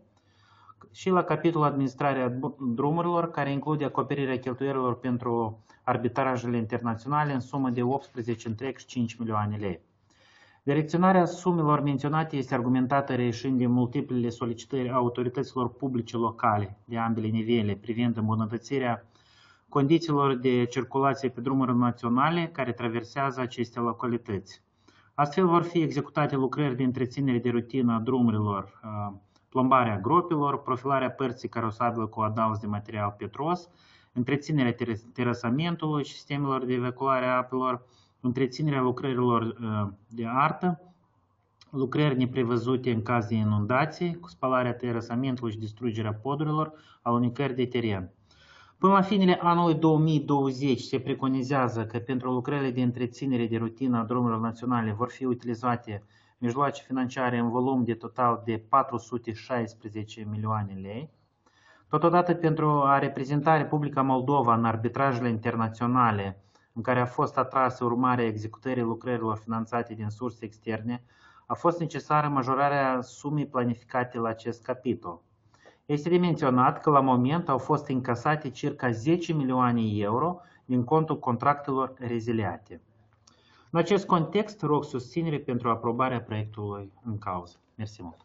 și la capitolul administrarea drumurilor, care include acoperirea cheltuielilor pentru arbitrajele internaționale în sumă de optsprezece întreg cinci milioane lei. Direcționarea sumelor menționate este argumentată reieșind din multiplele solicitări a autorităților publice locale de ambele nivele privind îmbunătățirea condițiilor de circulație pe drumurile naționale care traversează aceste localități. Astfel vor fi executate lucrări de întreținere de rutină a drumurilor, plombarea gropilor, profilarea părții carosabile cu adaos de material petros, întreținerea terasamentului și sistemelor de evacuare a apelor, întreținerea lucrărilor de artă, lucrări neprevăzute în caz de inundații, cu spălarea terasamentului și distrugerea podurilor, alunecări de teren. Până la finele anului două mii douăzeci se preconizează că pentru lucrările de întreținere de rutină a drumurilor naționale vor fi utilizate mijloace financiare în volum de total de patru sute șaisprezece milioane lei. Totodată, pentru a reprezenta Republica Moldova în arbitrajele internaționale în care a fost atrasă urmarea executării lucrărilor finanțate din surse externe, a fost necesară majorarea sumei planificate la acest capitol. Este de menționat că la moment au fost încasate circa zece milioane euro din contul contractelor reziliate. În acest context, rog susținere pentru aprobarea proiectului în cauză. Mersi mult.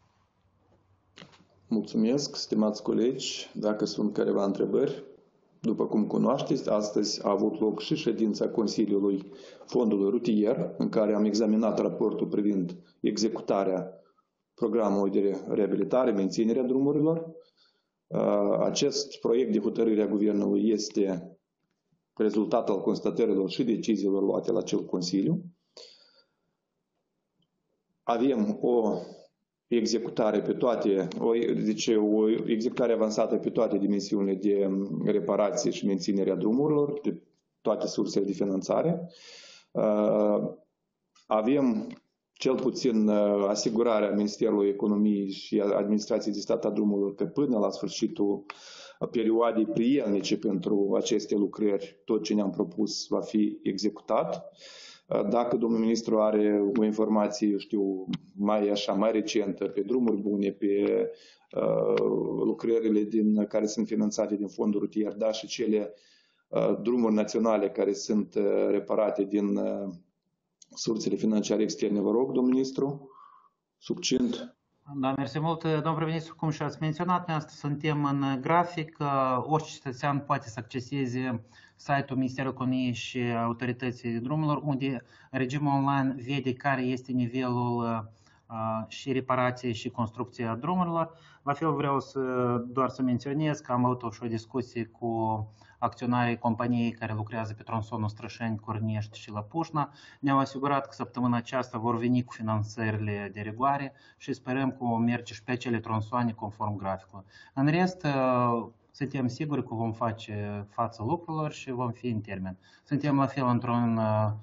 Mulțumesc, stimați colegi. Dacă sunt careva întrebări, după cum cunoașteți, astăzi a avut loc și ședința Consiliului Fondului Rutier, în care am examinat raportul privind executarea programului de reabilitare, menținerea drumurilor. Acest proiect de hotărâre a Guvernului este rezultat al constatărilor și deciziilor luate la acel Consiliu. Avem o executare pe toate, o, deci o executare avansată pe toate dimensiunile de reparație și menținere a drumurilor, de toate sursele de finanțare. Avem cel puțin asigurarea Ministerului Economiei și Administrației de Stat a drumurilor că până la sfârșitul perioadei prielnice pentru aceste lucrări, tot ce ne-am propus va fi executat. Dacă domnul ministru are o informație, eu știu, mai așa, mai recentă, pe drumuri bune, pe uh, lucrările din, care sunt finanțate din fondul rutier, da, și cele uh, drumuri naționale care sunt uh, reparate din uh, sursele financiare externe, vă rog, domnul ministru, succint. Da, mersi mult. Domnul prim-ministru, cum și ați menționat, noi astăzi suntem în grafic. Orice cetățean poate să acceseze site-ul Ministerului Economiei și Autorității Drumurilor, unde regimul online vede care este nivelul uh, și reparație și construcția drumurilor. La fel vreau să, doar să menționez că am avut și o discuție cu acționarii companiei care lucrează pe tronsonul Strășeni, Cornești și Lăpușna. Ne-au asigurat că săptămâna aceasta vor veni cu finanțările de rigoare și sperăm că vom merge și pe acele tronsoane conform graficului. În rest, suntem siguri că vom face față lucrurilor și vom fi în termen. Suntem la fel într-un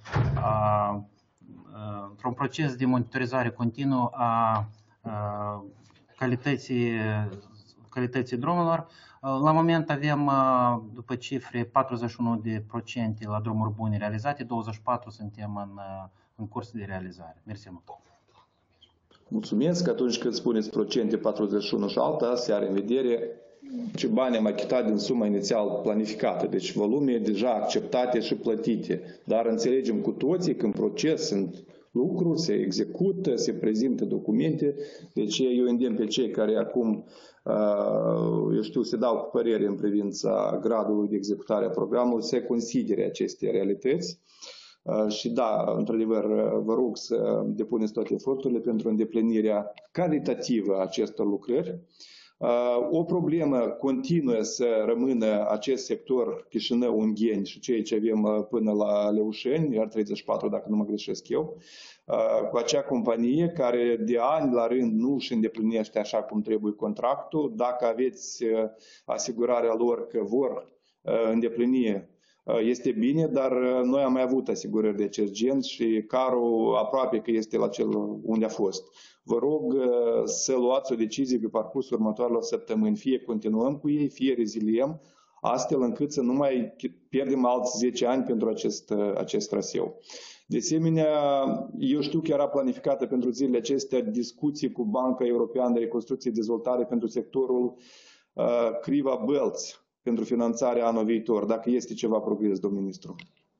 într-un proces de monitorizare continuă a calității, calității drumurilor. La moment avem, după cifre, patruzeci și unu la sută la drumuri bune realizate, douăzeci și patru la sută suntem în, în curs de realizare. Mersi mult. Mulțumesc. Atunci când spuneți procente patruzeci și unu și alta, se are în vedere ce bani am achitat din suma inițial planificată, deci volume deja acceptate și plătite. Dar înțelegem cu toții că în proces sunt lucruri, se execută, se prezintă documente, deci eu îndemn pe cei care acum, eu știu, se dau cu părere în privința gradului de executare a programului, să considere aceste realități. Și da, într-adevăr, vă rog să depuneți toate eforturile pentru îndeplinirea calitativă a acestor lucrări. O problemă continuă să rămână acest sector Chișinău-Ungheni și cei ce avem până la Leușeni, R treizeci și patru, dacă nu mă greșesc eu, cu acea companie care de ani la rând nu își îndeplinește așa cum trebuie contractul. Dacă aveți asigurarea lor că vor îndeplini, este bine, dar noi am mai avut asigurări de acest gen și carul aproape că este la cel unde a fost. Vă rog să luați o decizie pe parcursul următoarelor săptămâni. Fie continuăm cu ei, fie reziliem, astfel încât să nu mai pierdem alți zece ani pentru acest, acest traseu. De asemenea, eu știu că era planificată pentru zilele acestea discuții cu Banca Europeană de Reconstrucție și Dezvoltare pentru sectorul uh, Criva-Bălți, pentru finanțarea anul viitor. Dacă este ceva progres, domnul ministru.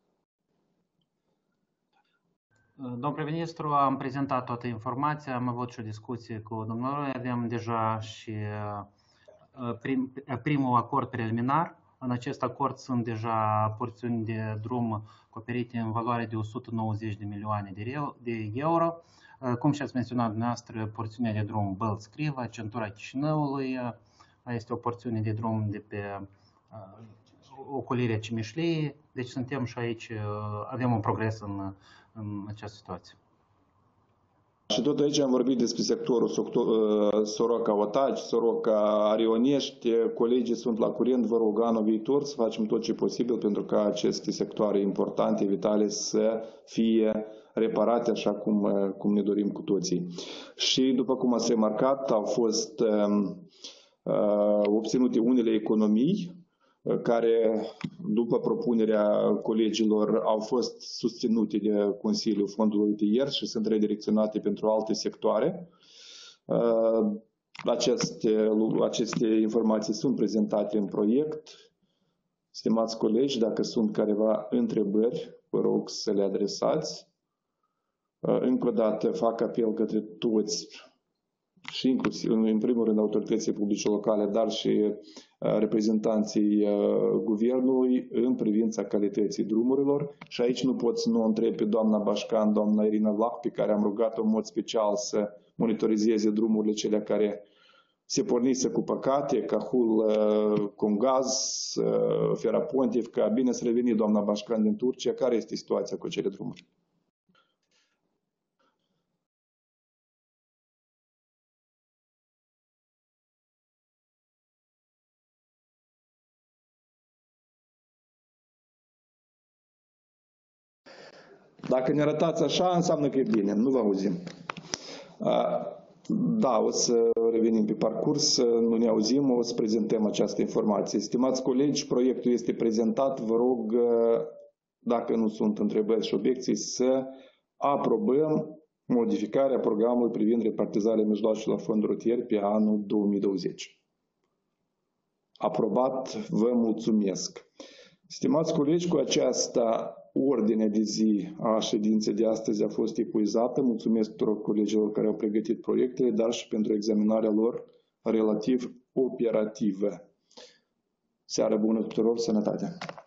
Domnul prim-ministru, am prezentat toată informația, am avut și o discuție cu domnul, avem deja și prim, primul acord preliminar. În acest acord sunt deja porțiuni de drum acoperite în valoare de o sută nouăzeci de milioane de euro. Cum și ați menționat dumneavoastră, porțiunea de drum Bălți-Criva, centura Chișinăului, este o porțiune de drum de pe ocolirea Cimișliei, deci suntem și aici, avem un progres în, în această situație. Și tot aici am vorbit despre sectorul Soroca-Otaci, Soroca-Arionești. Colegii sunt la curent, vă rog anul viitor să facem tot ce posibil pentru ca aceste sectoare importante, vitale, să fie reparate așa cum, cum ne dorim cu toții. Și după cum ați remarcat, au fost uh, obținute unele economii care, după propunerea colegilor, au fost susținute de Consiliul Fondului Rutier și sunt redirecționate pentru alte sectoare. Aceste, aceste informații sunt prezentate în proiect. Stimați colegi, dacă sunt careva întrebări, vă rog să le adresați. Încă o dată fac apel către toți, și inclusiv, în primul rând, autoritățile publice locale, dar și reprezentanții guvernului în privința calității drumurilor. Și aici nu pot să nu întreb pe doamna Bașcan, doamna Irina Vlah, pe care am rugat-o în mod special să monitorizeze drumurile cele care se pornise cu păcate, Cahul, Congaz, Ferapontivca. Bine să reveni, doamna Bașcan din Turcia. Care este situația cu acele drumuri? Dacă ne arătați așa, înseamnă că e bine, nu vă auzim. Da, o să revenim pe parcurs, nu ne auzim, o să prezentăm această informație. Stimați colegi, proiectul este prezentat, vă rog, dacă nu sunt întrebări și obiecții, să aprobăm modificarea programului privind repartizarea mijloacelor fond rutier pe anul două mii douăzeci. Aprobat, vă mulțumesc. Stimați colegi, cu aceasta ordinea de zi a ședinței de astăzi a fost epuizată. Mulțumesc tuturor colegilor care au pregătit proiectele, dar și pentru examinarea lor relativ operativă. Seară bună tuturor, sănătate!